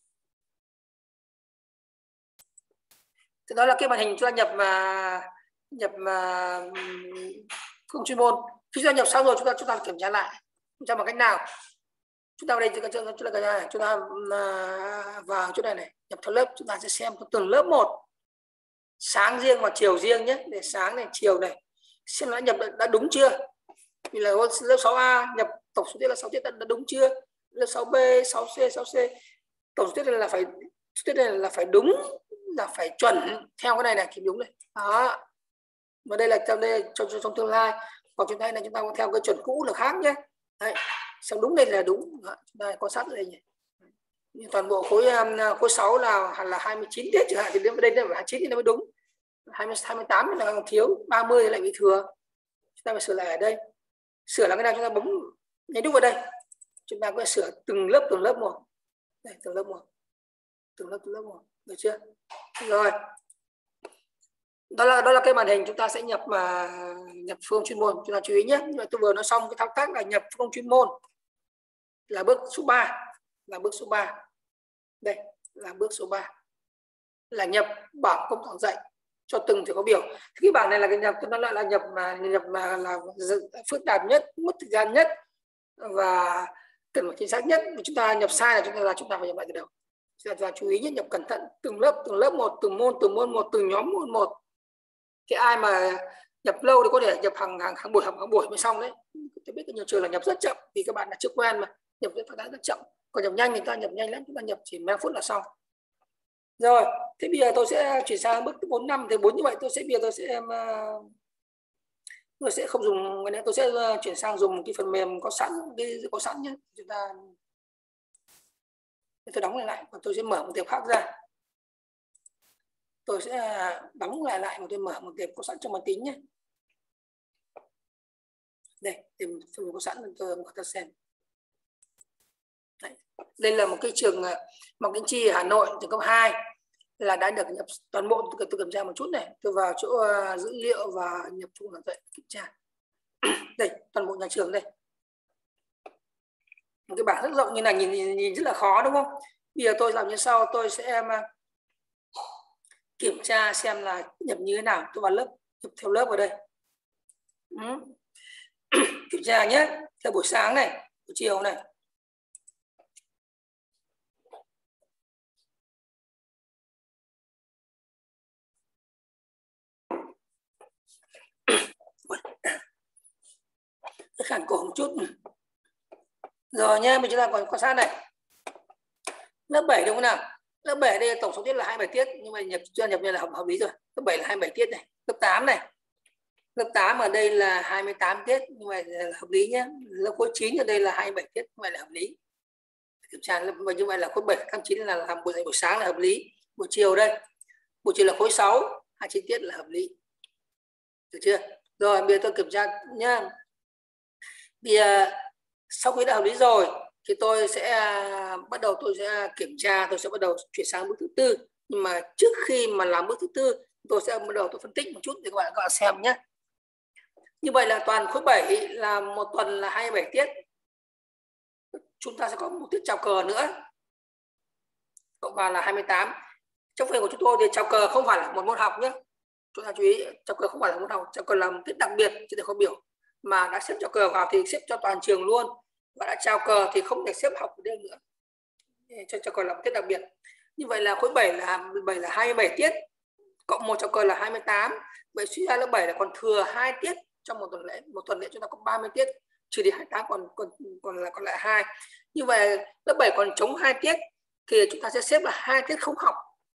Thì đó là cái màn hình chúng ta nhập mà nhập mà không chuyên môn. Khi chúng ta nhập xong rồi chúng ta chúng ta kiểm tra lại. Kiểm tra bằng cách nào? Chúng ta vào đây chúng ta chúng ta, chúng ta vào chỗ này này, nhập theo lớp, chúng ta sẽ xem từng lớp một. Sáng riêng và chiều riêng nhé, để sáng này, chiều này. Xem nó nhập đã đúng chưa? Vì là lớp sáu A nhập tổng số tiết là sáu tiết đã đúng chưa? Lớp sáu B, sáu C, sáu C. Tổng số tiết này là phải số tiết này là phải đúng, là phải chuẩn theo cái này này thì đúng này. Đó. Và đây là trong đây trong trong tương lai. Còn chúng ta này chúng ta theo cái chuẩn cũ là khác nhé. Đấy. Xong đúng đây là đúng. Đó. Chúng ta quan sát ở đây nhỉ. Toàn bộ khối khối sáu là là hai mươi chín tiết chẳng hạn thì đến đây là hai mươi chín thì nó mới đúng. hai mươi, hai mươi tám là thiếu, ba mươi lại bị thừa. Chúng ta phải sửa lại ở đây. Sửa là cái nào chúng ta bấm nhấn đúp vào đây. Chúng ta có sửa từng lớp từng lớp một. Đây, từng lớp một. Từng lớp từng lớp một. Được chưa? Rồi. Đó là đó là cái màn hình chúng ta sẽ nhập mà nhập phương chuyên môn. Chúng ta chú ý nhé. Tôi vừa nói xong cái thao tác là nhập phương chuyên môn. Là bước số ba, là bước số ba. Đây, là bước số ba. Là nhập bảng công giảng dạy. cho từng thầy khóa biểu. Cái bảng này là cái nhập nó lại là nhập mà nhập mà là phức tạp nhất, mất thời gian nhất và cần phải chính xác nhất. Chúng ta nhập sai là chúng ta là chúng ta phải nhập lại từ đầu. Chúng ta chú ý nhất, nhập cẩn thận từng lớp từng lớp một, từng môn từng môn một, từng nhóm môn một. Cái ai mà nhập lâu thì có thể nhập hàng hàng, hàng buổi học hàng buổi mới xong đấy. Tôi biết nhiều trường là nhập rất chậm vì các bạn là chưa quen mà nhập rất phát rất chậm. Còn nhập nhanh thì ta nhập nhanh lắm, chúng ta nhập chỉ mười phút là xong. Rồi, thế bây giờ tôi sẽ chuyển sang bước bốn năm. Thì bốn như vậy tôi sẽ bây giờ tôi sẽ tôi sẽ không dùng cái này, tôi sẽ chuyển sang dùng cái phần mềm có sẵn, cái có sẵn nhé. Chúng ta tôi đóng lại lại và tôi sẽ mở một tệp khác ra. Tôi sẽ đóng lại lại và tôi mở một tệp có sẵn trong máy tính nhé. Đây, tìm phần có sẵn tôi mở ra xem. Đấy. Đây là một cái trường Mạc Đĩnh Chi ở Hà Nội, trường cấp hai là đã được nhập toàn bộ. Tôi, tôi kiểm tra một chút này, tôi vào chỗ uh, dữ liệu và nhập chung là vậy kiểm tra. Đây, toàn bộ nhà trường đây. Một cái bảng rất rộng như này, nhìn, nhìn nhìn rất là khó đúng không? Bây giờ tôi làm như sau, tôi sẽ um, kiểm tra xem là nhập như thế nào. Tôi vào lớp, nhập theo lớp vào đây. Ừ. Kiểm tra nhé, theo buổi sáng này, buổi chiều này. Khản cổ một chút. Rồi nha, mình chúng ta còn quan sát này. Lớp bảy đúng không nào? Lớp bảy đây tổng số tiết là hai mươi bảy tiết, nhưng mà nhập chưa nhập như là hợp, hợp lý rồi. Lớp bảy là hai mươi bảy tiết này. Lớp tám này. Lớp tám ở đây là hai mươi tám tiết, nhưng mà là hợp lý nhé. Lớp khối chín ở đây là hai mươi bảy tiết, nhưng mà là hợp lý. Kiểm tra và như vậy là khối bảy, khối chín là làm buổi dạy buổi sáng là hợp lý. Buổi chiều đây. Buổi chiều là khối sáu, hai mươi chín tiết là hợp lý. Được chưa? Rồi bây giờ tôi kiểm tra nhá. Bây giờ sau khi đã hợp lý rồi thì tôi sẽ bắt đầu tôi sẽ kiểm tra, tôi sẽ bắt đầu chuyển sang bước thứ tư. Nhưng mà trước khi mà làm bước thứ tư, tôi sẽ bắt đầu tôi phân tích một chút để các bạn các bạn xem nhé. Như vậy là toàn khối bảy là một tuần là hai mươi bảy tiết. Chúng ta sẽ có một tiết chào cờ nữa. Cộng vào là hai mươi tám. Trong phần của chúng tôi thì chào cờ không phải là một môn học nhé. Chúng ta chú ý, chào cờ không phải là môn học, chào cờ là một tiết đặc biệt trên thầy khóa biểu mà đã xếp chào cờ vào thì xếp cho toàn trường luôn, và đã chào cờ thì không thể xếp học ở đây nữa, cho chào cờ là một tiết đặc biệt. Như vậy là khối bảy là bảy là hai mươi bảy tiết, cộng một chào cờ là hai mươi tám. Vậy suy ra lớp bảy là còn thừa hai tiết trong một tuần lễ. Một tuần lễ chúng ta có ba mươi tiết, trừ đi hai mươi tám còn còn còn là còn lại hai. Như vậy lớp bảy còn trống hai tiết thì chúng ta sẽ xếp là hai tiết không học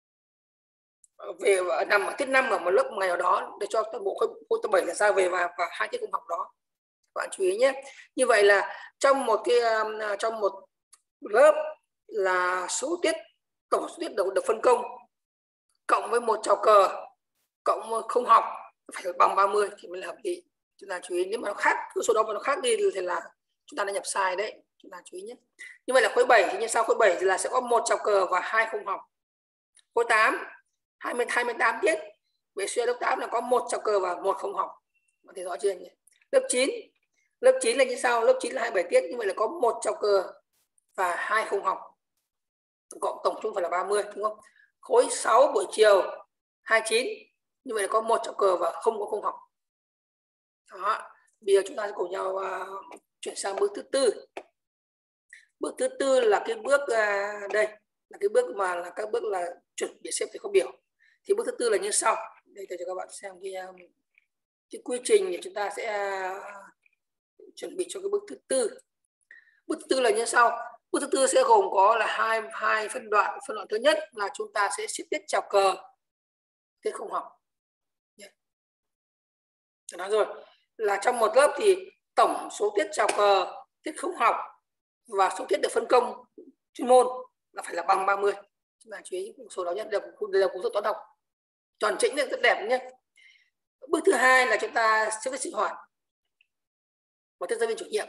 về nằm ở tiết năm ở một lớp một ngày nào đó để cho toàn bộ khối, khối tập bảy là ra về và và hai tiết không học đó. Các bạn chú ý nhé. Như vậy là trong một cái trong một lớp là số tiết, tổng số tiết được, được phân công cộng với một chào cờ cộng không học phải bằng ba mươi thì mới là hợp lý. Chúng ta chú ý, nếu mà nó khác cái số đó mà nó khác đi thì là chúng ta đã nhập sai đấy. Chúng ta chú ý nhé. Như vậy là khối bảy thì như sau, khối bảy thì là sẽ có một chào cờ và hai không học. Khối tám hai mươi hai mươi tám tiết, về suy lớp tám là có một chào cờ và một không học. Bạn thấy rõ chưa nhỉ? Lớp chín, lớp chín là như sau, lớp chín là hai mươi bảy tiết, như vậy là có một chào cờ và hai không học. Cộng tổng chung phải là ba mươi đúng không? Khối sáu buổi chiều hai mươi chín, như vậy là có một chào cờ và không có không học. Đó. Bây giờ chúng ta sẽ cùng nhau uh, chuyển sang bước thứ tư. Bước thứ tư là cái bước uh, đây là cái bước mà là các bước là chuẩn bị xếp thầy khóa biểu. Thì bước thứ tư là như sau. Đây tôi cho các bạn xem cái, um, cái quy trình để chúng ta sẽ uh, chuẩn bị cho cái bước thứ tư. Bước thứ tư là như sau. Bước thứ tư sẽ gồm có là hai hai phân đoạn. Phân đoạn thứ nhất là chúng ta sẽ xếp tiết chào cờ, tiết không học. Yeah. Nói rồi là trong một lớp thì tổng số tiết chào cờ, tiết không học và số tiết được phân công chuyên môn là phải là bằng ba mươi. Chúng ta chú ý số đó nhất, đây là công thức toán học tròn chỉnh rất đẹp nhé. Bước thứ hai là chúng ta xếp tiết sinh hoạt và tiết giáo viên chủ nhiệm.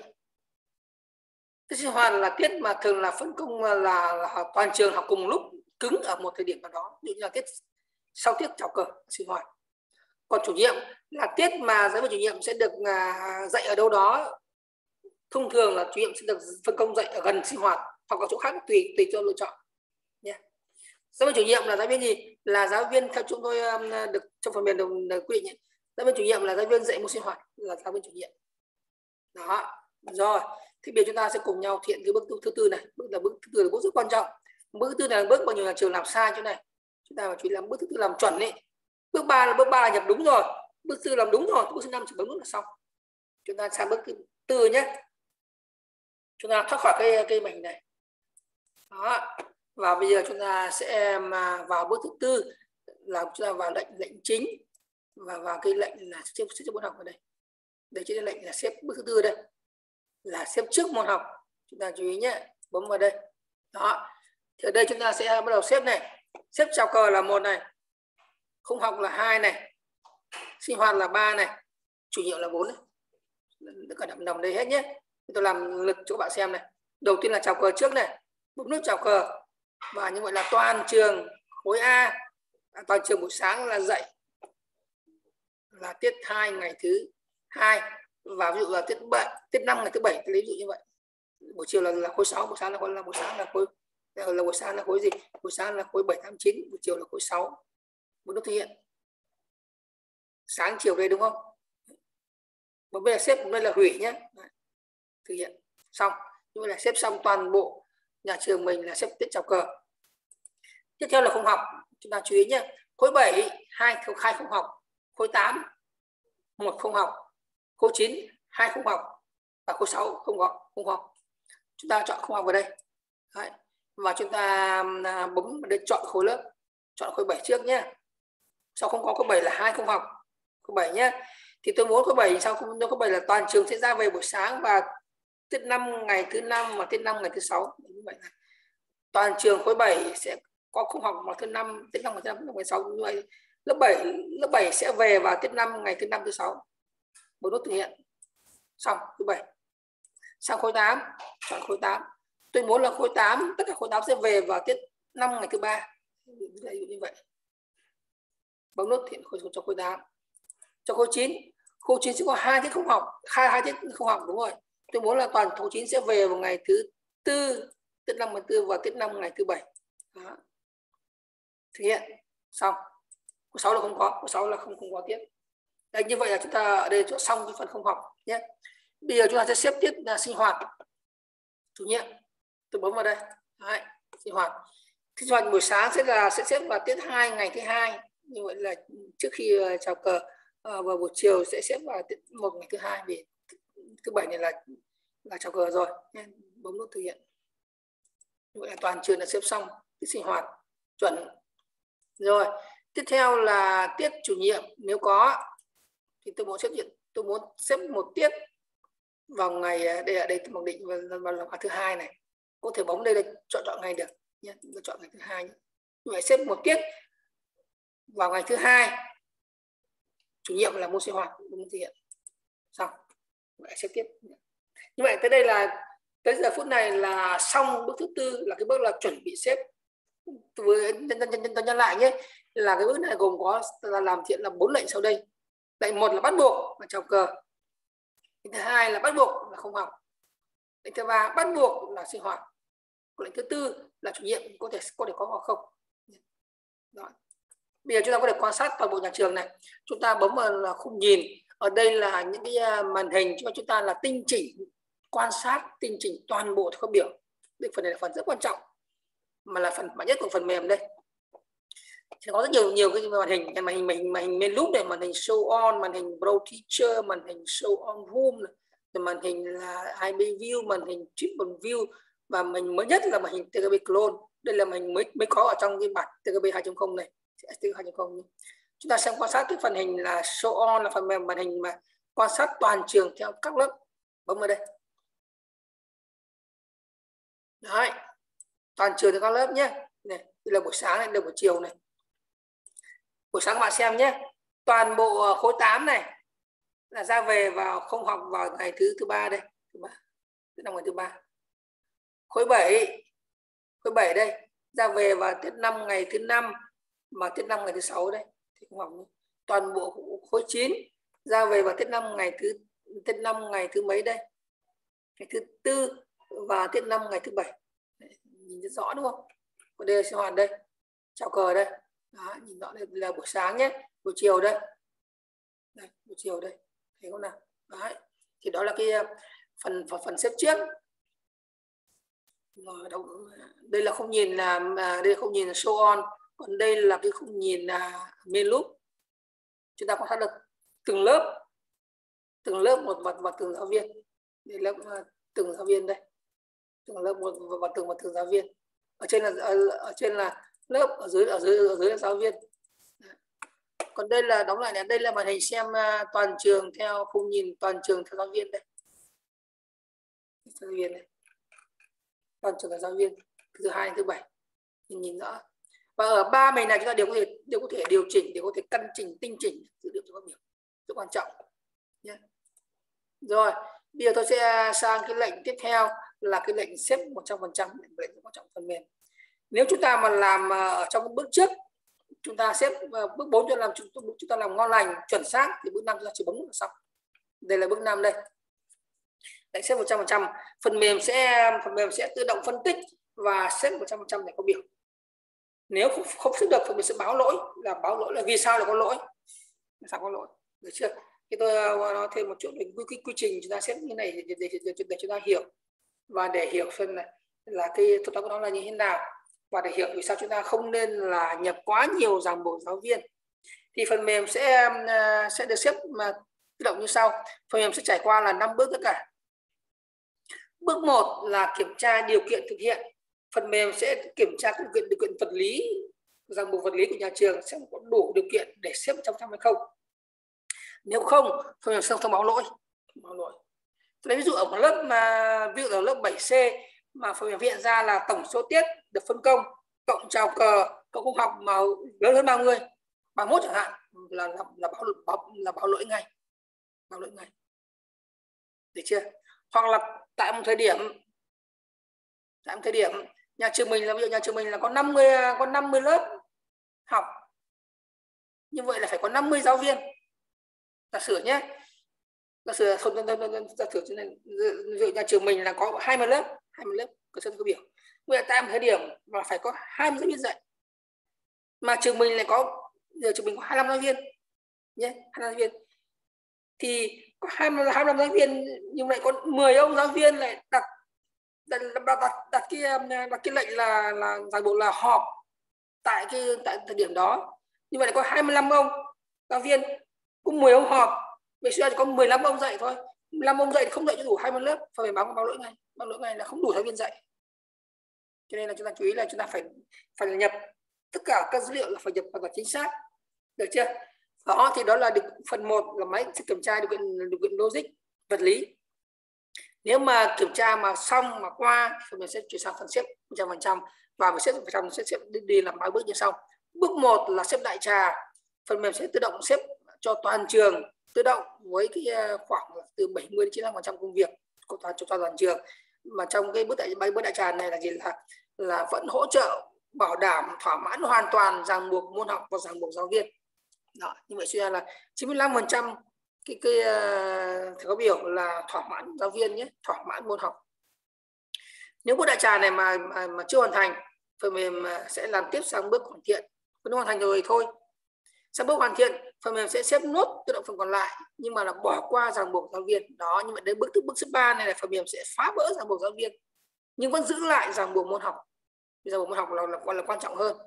Tiết sinh hoạt là tiết mà thường là phân công là, là toàn trường học cùng lúc cứng ở một thời điểm nào đó, như là tiết sau tiết chào cờ sinh hoạt. Còn chủ nhiệm là tiết mà giáo viên chủ nhiệm sẽ được dạy ở đâu đó. Thông thường là chủ nhiệm sẽ được phân công dạy ở gần sinh hoạt hoặc ở chỗ khác, tùy tùy cho lựa chọn. Yeah. Giáo viên chủ nhiệm là giáo viên gì? là giáo viên theo chúng tôi được trong phần mềm đồng quy định, giáo viên chủ nhiệm là giáo viên dạy môn sinh hoạt, là giáo viên chủ nhiệm. Đó, rồi. Thì bây giờ chúng ta sẽ cùng nhau thực hiện cái bước thứ tư này. Bước là bước thứ tư là bước rất quan trọng. Bước thứ tư là bước bao nhiêu là trường làm sai chỗ này. Chúng ta phải chú ý làm bước thứ tư làm chuẩn đi. Bước ba là bước ba là nhập đúng rồi. Bước tư làm đúng rồi, bước thứ năm chỉ bấm nút là xong. Chúng ta sang bước thứ tư nhé. Chúng ta thoát khỏi cái cây mảnh này. Đó. Và bây giờ chúng ta sẽ mà vào bước thứ tư là chúng ta vào lệnh lệnh chính và vào cái lệnh là xếp xếp môn học ở đây. Đây chính là lệnh là xếp bước thứ tư đây. Là xếp trước môn học. Chúng ta chú ý nhé, bấm vào đây. Đó. Thì ở đây chúng ta sẽ bắt đầu xếp này. Xếp chào cờ là một này. Không học là hai này. Sinh hoạt là ba này. Chủ nhiệm là bốn này. Tất cả đậm đồng đây hết nhé. Tôi làm lực cho các bạn xem này. Đầu tiên là chào cờ trước này. Bấm nút chào cờ. Và như vậy là toàn trường khối A. À, toàn trường buổi sáng là dạy. Là tiết hai ngày thứ hai. Và ví dụ là tiết bảy, tiết năm ngày thứ bảy, tôi lấy ví dụ như vậy. Buổi chiều là, là khối sáu, buổi sáng là khối là buổi sáng là khối là, là buổi sáng là khối gì? Buổi sáng là khối bảy, tám, chín, buổi chiều là khối sáu. Một nút thực hiện. Sáng chiều đây đúng không? Và bây giờ xếp đây là hủy nhé. Đấy. Thực hiện xong. Như vậy là xếp xong toàn bộ nhà trường mình là xếp tiết chào cờ. Tiếp theo là không học. Chúng ta chú ý nhé. Khối bảy, hai khai không học. Khối tám, một không học. Khối chín, hai không học. Và khối sáu không học. Không học. Chúng ta chọn không học vào đây. Đấy. Và chúng ta bấm vào đây chọn khối lớp. Chọn khối bảy trước nhé. Sau không có khối bảy là hai không học. Khối bảy nhé. Thì tôi muốn khối bảy, sau không khối bảy là toàn trường sẽ ra về buổi sáng và tiết năm ngày thứ năm và tiết năm ngày thứ sáu. Như vậy là toàn trường khối bảy sẽ có không học vào thứ năm, tiết năm ngày thứ năm, ngày sáu. Như vậy lớp bảy lớp bảy sẽ về vào tiết năm ngày thứ năm thứ sáu. Bấm nút thực hiện. Xong thứ bảy. Sang khối tám, chọn khối tám. Tôi muốn là khối tám, tất cả khối tám sẽ về vào tiết năm ngày thứ ba. Như vậy. Bấm nút hiện khối cho khối tám. Cho khối chín, khối chín sẽ có hai tiết không học, hai hai tiết không học đúng rồi. Tôi muốn là toàn khối chín sẽ về vào ngày thứ tư, tiết năm ngày tư và tiết năm ngày thứ bảy. Đó. Thực hiện xong. Khối sáu là không có, khối sáu là không không có tiết. Đây, như vậy là chúng ta ở đây chọn xong cái phần không học nhé. Bây giờ chúng ta sẽ xếp tiết là sinh hoạt. Chủ nhiệm, tôi bấm vào đây. Đấy, sinh hoạt. Sinh hoạt buổi sáng sẽ là sẽ xếp vào tiết hai ngày thứ hai. Như vậy là trước khi uh, chào cờ, uh, và buổi chiều sẽ xếp vào tiết một ngày thứ hai, vì thứ bảy này là là chào cờ rồi. Bấm nút thực hiện. Như vậy là toàn trường đã xếp xong tiết sinh hoạt chuẩn. Rồi, tiếp theo là tiết chủ nhiệm, nếu có thì tôi muốn xếp diện, tôi muốn xếp một tiết vào ngày đây ở đây tôi mặc định vào là thứ hai này. Có thể bấm đây là chọn chọn ngày được nhé, tôi chọn ngày thứ hai nhé. Như vậy xếp một tiết vào ngày thứ hai. Chủ nhiệm là môn sinh hoạt, môn thực hiện. Xong. Vậy xếp tiếp. Như vậy tới đây là tới giờ phút này là xong bước thứ tư, là cái bước là chuẩn bị xếp. Với nhân, nhân, nhân, nhân lại nhé, là cái bước này gồm có là làm thiện là bốn lệnh sau đây. Lệnh một là bắt buộc là chào cờ. Lệnh thứ hai là bắt buộc là không học. Lệnh thứ ba bắt buộc là sinh hoạt. Lệnh thứ tư là chủ nhiệm có thể có thể có hoặc không. Đó. Bây giờ chúng ta có thể quan sát toàn bộ nhà trường này. Chúng ta bấm vào là khung nhìn. Ở đây là những cái màn hình cho chúng ta là tinh chỉnh, quan sát, tinh chỉnh toàn bộ các biểu. Đây, phần này là phần rất quan trọng, mà là phần mạnh nhất của phần mềm đây. Thì có rất nhiều nhiều cái màn hình, màn hình màn hình màn hình main loop này, màn hình show on, màn hình Pro Teacher, màn hình show on room, rồi màn hình là i bê view, màn hình triple view, và mình mới nhất là màn hình tê giê pê clone. Đây là màn hình mới mới có ở trong cái bản tê giê pê hai chấm không này, tê giê pê hai chấm không. Chúng ta xem quan sát cái phần hình là show on, là phần mềm màn hình mà quan sát toàn trường theo các lớp. Bấm vào đây. Đấy, toàn trường theo các lớp nhé. Này, đây là buổi sáng này, đây là buổi chiều này. Buổi sáng các bạn xem nhé. Toàn bộ khối tám này là ra về vào không học vào ngày thứ thứ ba đây, thứ ba, thứ năm ngày thứ ba. Khối bảy, khối bảy đây ra về vào tiết năm ngày thứ năm và tiết năm ngày thứ sáu đây thì không học nữa. Toàn bộ khối chín ra về vào tiết năm ngày thứ tiết năm ngày thứ mấy đây, ngày thứ tư và tiết năm ngày thứ bảy. Nhìn rất rõ đúng không? Còn đây là sinh hoạt đây, chào cờ đây. Đó, nhìn rõ đây là buổi sáng nhé, buổi chiều đây, đây buổi chiều đây, thấy không nào? Đấy, thì đó là cái phần phần, phần xếp trước. Rồi, đây là không nhìn là đây là không nhìn là show on, còn đây là cái không nhìn là main loop. Chúng ta quan sát được từng lớp, từng lớp một và, và từng giáo viên. Đây lớp từng giáo viên đây, từng lớp một và, và từng và từng giáo viên. Ở trên là ở, ở trên là lớp, ở dưới ở dưới ở dưới là giáo viên. Còn đây là đóng lại này, đây là màn hình xem toàn trường theo khung nhìn toàn trường theo giáo viên đây. Giáo viên này, toàn trường là giáo viên thứ hai thứ bảy, mình nhìn rõ. Và ở ba mệnh này chúng ta đều có thể đều có thể điều chỉnh, đều có thể căn chỉnh, tinh chỉnh dữ liệu cho các biểu, rất quan trọng nhé. Rồi bây giờ tôi sẽ sang cái lệnh tiếp theo là cái lệnh xếp một trăm phần trăm, lệnh rất quan trọng phần mềm. Nếu chúng ta mà làm ở trong bước trước, chúng ta xếp bước bốn cho làm chúng ta làm ngon lành chuẩn xác, thì bước năm chúng ta chỉ bấm là xong. Đây là bước năm đây, lệnh xếp một trăm phần trăm, phần mềm sẽ phần mềm sẽ tự động phân tích và xếp một trăm phần trăm để có biểu. Nếu không, không xếp được, phần mềm sẽ báo lỗi, là báo lỗi là vì sao lại có lỗi, sao có lỗi, được chưa? Thì tôi nói thêm một chút về quy, quy, quy trình chúng ta xếp như này để, để, để, để, để chúng ta hiểu, và để hiểu xem này là cái thuật toán của nó là như thế nào, và để hiểu vì sao chúng ta không nên là nhập quá nhiều ràng buộc giáo viên. Thì phần mềm sẽ sẽ được xếp mà tự động như sau. Phần mềm sẽ trải qua là năm bước tất cả. Bước một là kiểm tra điều kiện thực hiện. Phần mềm sẽ kiểm tra điều kiện điều kiện vật lý, ràng buộc vật lý của nhà trường sẽ có đủ điều kiện để xếp một trăm phần trăm hay không. Nếu không, phần mềm sẽ thông báo lỗi. Báo lỗi. Lấy ví dụ ở một lớp mà ví dụ ở lớp bảy C mà phần mềm hiện ra là tổng số tiết được phân công cộng chào cờ cộng công học mà lớn hơn ba mươi, ba mươi mốt chẳng hạn, là là, là báo báo là báo lỗi ngay, báo lỗi ngay, được chưa? Hoặc là tại một thời điểm tại một thời điểm nhà trường mình là ví dụ nhà trường mình là có năm mươi có năm mươi lớp học, như vậy là phải có năm mươi giáo viên. Giả sử nhé, giả sử giả sử ví dụ nhà trường mình là có hai mươi lớp, hai mươi lớp cơ sở có biểu. Vậy là tại một thời điểm mà phải có hai mươi giáo viên dạy, mà trường mình lại có giờ trường mình có hai mươi lăm giáo viên nhé, hai mươi lăm giáo viên thì có hai mươi lăm giáo viên, nhưng lại có mười ông giáo viên lại đặt đặt đặt, đặt, đặt cái đặt cái lệnh là là ràng buộc là họp tại cái tại thời điểm đó, như vậy là có hai mươi lăm ông giáo viên, cũng mười ông họp, vậy sẽ có mười lăm ông dạy thôi. mười lăm ông dạy thì không dạy cho đủ hai mươi lớp, phải báo báo lỗi ngay, báo lỗi ngay là không đủ giáo viên dạy. Cho nên là chúng ta chú ý là chúng ta phải phải nhập tất cả các dữ liệu là phải nhập vào chính xác, được chưa? Đó thì đó là phần một là máy sẽ kiểm tra điều kiện điều kiện logic vật lý. Nếu mà kiểm tra mà xong mà qua thì mình sẽ chuyển sang phần xếp một trăm phần trăm, và mình xếp phần trăm sẽ xếp đi, đi làm ba bước như sau. Bước một là xếp đại trà, phần mềm sẽ tự động xếp cho toàn trường, tự động với cái khoảng từ bảy mươi đến chín mươi lăm phần trăm công việc của toàn cho toàn trường. Mà trong cái bước đại bước đại trà này là gì, là là vẫn hỗ trợ bảo đảm thỏa mãn hoàn toàn ràng buộc môn học và ràng buộc giáo viên. Đó, như vậy suy ra là chín mươi lăm phần trăm cái cái uh, có biểu là thỏa mãn giáo viên nhé, thỏa mãn môn học. Nếu bước đại trà này mà mà, mà chưa hoàn thành, phần mềm sẽ làm tiếp sang bước hoàn thiện. Nếu hoàn thành rồi thì thôi. Sang bước hoàn thiện, phần mềm sẽ xếp nốt tự động phần còn lại, nhưng mà là bỏ qua ràng buộc giáo viên. Đó, như vậy đến bước thứ bước thứ ba này là phần mềm sẽ phá vỡ ràng buộc giáo viên, nhưng vẫn giữ lại ràng buộc môn học. Ràng buộc môn học là, là, là, là quan trọng hơn.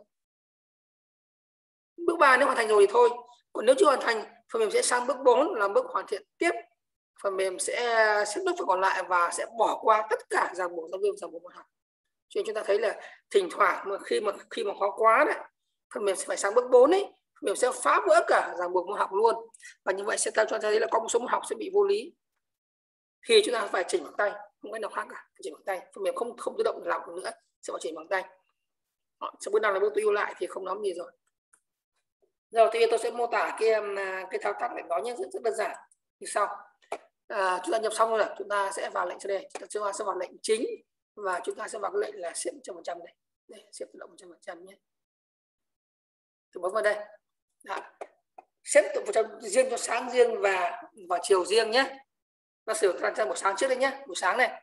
Bước ba nếu hoàn thành rồi thì thôi. Còn nếu chưa hoàn thành, phần mềm sẽ sang bước bốn là bước hoàn thiện tiếp. Phần mềm sẽ xếp nốt phần còn lại và sẽ bỏ qua tất cả ràng buộc giáo viên, ràng buộc môn học. Cho nên chúng ta thấy là thỉnh thoảng mà khi mà khi mà khó quá đấy, phần mềm sẽ phải sang bước bốn ấy, phần mềm sẽ phá vỡ cả ràng buộc môn học luôn. Và như vậy sẽ cho chúng ta thấy là có một số môn học sẽ bị vô lý. Thì chúng ta phải chỉnh bằng tay, không có nào khác cả, phải chỉnh bằng tay. Phần mềm không không tự động làm được nữa, sẽ phải chỉnh bằng tay. Sau bước năm là bước tôi yêu lại thì không nói gì rồi. Rồi thì tôi sẽ mô tả cái cái thao tác lệnh đó nhé, rất, rất đơn giản như sau. À, chúng ta nhập xong rồi, chúng ta sẽ vào lệnh sau đây, chúng ta sẽ vào lệnh chính và chúng ta sẽ vào cái lệnh là xếp một trăm phần trăm đây. Đây, xếp tự động một trăm phần trăm nhé. Tôi bấm vào đây. Đó. Xếp tự một trăm riêng cho sáng riêng và và chiều riêng nhé. Nó sử dụng buổi sáng trước đây nhé, buổi sáng này.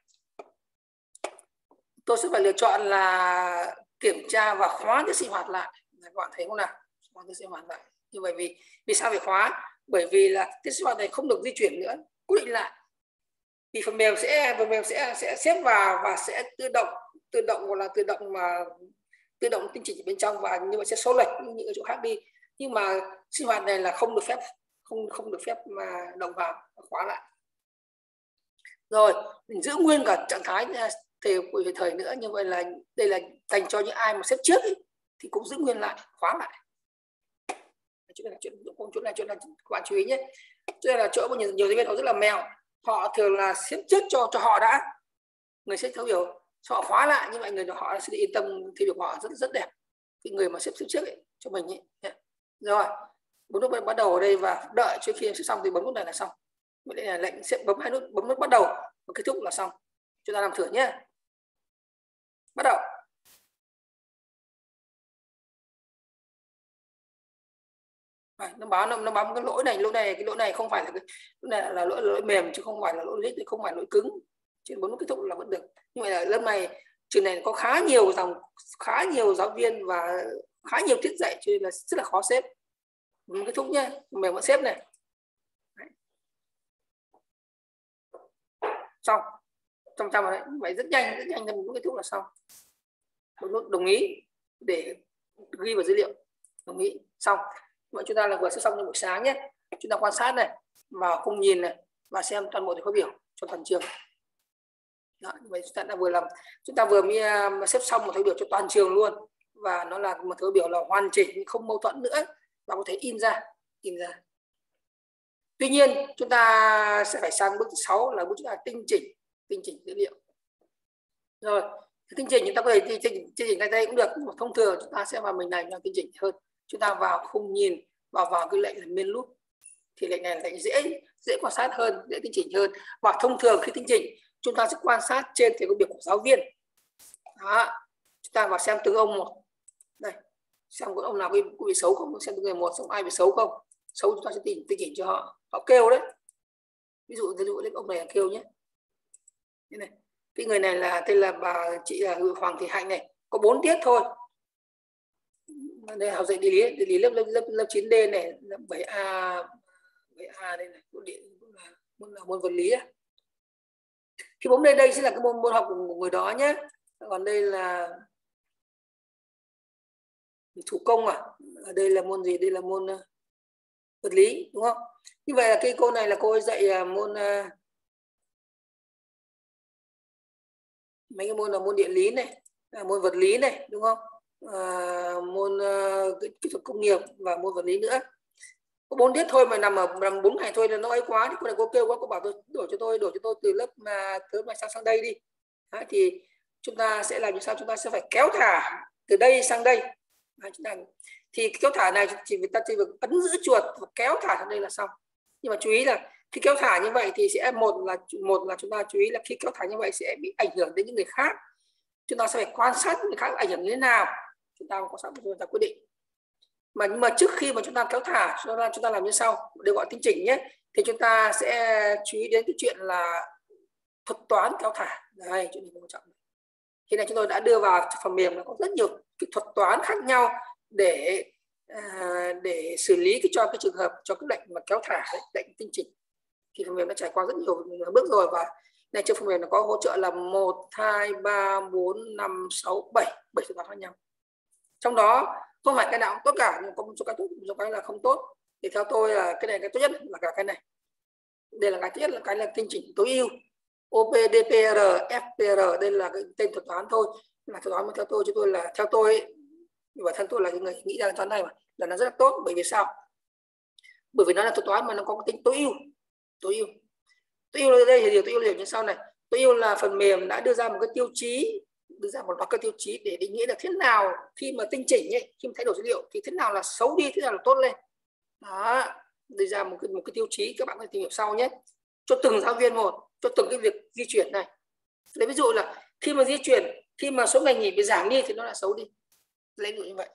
Tôi sẽ phải lựa chọn là kiểm tra và khóa cái sinh hoạt lại. Các bạn thấy không nào? khóa cái sinh hoạt lại. Như vậy vì vì sao phải khóa? Bởi vì là cái sinh hoạt này không được di chuyển nữa, cố định lại. Thì phần mềm sẽ phần mềm sẽ sẽ xếp vào và sẽ tự động tự động hoặc là tự động mà tự động tinh chỉnh bên trong, và như vậy sẽ số lệch những cái chỗ khác đi. Nhưng mà sinh hoạt này là không được phép không không được phép mà động vào, khóa lại. Rồi mình giữ nguyên cả trạng thái thời của thời nữa. Như vậy là đây là dành cho những ai mà xếp trước ý, thì cũng giữ nguyên lại, khóa lại. Chỗ này là chuyện chỗ này chỗ này các bạn chú ý nhé. Chỗ này là chỗ mà nhiều nhiều giáo viên họ rất là mèo. Họ thường là xếp trước cho cho họ đã, người xếp thấu hiểu, họ khóa lại, như vậy người họ sẽ yên tâm thì việc họ rất rất đẹp. Cái người mà xếp xếp trước ấy, cho mình ấy. Rồi bấm nút bắt đầu ở đây và đợi trước khi xếp xong thì bấm nút này là xong. Vậy đây là lệnh sẽ bấm hai nút, bấm nút bắt đầu và kết thúc là xong. Chúng ta làm thử nhé. Bắt đầu. Rồi, nó báo nó, nó báo cái lỗi này, lỗi này cái lỗi này không phải là cái lỗi này là lỗi lỗi mềm chứ không phải là lỗi lít, không phải lỗi cứng. Chỉ bấm nút kết thúc là vẫn được. Như vậy là lớp này trường này có khá nhiều dòng, khá nhiều giáo viên và khá nhiều tiết dạy cho nên là rất là khó xếp. Bấm kết thúc nhé, mềm vẫn xếp này. Đấy. Xong. Trong trong đấy, vậy rất nhanh, rất nhanh bấm kết thúc là xong. Bấm nút đồng ý để ghi vào dữ liệu. Đồng ý, xong. Vậy chúng ta là vừa xếp xong trong buổi sáng nhé. Chúng ta quan sát này, vào khung nhìn này và xem toàn bộ thầy khóa biểu cho toàn trường. Đó, vậy chúng ta đã vừa làm, chúng ta vừa mới xếp xong một thầy biểu cho toàn trường luôn, và nó là một thầy biểu là hoàn chỉnh, không mâu thuẫn nữa, và có thể in ra, in ra. Tuy nhiên chúng ta sẽ phải sang bước thứ sáu là bước chúng ta tinh chỉnh, tinh chỉnh dữ liệu. Rồi tinh chỉnh chúng ta có thể tinh chỉnh, tinh chỉnh đây cũng được, nhưng mà thông thường chúng ta sẽ vào mình này là tinh chỉnh hơn. Chúng ta vào khung nhìn, vào vào cái lệnh là main loop, thì lệnh này là lệnh dễ dễ quan sát hơn, dễ tinh chỉnh hơn. Và thông thường khi tinh chỉnh chúng ta sẽ quan sát trên thầy công việc của giáo viên. Đó, chúng ta vào xem từng ông một. Đây, xem có ông nào bị, bị xấu không, xem từng người một, xem ai bị xấu không. Xấu chúng ta sẽ tinh, tinh chỉnh cho họ. Họ kêu đấy. Ví dụ ví dụ ông này là kêu nhé. Thế này, cái người này là tên là bà chị là Hoàng Thị Hạnh này, có bốn tiết thôi. Đây học dạy địa lý, địa lý lớp lớp lớp, lớp chín D này, lớp bảy A, bảy A đây này, môn điện là môn là môn vật lý. Khi bấm đây đây sẽ là cái môn môn học của người đó nhé. Còn đây là thủ công à? Ở đây là môn gì? Đây là môn vật lý đúng không? Như vậy là cái cô này là cô ấy dạy môn mấy cái môn là môn địa lý này, môn vật lý này đúng không? À, môn uh, kỹ thuật công nghiệp và môn vật lý nữa. Có bốn tiết thôi mà nằm ở nằm bốn ngày thôi là nó ấy quá. Thì cô này cô kêu quá, cô bảo tôi đổi cho tôi đổi cho tôi từ lớp mà từ lớp này sang sang đây đi. Đấy, thì chúng ta sẽ làm như sao? Chúng ta sẽ phải kéo thả từ đây sang đây. Đấy, chúng ta, thì kéo thả này chỉ người ta chỉ việc ấn giữ chuột và kéo thả sang đây là xong. Nhưng mà chú ý là khi kéo thả như vậy thì sẽ một là một là chúng ta chú ý là khi kéo thả như vậy sẽ bị ảnh hưởng đến những người khác. Chúng ta sẽ phải quan sát người khác ảnh hưởng như thế nào, chúng ta quan sát chúng ta quyết định. Mà nhưng mà trước khi mà chúng ta kéo thả, chúng ta chúng ta làm như sau, được gọi tinh chỉnh nhé, thì chúng ta sẽ chú ý đến cái chuyện là thuật toán kéo thả. Đây, chuyện này quan trọng. Khi này chúng tôi đã đưa vào phần mềm nó có rất nhiều cái thuật toán khác nhau để à, để xử lý cái cho cái trường hợp cho cái lệnh mà kéo thả, lệnh tinh chỉnh. Thì phần mềm đã trải qua rất nhiều bước rồi, và này trên phần mềm nó có hỗ trợ là một, hai, ba, bốn, năm, sáu, bảy, bảy thuật toán khác nhau. Trong đó không phải cái nào cũng tốt cả, nhưng có một số cái tốt, một số cái là không tốt. Thì theo tôi là cái này cái tốt nhất là cả cái này. Đây là cái thứ nhất là cái là tinh chỉnh tối ưu. O P, D P R, F P R đây là cái tên thuật toán thôi. Là thuật toán mà theo tôi cho tôi là theo tôi bản thân tôi là người nghĩ ra thuật toán này mà là nó rất là tốt. Bởi vì sao? Bởi vì nó là thuật toán mà nó có cái tính tối ưu. Tối ưu. Tối ưu ở đây thì điều tối ưu là như sau này. Tối ưu là phần mềm đã đưa ra một cái tiêu chí, đưa ra một loạt các tiêu chí để định nghĩa là thế nào khi mà tinh chỉnh ấy, khi mà thay đổi dữ liệu thì thế nào là xấu đi, thế nào là tốt lên. Đó, đưa ra một cái, một cái tiêu chí, các bạn có thể tìm hiểu sau nhé. Cho từng giáo viên một, cho từng cái việc di chuyển này. Lấy ví dụ là khi mà di chuyển, khi mà số ngày nghỉ bị giảm đi thì nó là xấu đi. Lấy ví dụ như vậy.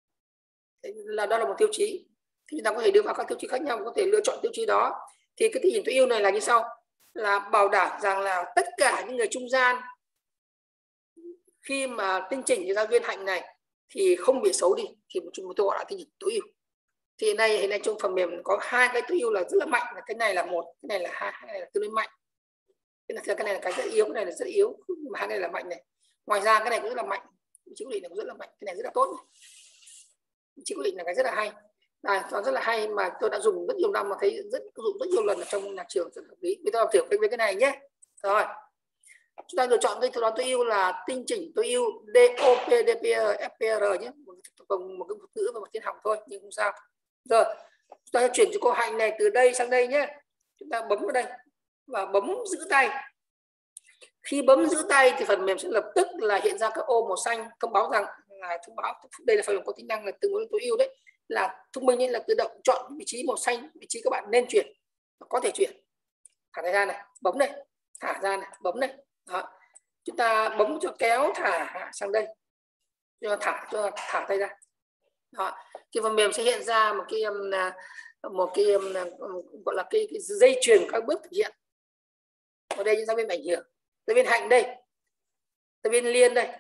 Thế là đó là một tiêu chí. Thì chúng ta có thể đưa vào các tiêu chí khác nhau, có thể lựa chọn tiêu chí đó. Thì cái tiêu chí tối ưu này là như sau, là bảo đảm rằng là tất cả những người trung gian khi mà tinh chỉnh cho giáo viên Hạnh này thì không bị xấu đi, thì chúng tôi gọi là tinh chỉnh tối ưu. Thì hiện nay hiện nay trong phần mềm có hai cái tối ưu là rất là mạnh, là cái này là một, cái này là hai, cái này là tương đối mạnh. Cái này, cái này là cái rất yếu, cái này là rất yếu, mà hai này là mạnh này. Ngoài ra cái này cũng rất là mạnh, vị trí cố định này cũng rất là mạnh, cái này rất là tốt này. Vị trí cố định là cái rất là hay, này, nó rất là hay mà tôi đã dùng rất nhiều năm mà thấy rất dụng rất nhiều lần ở trong nhà trường, rất hợp lý. Bây giờ làm thử với cái này nhé. Rồi, chúng ta lựa chọn cái thuật toán tối ưu là tinh chỉnh tối ưu đê ô pê, đê pê rờ, ép pê rờ nhé, một cái thuật ngữ và một tin học thôi nhưng không sao. Rồi, chúng ta sẽ chuyển cho cô Hạnh này từ đây sang đây nhé. Chúng ta bấm vào đây và bấm giữ tay. Khi bấm giữ tay thì phần mềm sẽ lập tức là hiện ra các ô màu xanh thông báo rằng là thông báo đây là phần mềm có tính năng là tương đối tối ưu đấy, là thông minh nên là tự động chọn vị trí màu xanh, vị trí các bạn nên chuyển và có thể chuyển. Thả tay ra này, bấm này, thả ra này, bấm này. Đó. Chúng ta bấm cho kéo thả sang đây, cho thả cho thả tay ra. Đó. Thì phần mềm sẽ hiện ra một cái một cái gọi là cái, cái dây chuyền các bước thực hiện. Ở đây những giáo viên ảnh hưởng, giáo viên Hạnh đây, giáo viên Liên đây,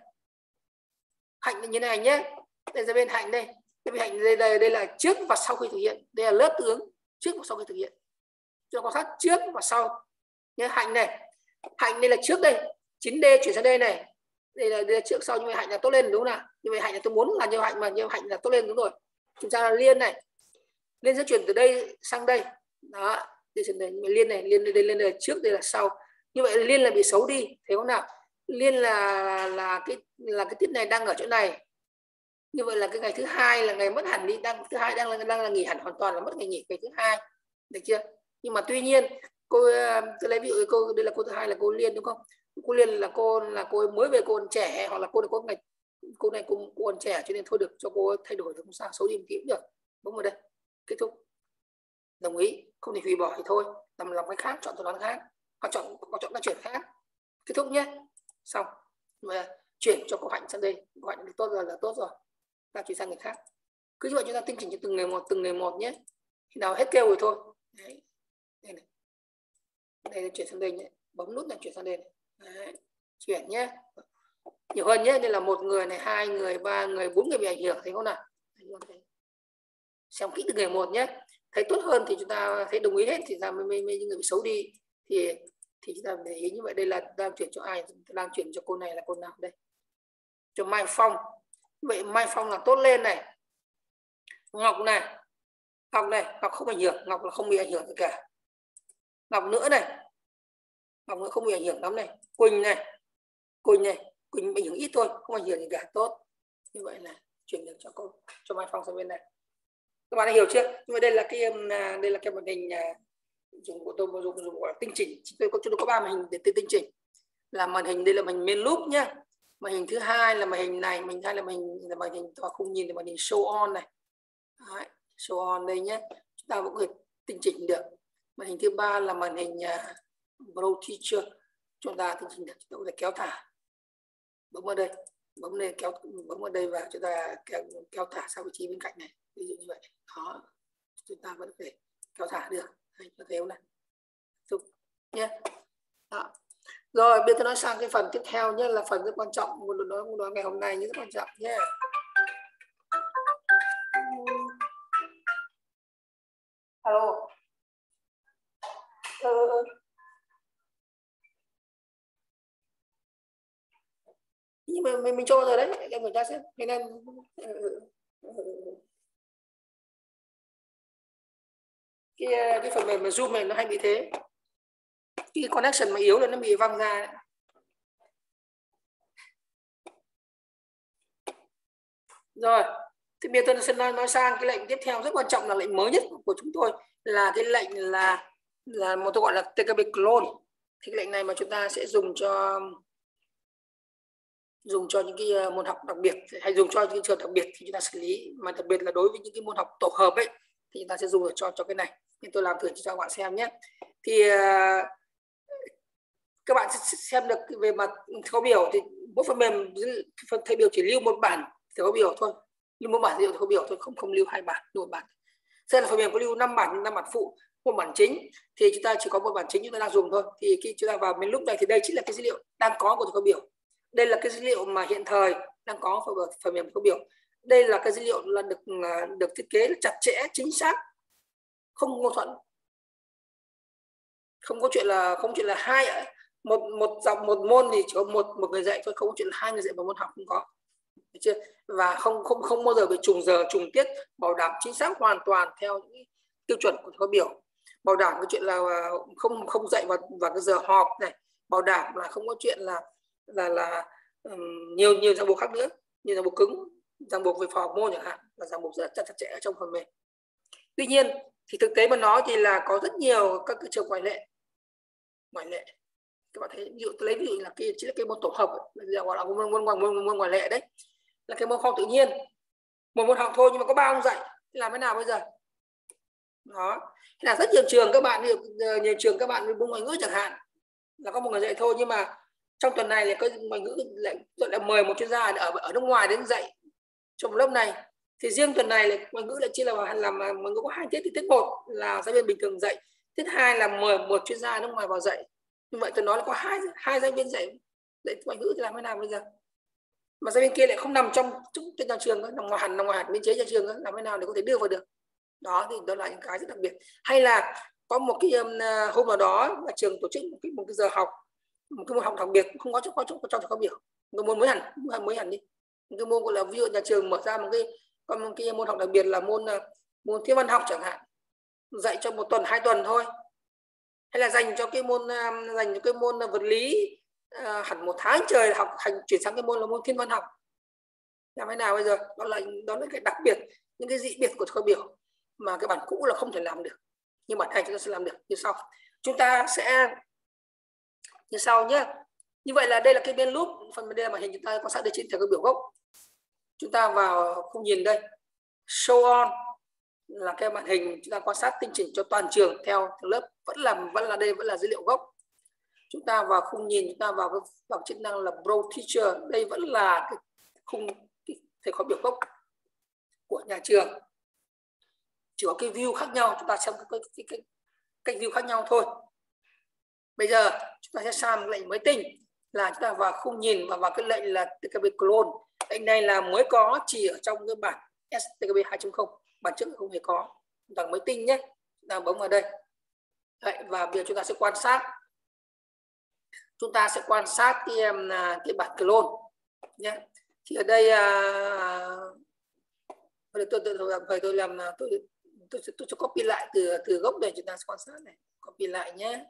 Hạnh như này nhé. Đây giáo viên Hạnh đây, giáo viên Hạnh đây, đây đây là trước và sau khi thực hiện, đây là lớp tương ứng trước và sau khi thực hiện. Chúng ta quan sát trước và sau nhé. Hạnh này, Hạnh đây là trước đây, chín đê chuyển sang đây này, đây là, đây là trước sau, như vậy Hạnh là tốt lên đúng không nào? Như vậy Hạnh là tôi muốn là như Hạnh mà như Hạnh là tốt lên đúng rồi. Chúng ta là Liên này, Liên sẽ chuyển từ đây sang đây, đó, đi chuyển đây, Liên này, Liên đây lên đây là trước, đây là sau. Như vậy Liên là bị xấu đi, thấy không nào? Liên là là cái là cái tiết này đang ở chỗ này. Như vậy là cái ngày thứ hai là ngày mất hẳn đi, đang thứ hai đang là đang là nghỉ hẳn hoàn toàn, là mất ngày nghỉ ngày thứ hai, được chưa? Nhưng mà tuy nhiên cô tôi lấy ví dụ cô đây là cô thứ hai là cô Liên đúng không? Cô Liên là cô là cô mới về, cô còn trẻ, hoặc là cô là cô ngày cô này cô, cô còn trẻ cho nên thôi được, cho cô thay đổi được, không sao, xấu đi một tí cũng được. Đúng rồi, đây kết thúc, đồng ý, không thể hủy bỏ thì thôi, làm làm cái khác, chọn thuật toán khác, hoặc chọn hoặc chọn các chuyển khác, kết thúc nhé. Xong mà chuyển cho cô Hạnh sang đây, cô Hạnh tốt rồi là tốt rồi, ta chuyển sang người khác. Cứ như vậy chúng ta tinh chỉnh cho từng người một, từng người một nhé. Khi nào hết kêu rồi thôi. Đấy. Đây này, đây là chuyển sang đây nhé, bấm nút này chuyển sang đây này. Đấy. Chuyển nhé, nhiều hơn nhé. Đây là một người này, hai người, ba người, bốn người bị ảnh hưởng, thấy không nào? Xem kỹ từng người một nhé. Thấy tốt hơn thì chúng ta thấy đồng ý hết thì ra mới, mới, mới những người bị xấu đi thì thì chúng ta để ý. Như vậy đây là đang chuyển cho ai? Đang chuyển cho cô này là cô nào đây? Cho Mai Phong. Vậy Mai Phong là tốt lên này. Ngọc này, Ngọc này, Ngọc không ảnh hưởng, Ngọc là không bị ảnh hưởng gì cả. Ngọc nữa này, Ngọc nữa không bị ảnh hưởng lắm này. Quỳnh này, Quỳnh này, Quỳnh bị ảnh hưởng ít thôi, không ảnh hưởng gì cả, tốt. Như vậy là chuyển được cho cô, cho Mai Phong sang bên này. Các bạn đã hiểu chưa? Nhưng mà đây là cái đây là cái màn hình dùng của tôi dùng dùng gọi là tinh chỉnh. Chúng tôi có chúng tôi có ba màn hình để tinh chỉnh. Là màn hình đây là màn hình main loop nhá. Màn hình thứ hai là màn hình này, màn hình hai là màn hình là màn hình tôi không nhìn được, màn hình show on này. Đấy, show on đây nhé. Chúng ta vẫn có thể tinh chỉnh được. Màn hình thứ ba là màn hình uh, Pro Teacher. Chúng ta tinh chỉnh được, chúng ta có thể kéo thả. Bấm vào đây, bấm lên kéo, bấm vào đây và chúng ta kéo, kéo thả sang vị trí bên cạnh này. Ví dụ như vậy. Đó, chúng ta vẫn có thể kéo thả được. Đây, có thấy không này? Tục nhé. Đó. Rồi, bây giờ tôi nói sang cái phần tiếp theo nhé, là phần rất quan trọng, một nói một nói ngày hôm nay rất quan trọng nhé. Alo. Ừ. Nhưng mà mình mình cho rồi đấy, em người ta sẽ nên em cái cái phần mềm mà Zoom này nó hay bị thế, cái connection mà yếu là nó bị văng ra. Rồi thì bây giờ tôi sẽ nói, nói sang cái lệnh tiếp theo rất quan trọng, là lệnh mới nhất của chúng tôi, là cái lệnh là là một tôi gọi là tê ca pê clone. Thì cái lệnh này mà chúng ta sẽ dùng cho dùng cho những cái môn học đặc biệt, hay dùng cho những trường đặc biệt thì chúng ta xử lý, mà đặc biệt là đối với những cái môn học tổ hợp ấy thì chúng ta sẽ dùng được cho cho cái này. Nên tôi làm thử cho các bạn xem nhé. Thì uh, các bạn sẽ xem được về mặt thấu biểu thì mỗi phần mềm phần thầy biểu chỉ lưu một bản thấu biểu thôi, lưu một bản thấu biểu thôi, không không lưu hai bản, lưu một bản. Sẽ là phần mềm có lưu năm bản, năm bản phụ, một bản chính, thì chúng ta chỉ có một bản chính chúng ta đang dùng thôi. Thì khi chúng ta vào bên lúc này thì đây chính là cái dữ liệu đang có của thấu biểu. Đây là cái dữ liệu mà hiện thời đang có phần, phần mềm khối biểu. Đây là cái dữ liệu là được được thiết kế chặt chẽ, chính xác, không mâu thuẫn, không có chuyện là không chuyện là hai một một dòng một môn thì chỉ có một một người dạy thôi, không có chuyện là hai người dạy một môn học, không có, được chưa? Và không không không bao giờ bị trùng giờ trùng tiết, bảo đảm chính xác hoàn toàn theo những tiêu chuẩn của khối biểu, bảo đảm cái chuyện là không không dạy vào vào cái giờ họp này, bảo đảm là không có chuyện là là là um, nhiều nhiều ràng buộc khác nữa, như ràng buộc cứng, ràng buộc về phò môn chẳng hạn, là ràng buộc rất chặt chẽ ở trong phần mềm. Tuy nhiên thì thực tế mà nói thì là có rất nhiều các cái trường ngoại lệ, ngoại lệ các bạn thấy, ví dụ tôi lấy ví dụ là cái chỉ là cái môn tổ hợp là gọi là môn môn, môn, môn, môn ngoại lệ đấy, là cái môn khoa học tự nhiên, một môn học thôi nhưng mà có ba ông dạy, thì làm thế nào bây giờ? Đó, là rất nhiều trường các bạn, nhiều trường các bạn môn ngoại ngữ chẳng hạn, là có một người dạy thôi, nhưng mà trong tuần này là có ngoại ngữ lại tôi đã mời một chuyên gia ở ở nước ngoài đến dạy trong lớp này, thì riêng tuần này là ngoại ngữ lại chia là làm ngoại ngữ có hai tiết, thì tiết một là giáo viên bình thường dạy, tiết hai là mời một chuyên gia nước ngoài vào dạy. Như vậy tôi nói là có hai hai giáo viên dạy dạy ngoại ngữ thì làm thế nào bây giờ? Mà giáo viên kia lại không nằm trong trong nhà trường, nằm ngoài hẳn nằm ngoài hẳn biên chế nhà trường, làm thế nào để có thể đưa vào được? Đó thì đó là những cái rất đặc biệt. Hay là có một cái um, hôm nào đó là trường tổ chức một cái, một cái giờ học, một cái môn học đặc biệt không có trong trong trong khóa biểu, một môn mới hẳn mới hẳn đi, một cái môn gọi là ví dụ nhà trường mở ra một cái còn một cái môn học đặc biệt là môn môn thiên văn học chẳng hạn, dạy cho một tuần hai tuần thôi, hay là dành cho cái môn dành cho cái môn vật lý uh, hẳn một tháng trời học hành chuyển sang cái môn là môn thiên văn học, làm thế nào bây giờ? Đó là đó là cái đặc biệt, những cái dị biệt của khối biểu mà cái bản cũ là không thể làm được, nhưng bản này chúng ta sẽ làm được như sau. Chúng ta sẽ như sau nhé. Như vậy là đây là cái bên loop, phần bên đây là màn hình chúng ta quan sát được trên thẻ khối biểu gốc. Chúng ta vào khung nhìn đây, show on là cái màn hình chúng ta quan sát tinh chỉnh cho toàn trường theo lớp, vẫn là vẫn là đây vẫn là dữ liệu gốc. Chúng ta vào khung nhìn, chúng ta vào cái vào chức năng là Pro Teacher, đây vẫn là cái khung thẻ khối biểu gốc của nhà trường, chỉ có cái view khác nhau, chúng ta xem cái cái, cái, cái cách view khác nhau thôi. Bây giờ chúng ta sẽ sang lệnh mới tinh, là chúng ta vào khung nhìn và vào cái lệnh là tê ca pê clone. Lệnh này là mới có chỉ ở trong cái bản ét tê ca pê hai chấm không, bản trước không hề có. Chúng ta mới tinh nhé, chúng ta bấm vào đây. Đấy, và bây giờ chúng ta sẽ quan sát, chúng ta sẽ quan sát cái cái bản clone nhé. Thì ở đây tôi tôi tôi làm tôi, tôi làm tôi tôi tôi sẽ copy lại từ từ gốc để chúng ta quan sát này, copy lại nhé.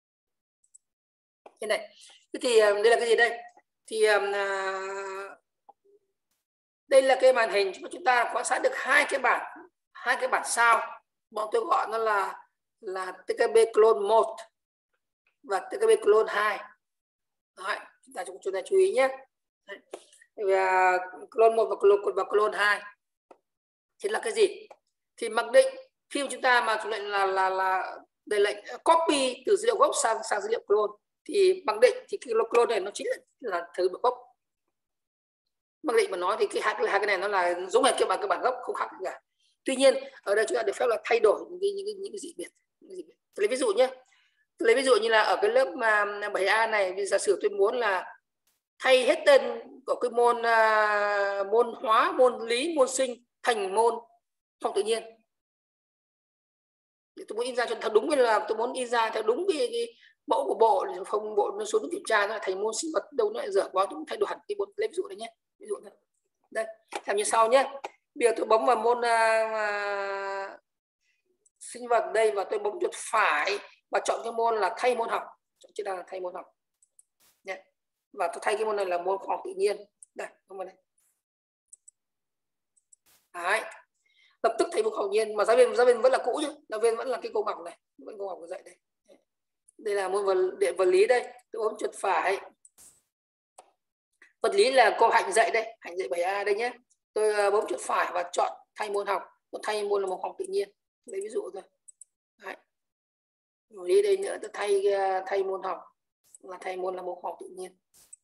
Thế này, thế thì đây là cái gì đây? Thì uh, đây là cái màn hình mà chúng ta quan sát được hai cái bản, hai cái bản sao, bọn tôi gọi nó là là tê ca pê clone một và tê ca pê clone hai. Đấy, chúng ta chúng ta chú ý nhé. Đấy. Và clone một và clone và clone hai thì là cái gì? Thì mặc định khi chúng ta mà chúng lệnh là là là để lệnh copy từ dữ liệu gốc sang sang dữ liệu clone, thì mặc định thì cái clone này nó chính là, là thứ bản gốc. Mặc định mà nói thì cái hai cái hai cái này nó là giống hệt cái bản cái bản gốc, không khác gì cả. Tuy nhiên ở đây chúng ta được phép là thay đổi những cái những cái, những cái dị biệt. Tôi lấy ví dụ nhé. Tôi lấy ví dụ như là ở cái lớp mà bảy A này, giả sử tôi muốn là thay hết tên của cái môn uh, môn hóa, môn lý, môn sinh thành môn khoa học tự nhiên. Tôi muốn in ra cho thật đúng, là tôi muốn in ra theo đúng cái, cái mẫu của bộ, không bộ nó xuống kiểm tra nó thành môn sinh vật, đâu nó lại dở quá, tôi muốn thay đổi hẳn cái bộ. Lấy ví dụ đấy nhé, ví dụ này. Đây làm như sau nhé. Bây giờ tôi bấm vào môn uh, sinh vật đây, và tôi bấm chuột phải và chọn cái môn là thay môn học, chọn chữ là thay môn học nhé. Và tôi thay cái môn này là môn khoa học tự nhiên. Đây, môn này. Đấy. Lập tức thay môn khoa học tự nhiên, mà giáo viên giáo viên vẫn là cũ chứ, giáo viên vẫn là cái cô Ngọc này, vẫn cô Ngọc dạy đây. Đây là môn vật điện vật lý đây, tôi bấm chuột phải. Vật lý là cô Hạnh dạy đây, Hạnh dạy bảy A đây nhé. Tôi bấm chuột phải và chọn thay môn học, tôi thay môn là môn khoa học tự nhiên. Lấy ví dụ thôi. Đấy. Vật lý đây nữa, tôi thay thay môn học là thay môn là môn khoa học tự nhiên.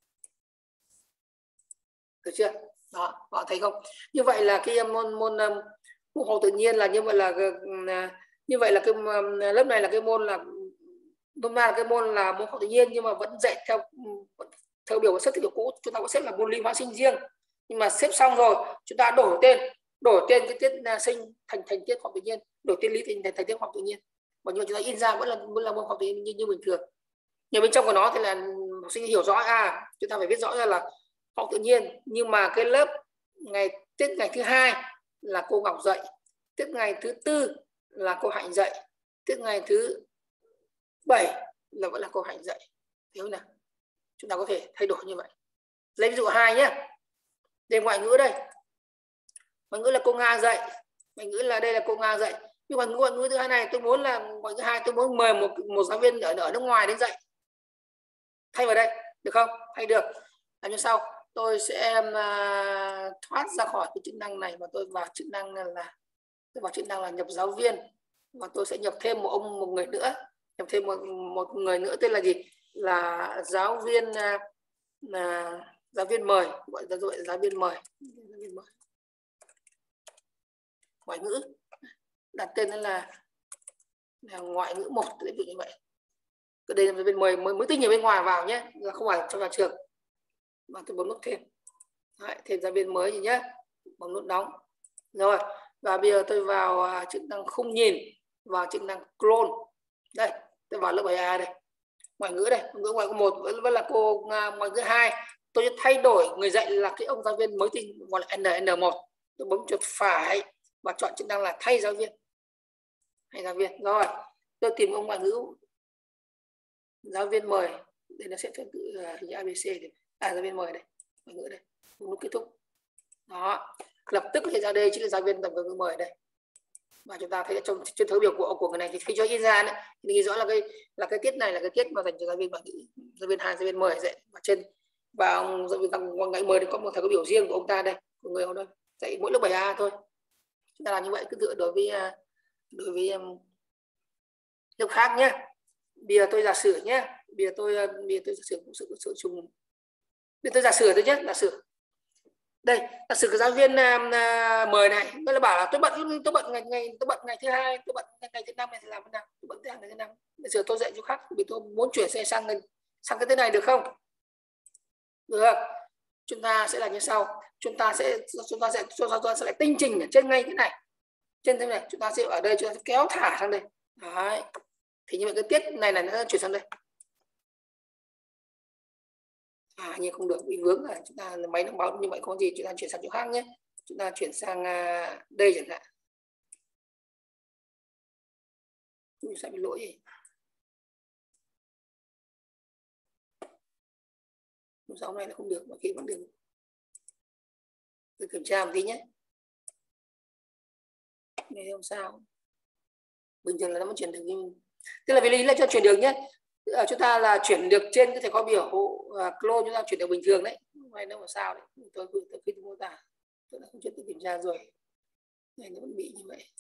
Được chưa? Đó, họ thấy không? Như vậy là cái môn môn môn khoa học tự nhiên là như vậy là như vậy là cái lớp này là cái môn là nôm na là cái môn là môn khoa học tự nhiên, nhưng mà vẫn dạy theo theo biểu xếp theo biểu cũ, chúng ta có xếp là môn lý hóa sinh riêng. Nhưng mà xếp xong rồi chúng ta đổi tên, đổi tên cái tiết sinh thành thành tiết học tự nhiên, đổi tên lý thành thành tiết học tự nhiên, và nhưng mà chúng ta in ra vẫn là vẫn là môn học tự nhiên như, như bình thường. Nhưng bên trong của nó thì là học sinh hiểu rõ, à chúng ta phải viết rõ ra là học tự nhiên, nhưng mà cái lớp ngày tiết ngày thứ hai là cô Ngọc dạy, tiết ngày thứ tư là cô Hạnh dạy, tiết ngày thứ bảy là vẫn là cô Hạnh dạy. Hiểu nào? Chúng ta có thể thay đổi như vậy. Lấy ví dụ hai nhé. Đây ngoại ngữ đây. Ngoại ngữ là cô Nga dạy. Ngoại ngữ là đây là cô Nga dạy. Nhưng mà ngoại ngữ thứ hai này tôi muốn là ngoại ngữ hai tôi muốn mời một một giáo viên ở ở nước ngoài đến dạy. Thay vào đây, được không? Thay được. Làm như sau, tôi sẽ uh, thoát ra khỏi cái chức năng này và tôi vào chức năng là tôi vào chức năng là nhập giáo viên, và tôi sẽ nhập thêm một ông một người nữa, nhập thêm một một người nữa tên là gì? Là giáo viên uh, là giáo viên mời, gọi là gọi giáo viên mời. Giáo viên mời. Ngoại ngữ đặt tên là, là ngoại ngữ một, ví dụ như vậy. Cái đây là giáo viên mời mới mới tinh ở bên ngoài vào nhé, là không phải trong nhà trường. Và tôi bấm nút thêm. Đấy, thêm giáo viên mới gì nhé, bấm nút đóng. Rồi, và bây giờ tôi vào chức năng khung nhìn, vào chức năng clone. Đây, tôi vào lớp bảy A đây. Ngoại ngữ đây, ngoại ngữ ngoại ngữ một vẫn, vẫn là cô ngoại ngữ hai. Tôi sẽ thay đổi người dạy là cái ông giáo viên mới tinh gọi là N N một. Tôi bấm chuột phải và chọn chức năng là thay giáo viên. Thay giáo viên. Rồi, tôi tìm ông ngoại ngữ giáo viên mời. Đây nó sẽ tự hình A B C đây. À, giáo viên mời đây. Ngoại ngữ đây. Nút kết thúc. Đó, lập tức thì ra đây chính là giáo viên tổng ngữ mời đây. Và chúng ta thấy trong trên thứ biểu của của người này thì khi cho in ra này, thì ghi rõ là cái là cái tiết này là cái tiết mà dành cho giáo viên ngoại ngữ, giáo viên hai, giáo viên mười dạy. Và trên và ông giáo viên ngoại ngữ mười thì có một thầy có biểu riêng của ông ta đây, của người ông đây, dạy mỗi lớp bảy A thôi. Chúng ta làm như vậy cứ dựa đối với đối với lớp khác nhé. Bây giờ tôi giả sử nhé, bây giờ tôi bây giờ tôi giả sử cũng sự sự trùng, bây giờ tôi giả sử thôi nhé, giả sử đây giả sử cái giáo viên uh, mời này tôi là bảo là tôi bận tôi bận ngày ngày tôi bận ngày thứ hai, tôi bận ngày thứ năm này thì làm thế nào, tôi bận ngày thứ năm, bây giờ tôi dạy chỗ khác vì tôi muốn chuyển xe sang sang cái thế này được không? Được. Chúng ta sẽ làm như sau, chúng ta sẽ chúng ta sẽ chúng ta sẽ lại tinh chỉnh ở trên ngay cái này, trên thế này chúng ta sẽ ở đây chúng ta sẽ kéo thả sang đây. Đấy. Thì như vậy cái tiết này này nó chuyển sang đây. À, nhưng không được, bị vướng là chúng ta máy nó báo như vậy không có gì, chúng ta chuyển sang chỗ khác nhé, chúng ta chuyển sang uh, đây chẳng hạn, chúng sẽ bị lỗi gì, sáu này là không được, mà khi vẫn được. Tôi kiểm tra một tí nhé, này không sao, bình thường là nó vẫn chuyển được, nhưng tức là vì lý là cho chuyển được nhé. Ở chúng ta là chuyển được trên cái thẻ kho biểu uh, clone, chúng ta chuyển được bình thường đấy, không phải đâu mà sao đấy. Tôi tôi khi tôi mô tả tôi đã không chưa tự kiểm tra rồi, này nó vẫn bị như vậy.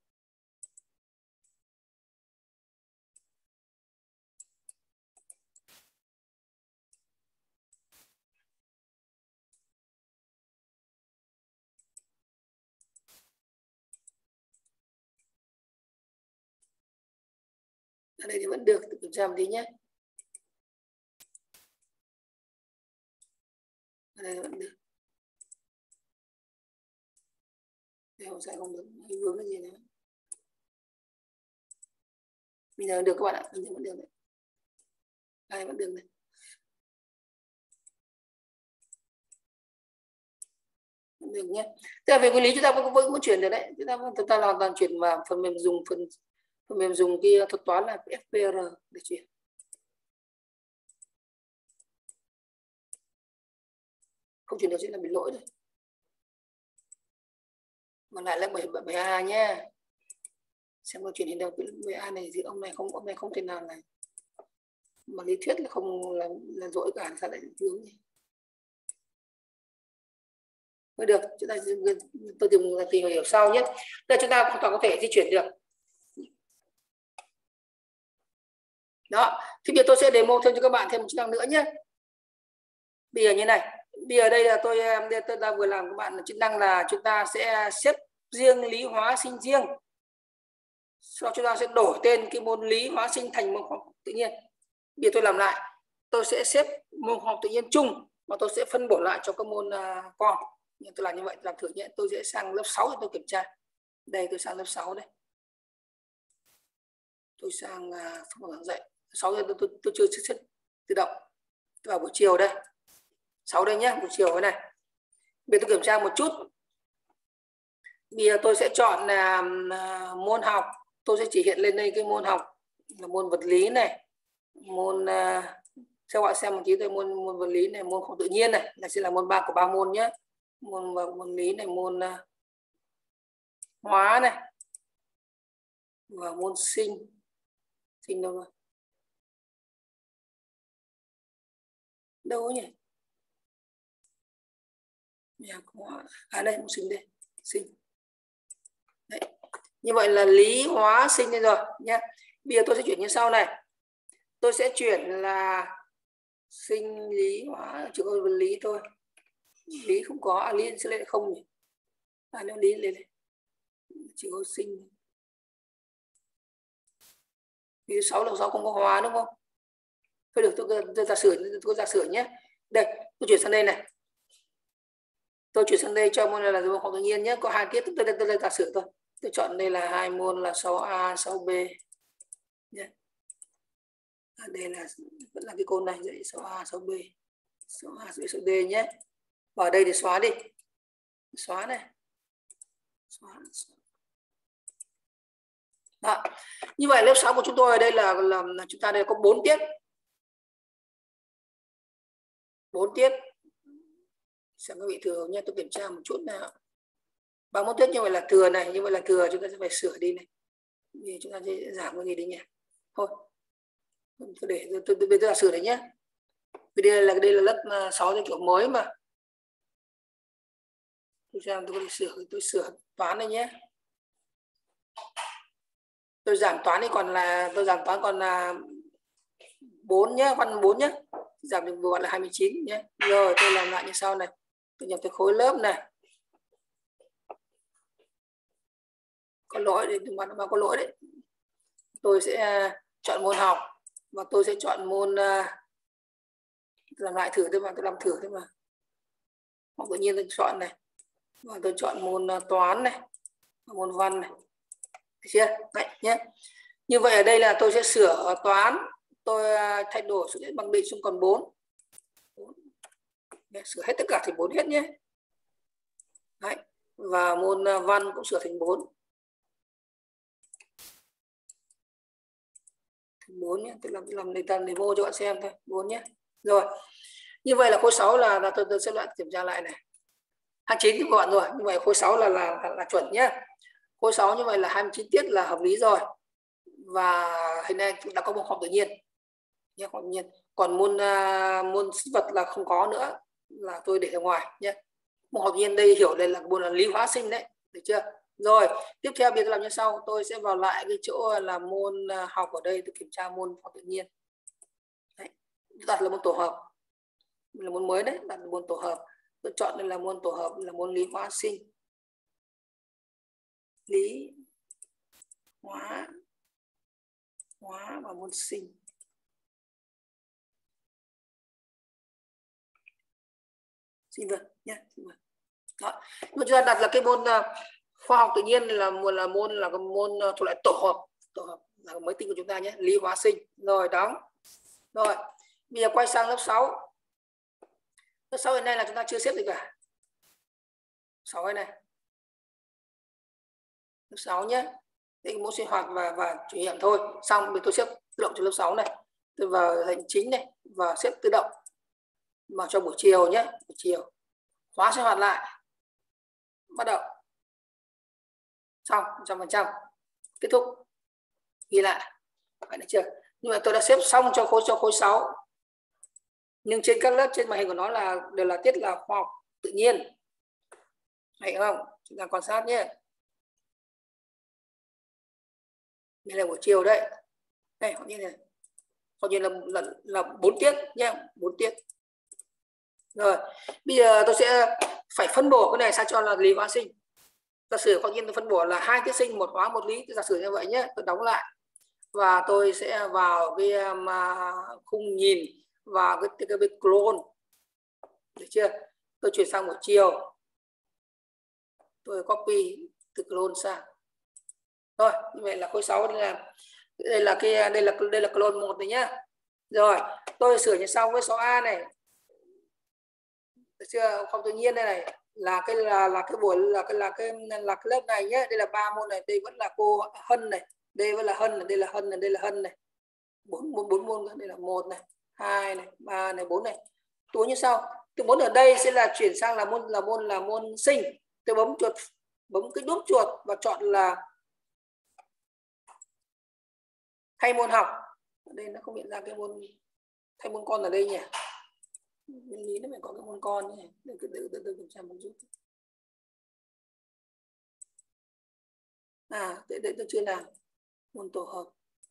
Ở đây thì vẫn được, tự kiểm tra một tí nhé. Ở đây vẫn được. Đây không sai không được, hay vướng cái gì nữa. Bây giờ được các bạn ạ, bây giờ vẫn được đấy. Đây vẫn được này. Vẫn được nhé. Tức là về nguyên lý chúng ta vẫn vẫn, vẫn chuyển được đấy. Chúng ta chúng ta hoàn toàn chuyển vào phần mềm dùng phần phần mềm dùng kia thuật toán là F P R để chuyển. Không chuyển được sẽ là bị lỗi rồi. Mà lại là bảy bảy A nhé. Xem có chuyển đến đâu cái bảy A này thì ông này không ông này không thể nào là mà lý thuyết là không là là dỗi cả, sao lại vướng gì. Mới được, chúng ta tôi tìm tìm hiểu sau nhé. Đây chúng ta hoàn toàn có thể di chuyển được. Đó, thì bây giờ tôi sẽ demo thêm cho các bạn thêm một chức năng nữa nhé. Bây giờ như này, bây giờ đây là tôi tôi đang vừa làm các bạn chức năng là chúng ta sẽ xếp riêng lý hóa sinh riêng. Sau chúng ta sẽ đổi tên cái môn lý hóa sinh thành môn khoa học tự nhiên. Bây giờ tôi làm lại, tôi sẽ xếp môn khoa học tự nhiên chung và tôi sẽ phân bổ lại cho các môn uh, con. Tôi làm như vậy, tôi làm thử nhé. Tôi sẽ sang lớp sáu để tôi kiểm tra. Đây tôi sang lớp sáu đây. Tôi sang uh, phòng giảng dạy. sáu giờ tôi, tôi, tôi chưa set tự động. Tôi vào buổi chiều đây. sáu đây nhé, buổi chiều thế này. Bây giờ tôi kiểm tra một chút. Bây giờ tôi sẽ chọn là uh, môn học. Tôi sẽ chỉ hiện lên đây cái môn học là môn vật lý này, môn uh, cho các bạn xem một tí thôi, môn môn vật lý này, môn khoa học tự nhiên này là sẽ là môn ba của ba môn nhé. Môn vật lý này, môn uh, hóa này và môn sinh. Sinh đâu rồi? Đâu nhỉ? Nhà hóa. À đây, môn sinh đây, sinh. Đấy. Như vậy là lý hóa sinh đây rồi nhé. Bây giờ tôi sẽ chuyển như sau này. Tôi sẽ chuyển là sinh lý hóa, chỉ có vật lý thôi. Lý không có, à, lý sẽ lên không nhỉ? À nếu lý lên chỉ có sinh. Vì sáu là sáu không có hóa đúng không? Thôi được, tôi, tôi giả sử tôi giả sử nhé. Đây, tôi chuyển sang đây này. Tôi chuyển sang đây cho môn này là môn học tự nhiên nhé, có hai tiết, tôi đây tôi đây giả sử thôi. Tôi chọn đây là hai môn là sáu A, sáu B nhé. À, đây là vẫn là cái côn này, dạy sáu A, sáu B, sáu A, sáu B nhé. Vào đây để xóa đi, xóa này, xóa, xóa. Đó. Như vậy lớp sáu của chúng tôi ở đây là, là, là chúng ta đây có bốn tiết, bốn tiết. Xem các vị thừa nhé, tôi kiểm tra một chút nào. Ba môn tiết như vậy là thừa này, như vậy là thừa, chúng ta sẽ phải sửa đi này. Vì chúng ta sẽ giảm cái gì đi nhỉ? Thôi, tôi để tôi tôi, tôi, tôi giả sử đấy nhé. Vì đây là đây là lớp sáu theo kiểu mới mà. Tôi xem tôi có thể sửa, tôi sửa toán này nhé. Tôi giảm toán đi còn là tôi giảm toán còn là bốn nhé, văn bốn nhé. Giảm được gọi là hai mươi chín nhé. Rồi tôi làm lại như sau này. Tôi nhập tới khối lớp này. Có lỗi thì đừng mà có lỗi đấy. Tôi sẽ chọn môn học và tôi sẽ chọn môn làm lại thử thôi mà, tôi làm thử thôi mà. Học tự nhiên tôi chọn này. Và tôi chọn môn toán này, môn văn này. Được chưa? Đấy nhé. Như vậy ở đây là tôi sẽ sửa toán, tôi thay đổi số bằng định xuống còn bốn. Sửa hết tất cả thành bốn hết nhé. Đấy. Và môn văn cũng sửa thành bốn. Thành bốn nhé, tôi làm tôi làm để làm demo cho bạn xem thôi, bốn nhé. Rồi. Như vậy là khối sáu là, là tôi, tôi sẽ lại kiểm tra lại này. hai mươi chín của bạn rồi, như vậy khối sáu là là, là, là chuẩn nhé. Khối sáu như vậy là hai mươi chín tiết là hợp lý rồi. Và hiện nay chúng ta có môn khoa học tự nhiên. Nhé, khoa học tự nhiên. Còn môn uh, môn sinh vật là không có nữa, là tôi để ra ngoài nhé. Môn học tự nhiên đây hiểu đây là môn là lý hóa sinh đấy, được chưa? Rồi, tiếp theo bây giờ làm như sau, tôi sẽ vào lại cái chỗ là môn học ở đây, tôi kiểm tra môn khoa học tự nhiên. Đấy, đặt là môn tổ hợp. Là môn mới đấy, đặt là môn tổ hợp. Tôi chọn đây là môn tổ hợp là môn lý hóa sinh. Lý hóa hóa và môn sinh. Sinh vật nhé, sinh vật. Đó. Nhưng mà chúng ta đặt là cái môn uh, khoa học tự nhiên là môn là môn là cái môn uh, thuộc loại tổ hợp, tổ hợp là mới tinh của chúng ta nhé, lý hóa sinh. Rồi đóng. Rồi, bây giờ quay sang lớp sáu. Lớp sáu hiện nay là chúng ta chưa xếp gì cả. sáu này này. Lớp sáu nhé. Đây môn sinh hoạt và và chủ nhiệm thôi. Xong bây tôi xếp tự động cho lớp sáu này. Tôi vào hành chính này và xếp tự động vào cho buổi chiều nhé, buổi chiều. Khóa sinh hoạt lại. Bắt đầu. Xong một trăm phần trăm. Kết thúc. Ghi lại. Phải được chưa? Nhưng mà tôi đã xếp xong cho khối cho khối sáu. Nhưng trên các lớp trên màn hình của nó là đều là tiết là khoa học tự nhiên. Hay không? Chúng ta quan sát nhé. Đây là buổi chiều đấy. Đây, như này. Coi như là là là bốn tiết nhé, bốn tiết. Rồi, bây giờ tôi sẽ phải phân bổ cái này sao cho là lý hóa sinh. Giả sử coi như tôi phân bổ là hai tiết sinh, một hóa một lý, tôi giả sử như vậy nhé, tôi đóng lại. Và tôi sẽ vào cái um, khung nhìn vào cái cái, cái clone. Được chưa? Tôi chuyển sang buổi chiều. tôi copy từ clone sang. Rồi, như vậy là khối sáu đây là đây là cái đây là đây là clone một này nhá. Rồi, tôi sửa như sau với số A này. Được chưa? Không tự nhiên đây này là cái là là cái buổi là cái là cái là cái lớp này nhé. Đây là ba môn này, đây vẫn là cô Hân này, đây vẫn là Hân này, đây là Hân này, đây là Hân này. Bốn bốn bốn môn, đây là một này, hai này, ba này, bốn này. Tôi như sau. Tôi muốn ở đây sẽ là chuyển sang là môn là môn là môn sinh. Tôi bấm chuột bấm cái đuốc chuột và chọn là thay môn học. Ở đây nó không hiện ra cái môn thay môn con ở đây nhỉ. Bên lý nó phải có cái môn con nhỉ. Để từ từ từ kiểm tra một chút. À, để, để tôi chưa làm môn tổ hợp.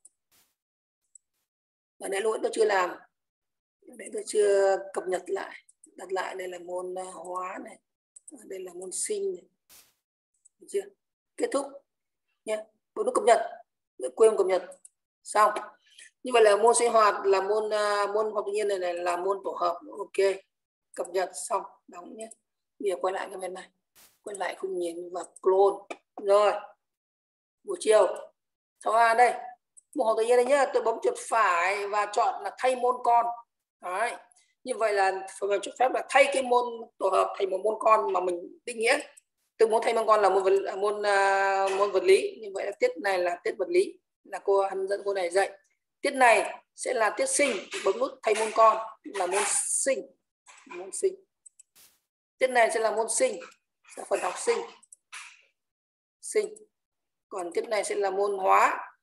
Ở đây lỗi tôi chưa làm. Đấy tôi chưa cập nhật lại. Đặt lại đây là môn hóa này. Ở đây là môn sinh này. Được chưa? Kết thúc nhé. Bấm nút cập nhật. Để quên cập nhật. Xong. Như vậy là môn sinh hoạt là môn uh, môn học tự nhiên này, này là môn tổ hợp. Ok. Cập nhật xong, đóng nhé. Bây giờ quay lại cái bên này. Quay lại khung nhìn và clone. Rồi. Buổi chiều. Sau A đây. Môn học tự nhiên đây nhé. Tôi bấm chuột phải và chọn là thay môn con. Đấy. Như vậy là phần mềm cho phép là thay cái môn tổ hợp thành một môn con mà mình định nghĩa. Tôi muốn thay môn con là môn vật, môn uh, môn vật lý. Như vậy là tiết này là tiết vật lý, là cô hướng dẫn cô này dạy. Tiết này sẽ là tiết sinh, bấm nút thay môn con là môn sinh, môn sinh. Tiết này sẽ là môn sinh, là phần học sinh, sinh. Còn tiết này sẽ là môn hóa,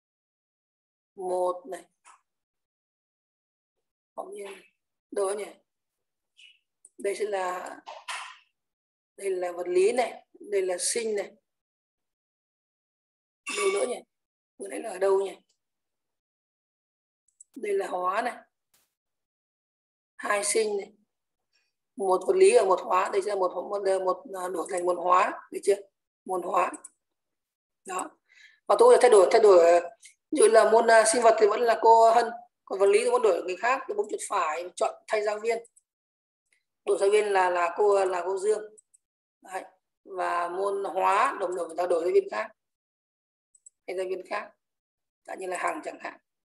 một này, không như đó nhỉ. Đây sẽ là đây là vật lý này, đây là sinh này. Đâu nữa nhỉ? Vừa nãy là ở đâu nhỉ? Đây là hóa này. Hai sinh này. Một vật lý ở một hóa, đây sẽ một một một đổi thành môn hóa, được chưa? Môn hóa. Đó. Và tôi thay đổi thay đổi ví dụ là môn uh, sinh vật thì vẫn là cô Hân, còn vật lý thì muốn đổi người khác, tôi bấm chuột phải chọn thay giáo viên. Đổi giáo viên là là cô là cô Dương. Đấy. Và môn hóa đồng đổi người ta đổi giáo viên khác. Thay giáo viên khác. Đã như là Hằng chẳng hạn.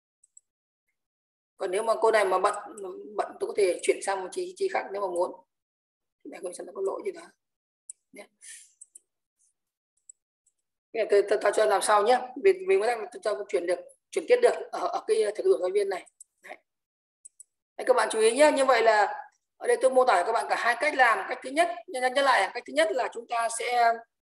Còn nếu mà cô này mà bận bận tôi có thể chuyển sang một chi chi khác nếu mà muốn. Để coi xem nó có lỗi gì đó. Nhé. Tôi, tôi, tôi cho làm sao nhé, vì vì mới tôi cho chuyển được chuyển tiết được ở, ở cái thời đổi giáo viên này. Đấy. Đấy, các bạn chú ý nhé. Như vậy là ở đây tôi mô tả các bạn cả hai cách làm. Cách thứ nhất, nhân nhân lại cách thứ nhất là chúng ta sẽ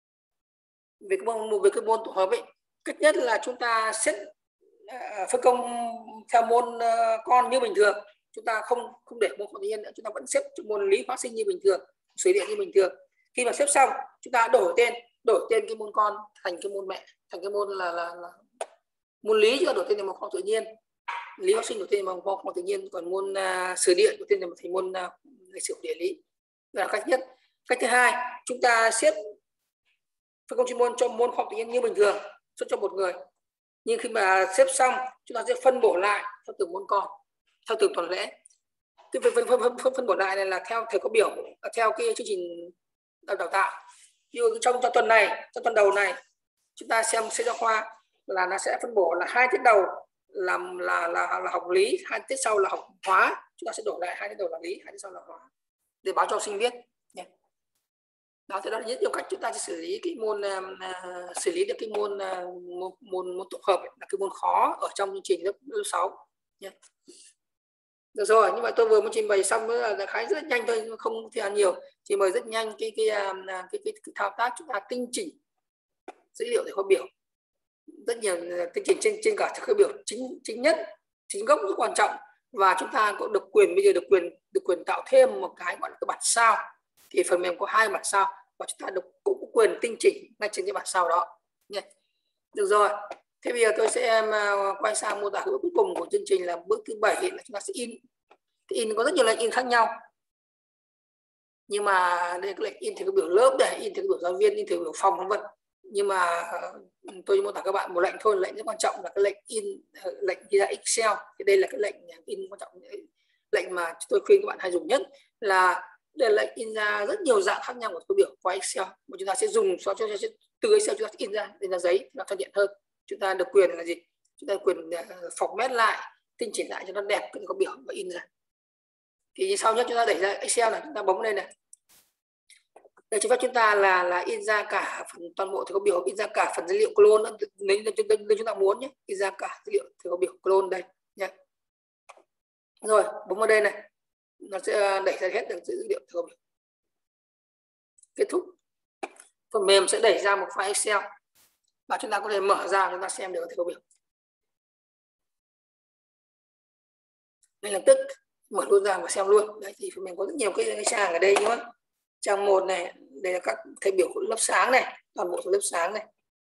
về cái môn về cái môn tổ hợp ấy. Cách nhất là chúng ta xét uh, phân công theo môn uh, con như bình thường. Chúng ta không không để môn tự nhiên nữa, chúng ta vẫn xếp môn lý hóa sinh như bình thường,水điện như bình thường. Khi mà xếp xong, chúng ta đổi tên đổi tên cái môn con thành cái môn mẹ, thành cái môn là là, là môn lý chứ đổi tên là môn khoa học tự nhiên. Lý hóa sinh đổi tên là môn khoa học tự nhiên, còn môn uh, sử điện đổi tên là thành môn uh, lịch sử địa lý. Đó là cách nhất. Cách thứ hai, chúng ta xếp phân công chuyên môn cho môn khoa học tự nhiên như bình thường, cho cho một người. Nhưng khi mà xếp xong, chúng ta sẽ phân bổ lại theo từng môn con, theo từng tuần lễ. Cái phân, phân, phân, phân, phân bổ lại này là theo thầy có biểu, theo cái chương trình đào, đào tạo. Như trong, trong tuần này, trong tuần đầu này, chúng ta xem sách giáo khoa là nó sẽ phân bổ là hai tiết đầu là là, là là học lý, hai tiết sau là học hóa. Chúng ta sẽ đổi lại hai tiết đầu là lý, hai tiết sau là hóa để báo cho học sinh biết. Yeah. Đó, thì đó là những điều cách chúng ta sẽ xử lý cái môn uh, xử lý được cái môn uh, môn, môn môn tổ hợp ấy, là cái môn khó ở trong chương trình lớp sáu. Yeah. Được rồi, nhưng mà tôi vừa mới trình bày xong là khá rất nhanh thôi, không thì nhiều, chỉ mời rất nhanh cái cái cái, cái, cái, cái thao tác chúng ta tinh chỉnh dữ liệu để khối biểu, rất nhiều tinh chỉnh trên trên cả khối biểu chính chính nhất, chính gốc rất quan trọng. Và chúng ta có được quyền bây giờ được quyền được quyền tạo thêm một cái gọi là cái bản sao. Thì phần mềm có hai bản sao và chúng ta được cũng có quyền tinh chỉnh ngay trên cái bản sao đó nhé. Được rồi, thế bây giờ tôi sẽ uh, quay sang mô tả bước cuối cùng của chương trình là bước thứ bảy là chúng ta sẽ in. Thì in có rất nhiều lệnh in khác nhau, nhưng mà đây là cái lệnh in thì cái biểu lớp để in thì cái biểu giáo viên, in thì biểu phòng vân vân. Nhưng mà uh, tôi mô tả các bạn một lệnh thôi, lệnh rất quan trọng là cái lệnh in, uh, lệnh ghi ra Excel. Thì đây là cái lệnh in quan trọng, lệnh mà tôi khuyên các bạn hay dùng nhất là Đây là lệnh in ra rất nhiều dạng khác nhau của số biểu qua Excel mà chúng ta sẽ dùng cho cho từ Excel chúng ta in ra đây là giấy, nó thuận tiện hơn. Chúng ta được quyền là gì? Chúng ta được quyền format lại, tinh chỉnh lại cho nó đẹp cái có biểu và in ra. Thì sau nhất chúng ta đẩy ra Excel này, chúng ta bấm lên này. Đây cho phép chúng ta là là in ra cả phần toàn bộ thì có biểu, in ra cả phần dữ liệu clone nếu, nếu, nếu chúng ta muốn nhé, in ra cả dữ liệu thì có biểu clone đây nhé. Rồi bấm vào đây này, nó sẽ đẩy ra hết được dữ liệu thì có biểu. Kết thúc. Phần mềm sẽ đẩy ra một file Excel và chúng ta có thể mở ra chúng ta xem được thì có biểu. Ngay lập tức mở luôn ra và xem luôn. Đấy thì phần mềm có rất nhiều cái, cái trang ở đây nhé. Trang một này, đây là các thầy biểu lớp sáng này, toàn bộ lớp sáng này.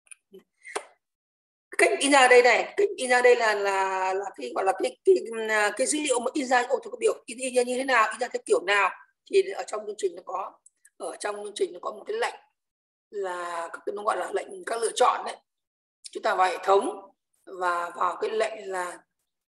Cách in ra đây này, cách in ra đây là là là cái gọi là cái cái, cái, cái dữ liệu mà in ra ô có biểu in, in ra như thế nào, in ra theo kiểu nào thì ở trong chương trình nó có, ở trong chương trình nó có một cái lệnh là nó gọi là lệnh các lựa chọn đấy. Chúng ta vào hệ thống và vào cái lệnh là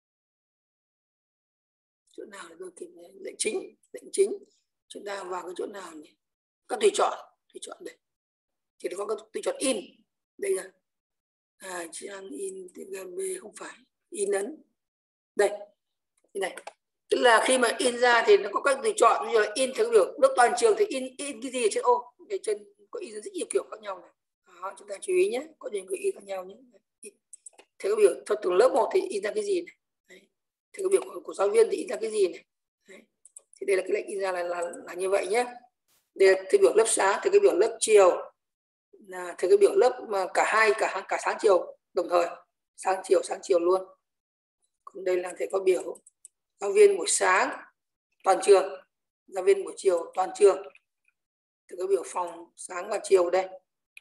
chỗ nào là tôi tìm lệnh chính, lệnh chính chúng ta vào cái chỗ nào nhỉ? Các tùy chọn, tùy chọn đây thì nó có các tùy chọn in đây là à, trang in tê giê bê không phải in ấn đây này, tức là khi mà in ra thì nó có các tùy chọn, như là in theo biểu lớp toàn trường thì in in cái gì ở trên ô, để trên có in rất nhiều kiểu khác nhau này. Đó, chúng ta chú ý nhé, có những cái in khác nhau nhé. Theo biểu theo từng lớp một thì in ra cái gì này. Đấy. Theo cái biểu của, của giáo viên thì in ra cái gì này. Đấy. Thì đây là cái lệnh in ra là là, là như vậy nhé. Đây là theo biểu lớp sáng, theo cái biểu lớp chiều, là theo cái biểu lớp mà cả hai cả cả sáng chiều đồng thời, sáng chiều sáng chiều luôn. Còn đây là thầy có biểu giáo viên buổi sáng toàn trường, giáo viên buổi chiều toàn trường, thầy có biểu phòng sáng và chiều đây.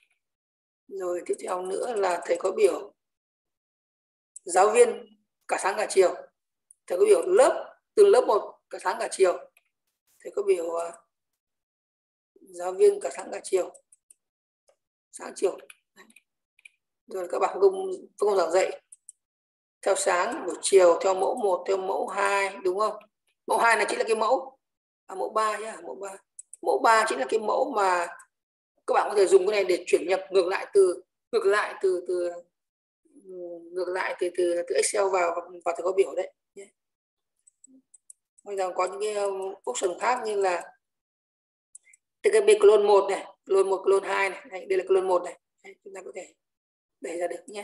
Rồi tiếp theo nữa là thầy có biểu giáo viên cả sáng cả chiều, thầy có biểu lớp từng lớp một cả sáng cả chiều, thầy có biểu uh, giáo viên cả sáng cả chiều, sáng chiều. Đấy. Rồi các bạn công công giảng dạy theo sáng buổi chiều, theo mẫu một, theo mẫu hai, đúng không? Mẫu hai này chính là cái mẫu à, mẫu ba nhá, mẫu ba. Mẫu ba chính là cái mẫu mà các bạn có thể dùng cái này để chuyển nhập ngược lại từ ngược lại từ từ ngược lại từ từ, từ Excel vào vào thầy có biểu đấy nhé. Bây giờ có những cái option khác như là tê giê bê clone một này, clone một, clone hai này, đây, đây là clone một này. Đấy, chúng ta có thể đẩy ra được nhé.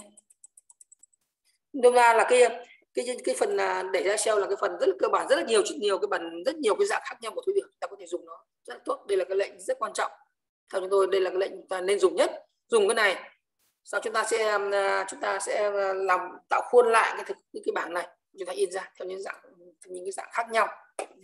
Đúng ra là cái cái cái phần đẩy ra Excel là cái phần rất là cơ bản, rất là nhiều nhiều cái bản rất nhiều cái dạng khác nhau của số biểu, chúng ta có thể dùng nó rất là tốt. Đây là cái lệnh rất quan trọng theo chúng tôi, đây là cái lệnh chúng ta nên dùng nhất. Dùng cái này sau chúng ta sẽ chúng ta sẽ làm tạo khuôn lại cái cái, cái bảng này, chúng ta in ra theo những dạng theo những cái dạng khác nhau.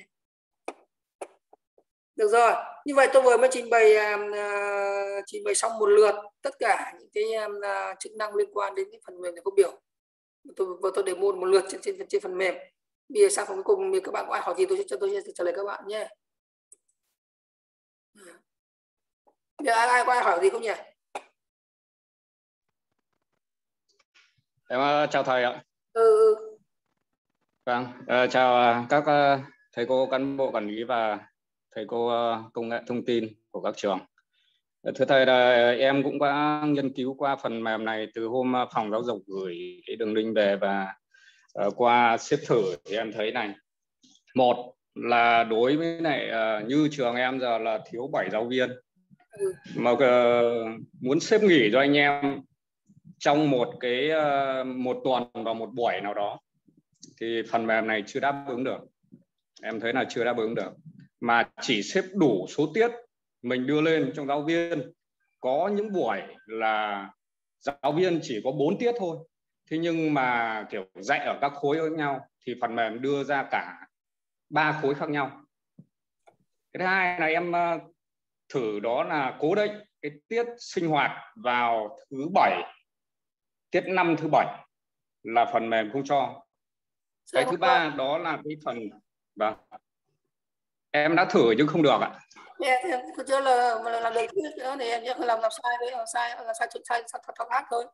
Được rồi, như vậy tôi vừa mới trình bày uh, trình bày xong một lượt tất cả những cái uh, chức năng liên quan đến cái phần mềm thầy có biểu. Tôi vừa tôi demo một lượt trên trên trên phần mềm. Bây giờ sang phần cuối cùng, nếu các bạn có ai hỏi gì tôi sẽ cho tôi sẽ trả lời các bạn nhé. Bây giờ ai, ai có ai hỏi gì không nhỉ? Em chào thầy ạ. Ừ. Vâng, uh, chào các uh, thầy cô cán bộ quản lý và thầy cô uh, công nghệ thông tin của các trường. Thưa thầy, là em cũng đã nghiên cứu qua phần mềm này từ hôm phòng giáo dục gửi cái đường link về, và uh, qua xếp thử thì em thấy này. Một là đối với này uh, như trường em giờ là thiếu bảy giáo viên, ừ. mà uh, muốn xếp nghỉ cho anh em trong một cái uh, một tuần vào một buổi nào đó thì phần mềm này chưa đáp ứng được. Em thấy là chưa đáp ứng được, mà chỉ xếp đủ số tiết mình đưa lên trong giáo viên. Có những buổi là giáo viên chỉ có bốn tiết thôi, thế nhưng mà kiểu dạy ở các khối khác nhau thì phần mềm đưa ra cả ba khối khác nhau. Cái thứ hai là em thử đó là cố định cái tiết sinh hoạt vào thứ bảy, tiết năm thứ bảy là phần mềm không cho. Cái thứ ba đó là cái phần, vâng, em đã thử nhưng không được ạ. Yeah, thì chưa là mà làm được nữa thì em không làm làm sai đấy, làm sai là sai sai sai sai thao tác thôi.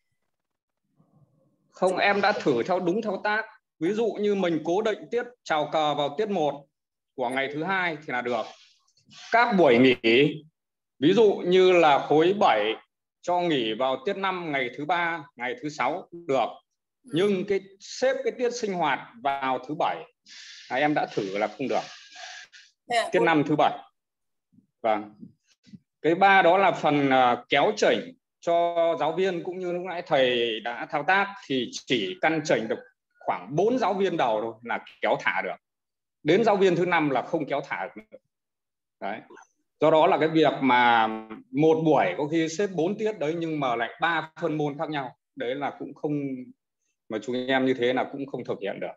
Không, em đã thử theo đúng thao tác. Ví dụ như mình cố định tiết chào cờ vào tiết một của ngày thứ hai thì là được. các buổi nghỉ, ví dụ như là khối bảy cho nghỉ vào tiết năm ngày thứ ba, ngày thứ sáu được, nhưng cái xếp cái tiết sinh hoạt vào thứ bảy à, em đã thử là không được. Tiết năm thứ bảy. Vâng. Cái ba đó là phần uh, kéo chỉnh cho giáo viên, cũng như lúc nãy thầy đã thao tác, thì chỉ căn chỉnh được khoảng bốn giáo viên đầu thôi là kéo thả được. Đến giáo viên thứ năm là không kéo thả được. Đấy. Do đó là cái việc mà một buổi có khi xếp bốn tiết đấy nhưng mà lại ba phân môn khác nhau, đấy là cũng không, mà chúng em như thế là cũng không thực hiện được.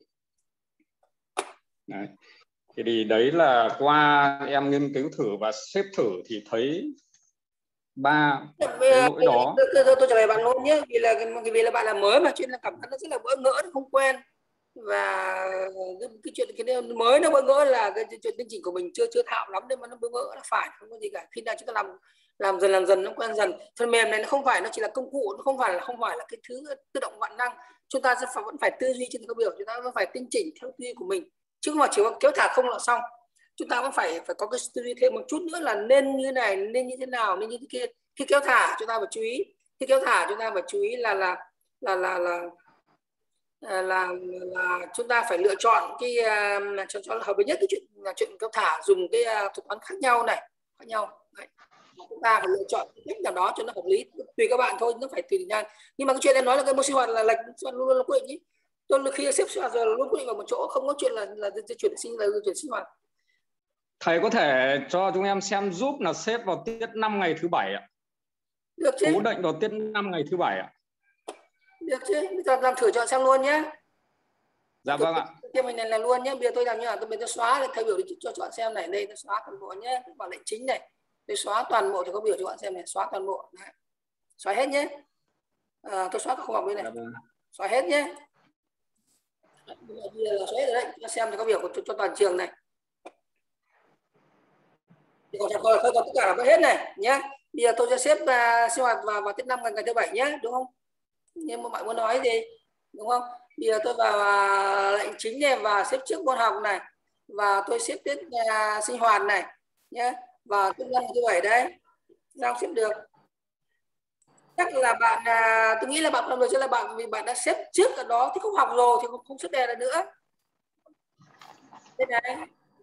Đấy. Thì đấy là qua em nghiên cứu thử và xếp thử thì thấy ba cái lỗi đó. Tôi, tôi, tôi trả lời bạn luôn nhé, vì là vì là bạn là mới mà, chuyện là cảm thấy nó rất là bỡ ngỡ, nó không quen, và cái, cái chuyện cái mới nó bỡ ngỡ là cái chuyện tinh chỉnh của mình chưa chưa thạo lắm nên mà nó bỡ ngỡ là phải, không có gì cả. Khi nào chúng ta làm làm dần làm dần nó quen dần. Phần mềm này nó không phải, nó chỉ là công cụ, nó không phải là không phải là cái thứ tự động vạn năng. Chúng ta sẽ phải, vẫn phải tư duy trên các biểu, chúng ta vẫn phải tinh chỉnh theo tư duy của mình, chứ không mà chỉ kéo thả không là xong. Chúng ta vẫn phải phải có cái tư duy thêm một chút nữa là nên như này, nên như thế nào, nên như thế kia. Khi kéo thả chúng ta phải chú ý, khi kéo thả chúng ta phải chú ý là là là là là là, là, là chúng ta phải lựa chọn cái uh, cho, cho hợp lý nhất cái chuyện là chuyện kéo thả, dùng cái uh, thuật toán khác nhau này, khác nhau. Đấy. Chúng ta phải lựa chọn cách nào đó cho nó hợp lý, tùy các bạn thôi, nó phải tùy nhau. Nhưng mà cái chuyện em nói là cái môn sinh hoạt là lệch, luôn luôn là quyết định ý. Tôi khi xếp sinh hoạt giờ luôn quyết định vào một chỗ, không có chuyện là là chuyển sinh là chuyển sinh hoạt. Thầy có thể cho chúng em xem giúp là xếp vào tiết năm ngày thứ bảy ạ. Được chứ? Cố định vào tiết năm ngày thứ bảy ạ. Được chứ? Bây giờ làm thử chọn xem luôn nhé. Dạ vâng ạ. Cái mình này là luôn nhé. Bây giờ tôi làm như là tôi, tôi xóa thay biểu cho chọn xem này, đây tôi xóa toàn bộ nhé. Vào lệnh chính này, tôi xóa toàn bộ thì có biểu cho bạn xem này, xóa toàn bộ. Đấy. Xóa hết nhé. À, tôi xóa các không học bên này. Dạ vâng. Xóa hết nhé. Bây giờ là xóa hết rồi đấy. Cho xem thì có biểu cho, cho toàn trường này. Thì còn còn tất cả là có hết này nhé. Bây giờ tôi sẽ xếp uh, sinh hoạt vào, vào tiết năm ngày, ngày thứ bảy nhé, đúng không? Nhưng mà bạn muốn nói gì, đúng không? Bây giờ tôi vào uh, lệnh chính này và xếp trước môn học này, và tôi xếp tiết uh, sinh hoạt này nhé, và tiết năm ngày thứ bảy đấy, sao xếp được? Chắc là bạn, uh, tôi nghĩ là bạn làm được, chứ là bạn vì bạn đã xếp trước ở đó thì không học rồi thì không, không xếp đề là nữa. Đây này,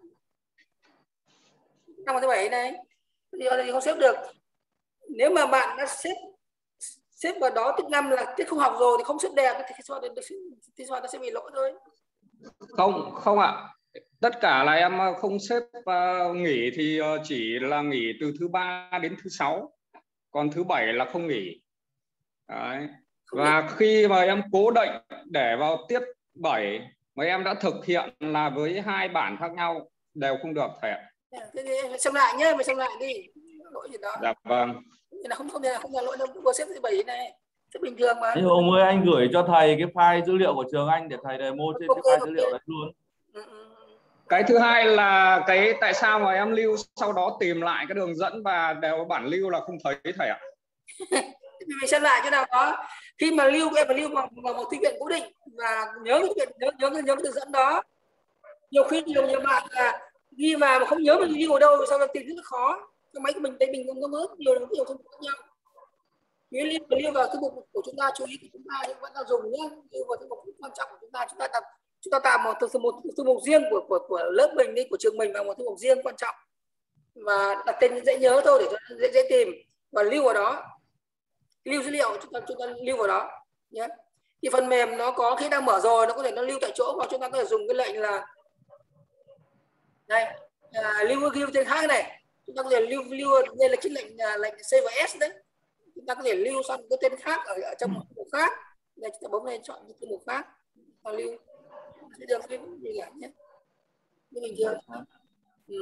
năm ngày thứ bảy này, bây giờ thì không xếp được. Nếu mà bạn đã xếp xếp vào đó tiết năm là tiết không học rồi thì không xếp đẹp thì tiết soạn nó sẽ bị lỗi thôi. Không, không ạ. Tất cả là em không xếp uh, nghỉ thì chỉ là nghỉ từ thứ ba đến thứ sáu, còn thứ bảy là không nghỉ. Đấy. Và khi mà em cố định để vào tiết bảy mà em đã thực hiện là với hai bản khác nhau đều không được thầy ạ. Thế xem lại nhé, mày xem lại đi. Lỗi gì đó. Dạ vâng. Là không không là không là lỗi đâu, vừa xếp thứ bảy này, xếp bình thường mà. Anh Hùng ơi, anh gửi cho thầy cái file dữ liệu của trường anh để thầy demo trên okay, cái file okay. dữ liệu đấy luôn. Ừ, ừ. Cái thứ hai là cái tại sao mà em lưu sau đó tìm lại cái đường dẫn và đều bản lưu là không thấy thầy ạ? Mình xem lại chỗ nào đó. Khi mà lưu em phải lưu vào, vào một thư viện cố định và nhớ cái chuyện nhớ nhớ nhớ cái đường dẫn đó. Nhiều khi nhiều nhiều bạn là ghi vào mà không nhớ mình lưu ở đâu, sau đó tìm rất là khó. Cái máy của mình đây mình không có mất nhiều nhiều thông khác nhau. Nếu lưu lưu vào thư mục của chúng ta, chú ý của chúng ta nhưng vẫn là dùng nhé. Lưu vào thư mục quan trọng của chúng ta, chúng ta đặt chúng ta tạo một thư mục thư mục riêng của của của lớp mình đi, của trường mình, và một thư mục riêng quan trọng và đặt tên dễ nhớ thôi để cho dễ dễ tìm và lưu vào đó. Lưu dữ liệu chúng ta chúng ta lưu vào đó nhé. Thì phần mềm nó có khi đang mở rồi nó có thể nó lưu tại chỗ, hoặc chúng ta có thể dùng cái lệnh là đây à, lưu lưu tên khác này, chúng ta có thể lưu lưu đây là cái lệnh là lệnh C và S đấy, chúng ta có thể lưu sang cái tên khác ở, ở trong một mục khác. Đây chúng ta bấm lên chọn những cái mục khác và lưu sẽ được cái gì cả nhé, như bình thường. Ừ.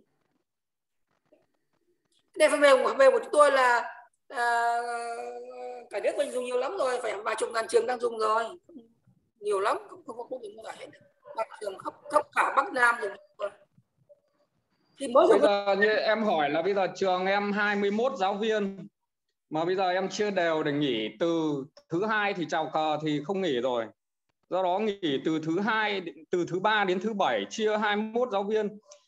Đây phần mềm của phần mềm của chúng tôi là à, cả nước mình dùng nhiều lắm rồi, phải vài chục ngàn trường đang dùng rồi, nhiều lắm, không không không dùng cả hết, các trường khắp khắp cả Bắc Nam rồi. Thì mới bây giờ như em hỏi là bây giờ trường em hai mươi mốt giáo viên mà bây giờ em chia đều để nghỉ từ thứ hai thì chào cờ thì không nghỉ rồi, do đó nghỉ từ thứ hai từ thứ ba đến thứ bảy chia hai mươi mốt giáo viên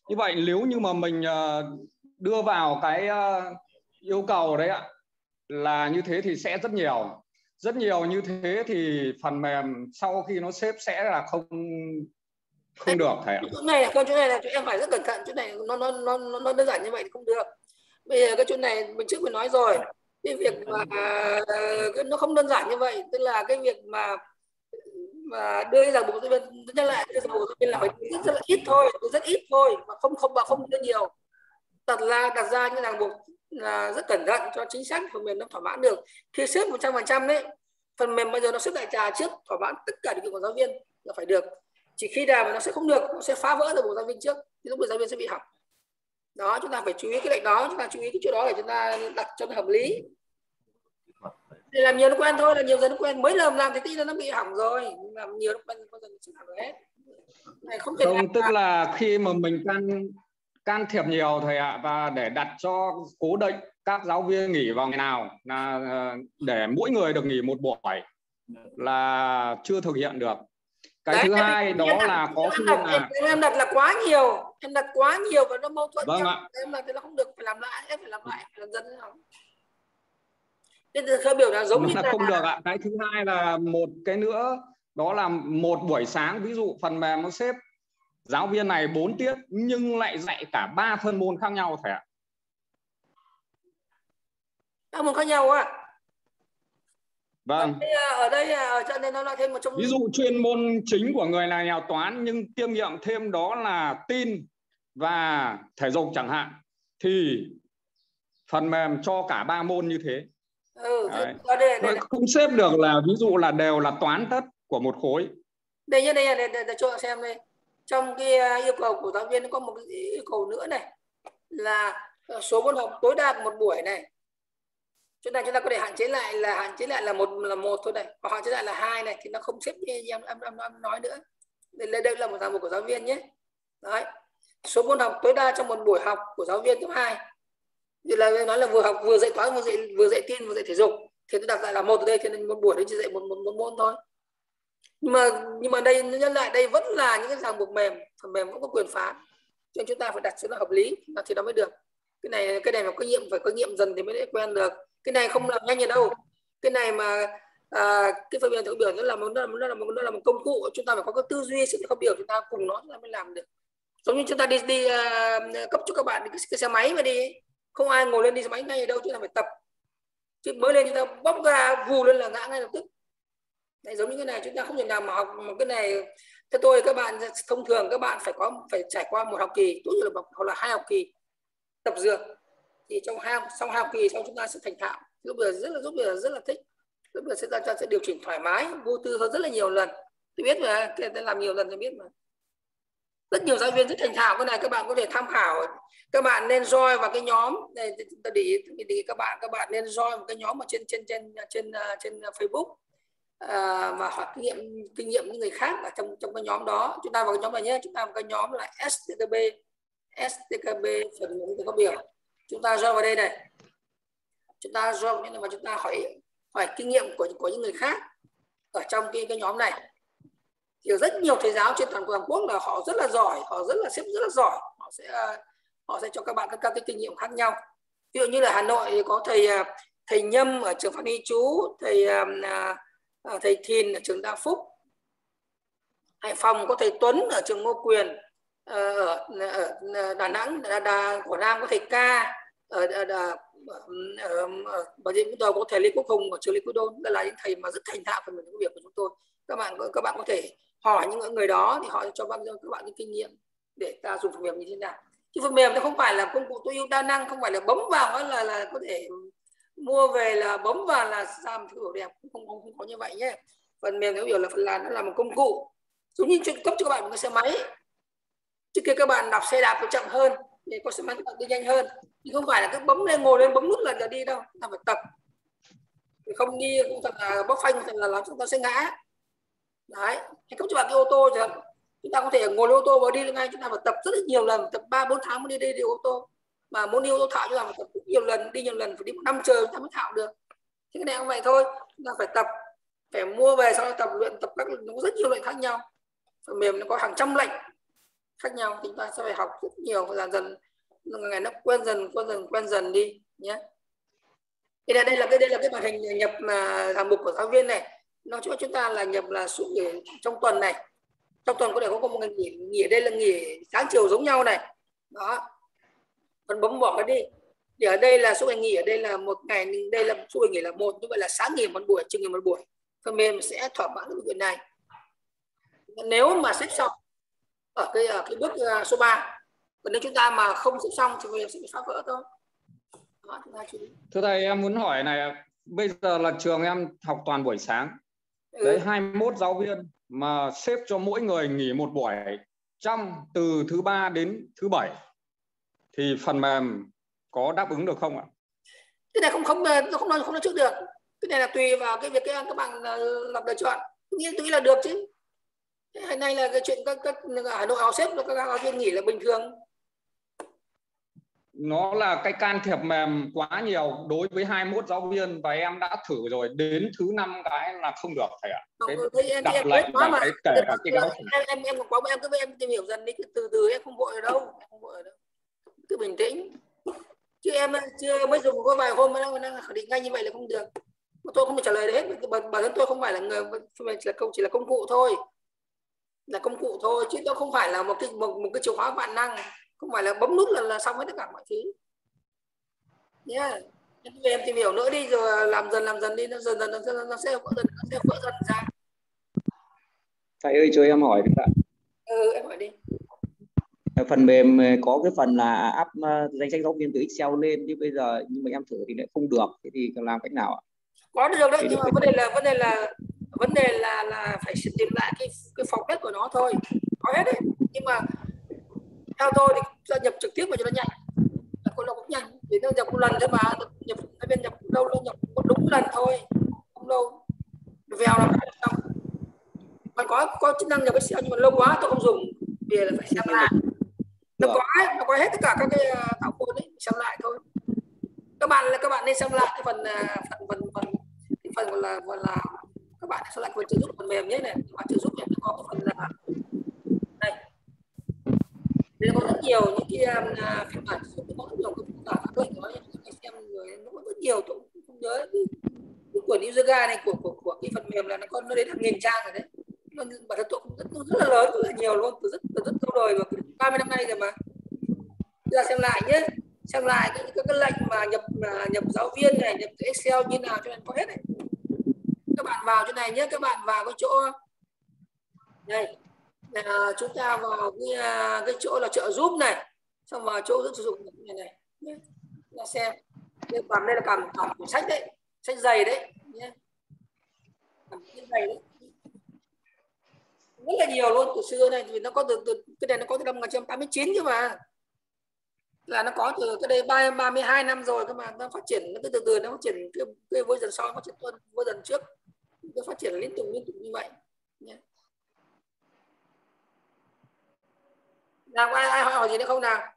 Như vậy nếu như mà mình đưa vào cái yêu cầu đấy ạ, là như thế thì sẽ rất nhiều. Rất nhiều như thế thì phần mềm sau khi nó xếp sẽ là không không được thầy ạ. Chỗ này là con chỗ này là chỗ em phải rất cẩn thận, chỗ này nó nó nó nó đơn giản như vậy thì không được. Bây giờ cái chỗ này mình trước mình nói rồi, cái việc mà uh, nó không đơn giản như vậy, tức là cái việc mà mà đưa ràng buộc giáo viên nhất lại đưa ràng buộc giáo viên là phải rất, rất là ít thôi, rất ít thôi, mà không không và không đưa nhiều. Đặt ra đặt ra những ràng buộc là rất cẩn thận cho chính xác phần mềm nó thỏa mãn được. Khi xếp một trăm phần trăm đấy, phần mềm bây giờ nó xếp đại trà trước thỏa mãn tất cả điều kiện của giáo viên là phải được. Chỉ khi nào mà nó sẽ không được, nó sẽ phá vỡ được buộc giáo viên trước thì lúc đó giáo viên sẽ bị hỏng. Đó, chúng ta phải chú ý cái lệnh đó, chúng ta chú ý cái chỗ đó để chúng ta đặt cho nó hợp lý. Để làm nhiều nó quen thôi, là nhiều dần nó quen, mấy lần làm thì tí nó bị hỏng rồi, làm nhiều nó quen có dần sẽ hỏng hết. Này không thể không, làm tức là... là khi mà mình can can thiệp nhiều thầy ạ, và để đặt cho cố định các giáo viên nghỉ vào ngày nào, là để mỗi người được nghỉ một buổi là chưa thực hiện được. Cái Đấy, thứ hai đó đặt, là có khi đặt, là em, em đặt là quá nhiều, em đặt quá nhiều và nó mâu thuẫn. Vâng nhau. ạ. Em đặt thì nó không được, phải làm lại, em phải làm lại dần dần nào. Nên khởi biểu là giống nó như là là không được ạ. Cái thứ hai là một cái nữa, đó là một buổi sáng, ví dụ phần mềm nó xếp giáo viên này bốn tiết nhưng lại dạy cả ba phân môn khác nhau thầy ạ. các môn khác nhau à? Vâng. Ở đây, ở đây ở cho nên nó là thêm một trong ví dụ chuyên môn chính của người này là toán, nhưng kiêm nhiệm thêm đó là tin và thể dục chẳng hạn, thì phần mềm cho cả ba môn như thế. Ừ, Đấy. đây, đây, không xếp được là ví dụ là đều là toán tất của một khối. Đây nhá, đây là để, để, để cho xem đây. Trong cái yêu cầu của giáo viên nó có một cái yêu cầu nữa này, là số môn học tối đa một buổi này. Chỗ này chúng ta có thể hạn chế lại là hạn chế lại là một là một thôi này, hoặc hạn chế lại là hai này, thì nó không xếp như em em, em, em nói nữa. Đây, đây là một ràng buộc của giáo viên nhé. Đấy. Số môn học tối đa trong một buổi học của giáo viên cấp hai. Như là nói là vừa học vừa dạy toán vừa dạy vừa dạy tin vừa dạy thể dục, thì tôi đặt lại là một ở đây, thì một buổi đấy chỉ dạy một, một, một môn thôi. Nhưng mà nhưng mà đây nhân lại đây vẫn là những cái ràng buộc mềm, phần mềm cũng có quyền phá, cho nên chúng ta phải đặt cho nó hợp lý thì nó mới được. Cái này cái này mà có nghiệm, phải có nghiệm dần thì mới quen được. Cái này không làm nhanh gì đâu. Cái này mà à, cái phần mềm thấu biểu nó là một nó là một, nó là một, nó là một công cụ, chúng ta phải có cái tư duy sự thấu biểu, chúng ta cùng nó chúng ta mới làm được. Giống như chúng ta đi đi uh, cấp cho các bạn cái, cái xe máy mà đi, không ai ngồi lên đi xe máy ngay ở đâu, chúng ta phải tập, chứ mới lên chúng ta bóc ra vù lên là ngã ngay lập tức. Đấy, giống như cái này chúng ta không thể nào mà học một cái này. Theo tôi các bạn thông thường các bạn phải có phải trải qua một học kỳ, tốt nhất là hoặc là hai học kỳ tập dược, thì trong hai xong hai học kỳ xong chúng ta sẽ thành thạo. Lúc bây giờ rất là lúc bây giờ rất là thích, lúc bây giờ sẽ ta sẽ điều chỉnh thoải mái vô tư hơn rất là nhiều lần. Tôi biết mà, cái này làm nhiều lần tôi biết mà. Rất nhiều giáo viên rất thành thạo. Cái này các bạn có thể tham khảo. Các bạn nên join vào cái nhóm này, để, để các bạn các bạn nên join một cái nhóm ở trên trên trên trên trên Facebook. À, mà hỏi kinh nghiệm kinh nghiệm những người khác ở trong trong cái nhóm đó. Chúng ta vào cái nhóm này nhé, chúng ta vào cái nhóm là ét tê ca bê ét tê ca bê phần mềm có biểu. Chúng ta join vào đây này, chúng ta join nhưng mà chúng ta hỏi hỏi kinh nghiệm của của những người khác ở trong cái cái nhóm này. Thì rất nhiều thầy giáo trên toàn toàn quốc là họ rất là giỏi, họ rất là xếp rất là giỏi, họ sẽ họ sẽ cho các bạn các, các cái kinh nghiệm khác nhau. Ví dụ như là Hà Nội thì có thầy thầy Nhâm ở trường Phan Huy Chú, thầy thầy Thìn ở trường Đa Phúc. Hải Phòng có thầy Tuấn ở trường Ngô Quyền. Ở, ở Đà Nẵng, Đà, Đà, Quảng Nam có thầy Ca. Ở, ở, ở, ở, ở Bà Rịa Vũng Tàu có thầy Lê Quốc Hùng ở trường Lê Quốc Đôn. Đây là những thầy mà rất thành thạo phần mềm công việc của chúng tôi. Các bạn các bạn có thể hỏi những người đó thì họ cho các bạn những kinh nghiệm để ta dùng phần mềm như thế nào. Chứ phần mềm nó không phải là công cụ tối ưu đa năng, không phải là bấm vào là là có thể mua về là bấm vào là làm thứ đồ đẹp, không, không không có như vậy nhé. Phần mềm nếu hiểu là phần là nó là một công cụ, giống như cấp cho các bạn một cái xe máy. Trước kia các bạn đạp xe đạp nó chậm hơn thì có xe máy các bạn đi nhanh hơn, nhưng không phải là cứ bấm lên ngồi lên bấm nút là giờ đi đâu. Ta phải tập, thì không đi không thật là bóc phanh thật là làm chúng ta sẽ ngã. Đấy, hay cấp cho bạn cái ô tô rồi chúng ta có thể ngồi ô tô và đi ngay, chúng ta phải tập rất là nhiều lần, tập ba bốn tháng mới đi đi, đi ô tô. Mà muốn đi ô tô thạo chúng ta phải tập nhiều lần, đi nhiều lần, phải đi một năm trời chúng ta mới thạo được. Thế cái này không vậy thôi, chúng ta phải tập, phải mua về sau đó tập luyện, tập các nó có rất nhiều lệnh khác nhau. Phần mềm nó có hàng trăm lệnh, khác nhau, chúng ta sẽ phải học rất nhiều và dần dần ngày nó quen dần quen dần quen dần đi nhé. Thì đây là cái đây là cái màn hình nhập mà hạng mục của giáo viên này, nó cho chúng ta là nhập là suốt nghỉ trong tuần này, trong tuần có thể có một ngày nghỉ, nghỉ ở đây là nghỉ sáng chiều giống nhau này đó, còn bấm bỏ cái đi. Thì ở đây là số ngày nghỉ ở đây là một ngày, đây là số ngày nghỉ là một, như vậy là sáng nghỉ một buổi, chiều nghỉ một buổi. Phần mềm sẽ thỏa mãn cái chuyện này. Nếu mà xếp xong ở cái ở cái bước số ba, còn nếu chúng ta mà không xếp xong thì mình sẽ bị phá vỡ thôi. Đó, chúng ta chú ý. Thưa thầy, em muốn hỏi này, bây giờ là trường em học toàn buổi sáng, ừ. đấy hai mươi mốt giáo viên mà xếp cho mỗi người nghỉ một buổi trong từ thứ ba đến thứ bảy, thì phần mềm có đáp ứng được không ạ? Cái này không không không nói không nói trước được. Cái này là tùy vào cái việc các các bạn làm lựa chọn. Tôi nghĩ tôi nghĩ là được chứ. Cái này là cái chuyện các các Hà Nội họ xếp là các giáo viên nghỉ là bình thường. Nó là cái can thiệp mềm quá nhiều đối với hai mươi mốt giáo viên, và em đã thử rồi, đến thứ năm cái là không được thầy ạ. Cái em, đặt em lệnh và mà. cái kể cả cái giáo em em em quá em cứ em tìm hiểu dần đi, từ từ, em không vội ở đâu, em không vội ở đâu, cứ bình tĩnh. Chứ em chưa mới dùng có vài hôm mới đang khẳng định ngay như vậy là không được. Mà tôi không thể trả lời được hết, bản, bản thân tôi không phải là người, chỉ là công chỉ là công cụ thôi, là công cụ thôi, chứ nó không phải là một cái một, một cái chìa khóa vạn năng, không phải là bấm nút là, là xong hết tất cả mọi thứ nhé. Yeah. Em tìm hiểu nữa đi, rồi làm dần làm dần đi, nó dần dần nó sẽ nó sẽ vỡ dần nó sẽ vỡ dần ra. Thầy ơi cho em hỏi ạ. Ừ, em hỏi đi. Phần mềm có cái phần là up danh sách giáo viên từ Excel lên, nhưng bây giờ nhưng mà em thử thì lại không được, thế thì làm cách nào ạ? Có được đấy, nhưng mà vấn đề là vấn đề là vấn đề là là phải tìm lại cái cái format của nó thôi, có hết đấy. Nhưng mà theo tôi thì ra nhập trực tiếp vào cho nó nhanh, còn nó cũng nhanh, vì nó nhập một lần thôi mà, nhập hai bên nhập đâu đâu nhập một đúng lần thôi, không đâu vèo là xong. Còn có có chức năng nhập Excel nhưng mà lâu quá tôi không dùng, vì là phải xem lại. Nó có nó có hết tất cả các cái thảo code đấy, xem lại thôi. Các bạn là các bạn nên xem lại cái phần phần phần phần cái phần gọi là gọi là các bạn xem lại phần trợ giúp phần mềm nhé này, các bạn trợ giúp này, nó có cái phần là đây, đây có rất nhiều những cái phiên bản sử dụng, có rất nhiều cái phiên bản các lệnh nói xem rồi, nó có rất nhiều, tôi không nhớ cái của Userga này, của của của cái phần mềm là nó có nó đến hàng nghìn trang rồi đấy. Nó bản thân tôi cũng rất, rất là lớn, rất là nhiều luôn, từ rất từ rất lâu đời, và ba mươi năm nay rồi mà. Ra xem lại nhé, xem lại cái, cái, cái lệnh mà nhập mà nhập giáo viên này, nhập cái Excel như nào cho nên có hết này. Các bạn vào chỗ này nhé, các bạn vào cái chỗ đây, à, chúng ta vào cái, cái chỗ là trợ giúp này, xong vào chỗ sử dụng này này nhé, là xem đây, cầm đây là cầm cầm của sách đấy, sách dày đấy nhé, cầm sách dày đấy, rất là nhiều luôn, từ xưa này vì nó có từ, từ cái này nó có từ năm một nghìn chín trăm tám mươi chín cơ mà, là nó có từ cái đây ba ba mươi hai năm rồi, các bạn, nó phát triển, nó từ từ nó phát triển, cái, cái version sau phát triển tuần version trước, nó phát triển liên tục liên tục như vậy nhé. Nào ai, ai hỏi gì nữa không nào?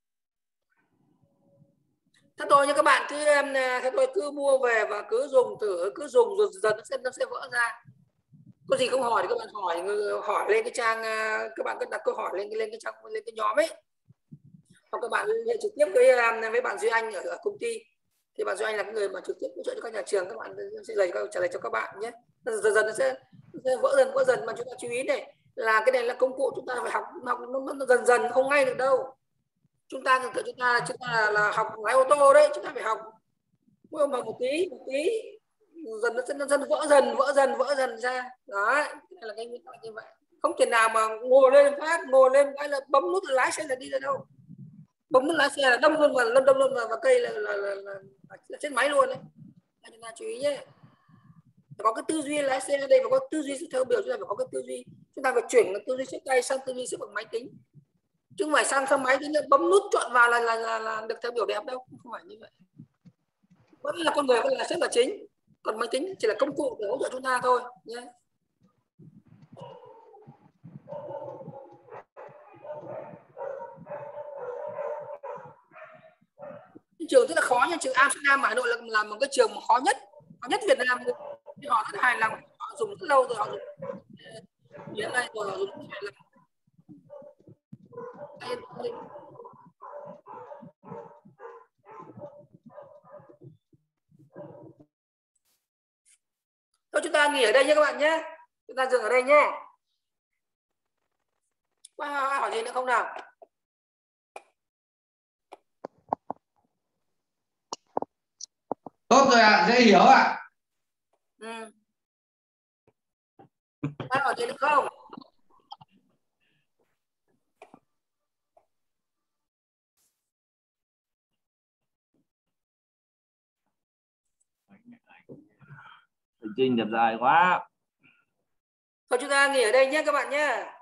Theo tôi như các bạn cứ theo tôi cứ mua về và cứ dùng thử, cứ dùng rồi dần nó sẽ nó sẽ vỡ ra. Có gì không hỏi thì các bạn hỏi hỏi lên cái trang, các bạn cứ đặt câu hỏi lên lên cái trang lên cái nhóm ấy, hoặc các bạn liên hệ trực tiếp với với bạn Duy Anh ở, ở công ty, thì bạn Duy Anh là cái người mà trực tiếp hỗ trợ cho các nhà trường, các bạn sẽ lời trả lời cho các bạn nhé. Dần dần nó sẽ, nó sẽ vỡ dần vỡ dần, mà chúng ta chú ý này là cái này là công cụ, chúng ta phải học học nó, nó dần dần, không ngay được đâu. Chúng ta chúng ta chúng ta là, là học lái ô tô đấy, chúng ta phải học mỗi một một tí một tí, dần nó dần, dần vỡ dần vỡ dần vỡ dần ra đó. Cái là cái như vậy, không thể nào mà ngồi lên phát ngồi lên cái là bấm nút lái xe là đi ra đâu, bấm nút lái xe là đâm luôn vào đâm đâm luôn vào, vào cây là là, là, là, là chết máy luôn đấy. Chúng ta chú ý nhé, có cái tư duy lái xe ở đây, và có tư duy theo biểu, chúng ta phải có cái tư duy, chúng ta phải chuyển cái tư duy xếp tay sang tư duy xếp bằng máy tính, chứ không phải sang sang máy tính bấm nút chọn vào là là, là là được theo biểu đẹp đâu, không phải như vậy. Vẫn là con người, vẫn là xếp là chính, còn máy tính chỉ là công cụ để hỗ trợ chúng ta thôi nhé. Trường rất là khó nha, trường Amsterdam ở Hà Nội là, là một cái trường mà khó nhất, khó nhất Việt Nam. Họ rất hài lòng, họ dùng rất lâu rồi, họ dùng hiện nay rồi, họ dùng rất hài lòng. Thôi chúng ta nghỉ ở đây nhé các bạn nhé. Chúng ta dừng ở đây nhé. Có ai hỏi gì nữa không nào? Tốt rồi ạ, à, dễ hiểu ạ. À. Ừ. Ai hỏi gì nữa không? Thầy Trinh đẹp dài quá. Thôi chúng ta nghỉ ở đây nhé các bạn nhé.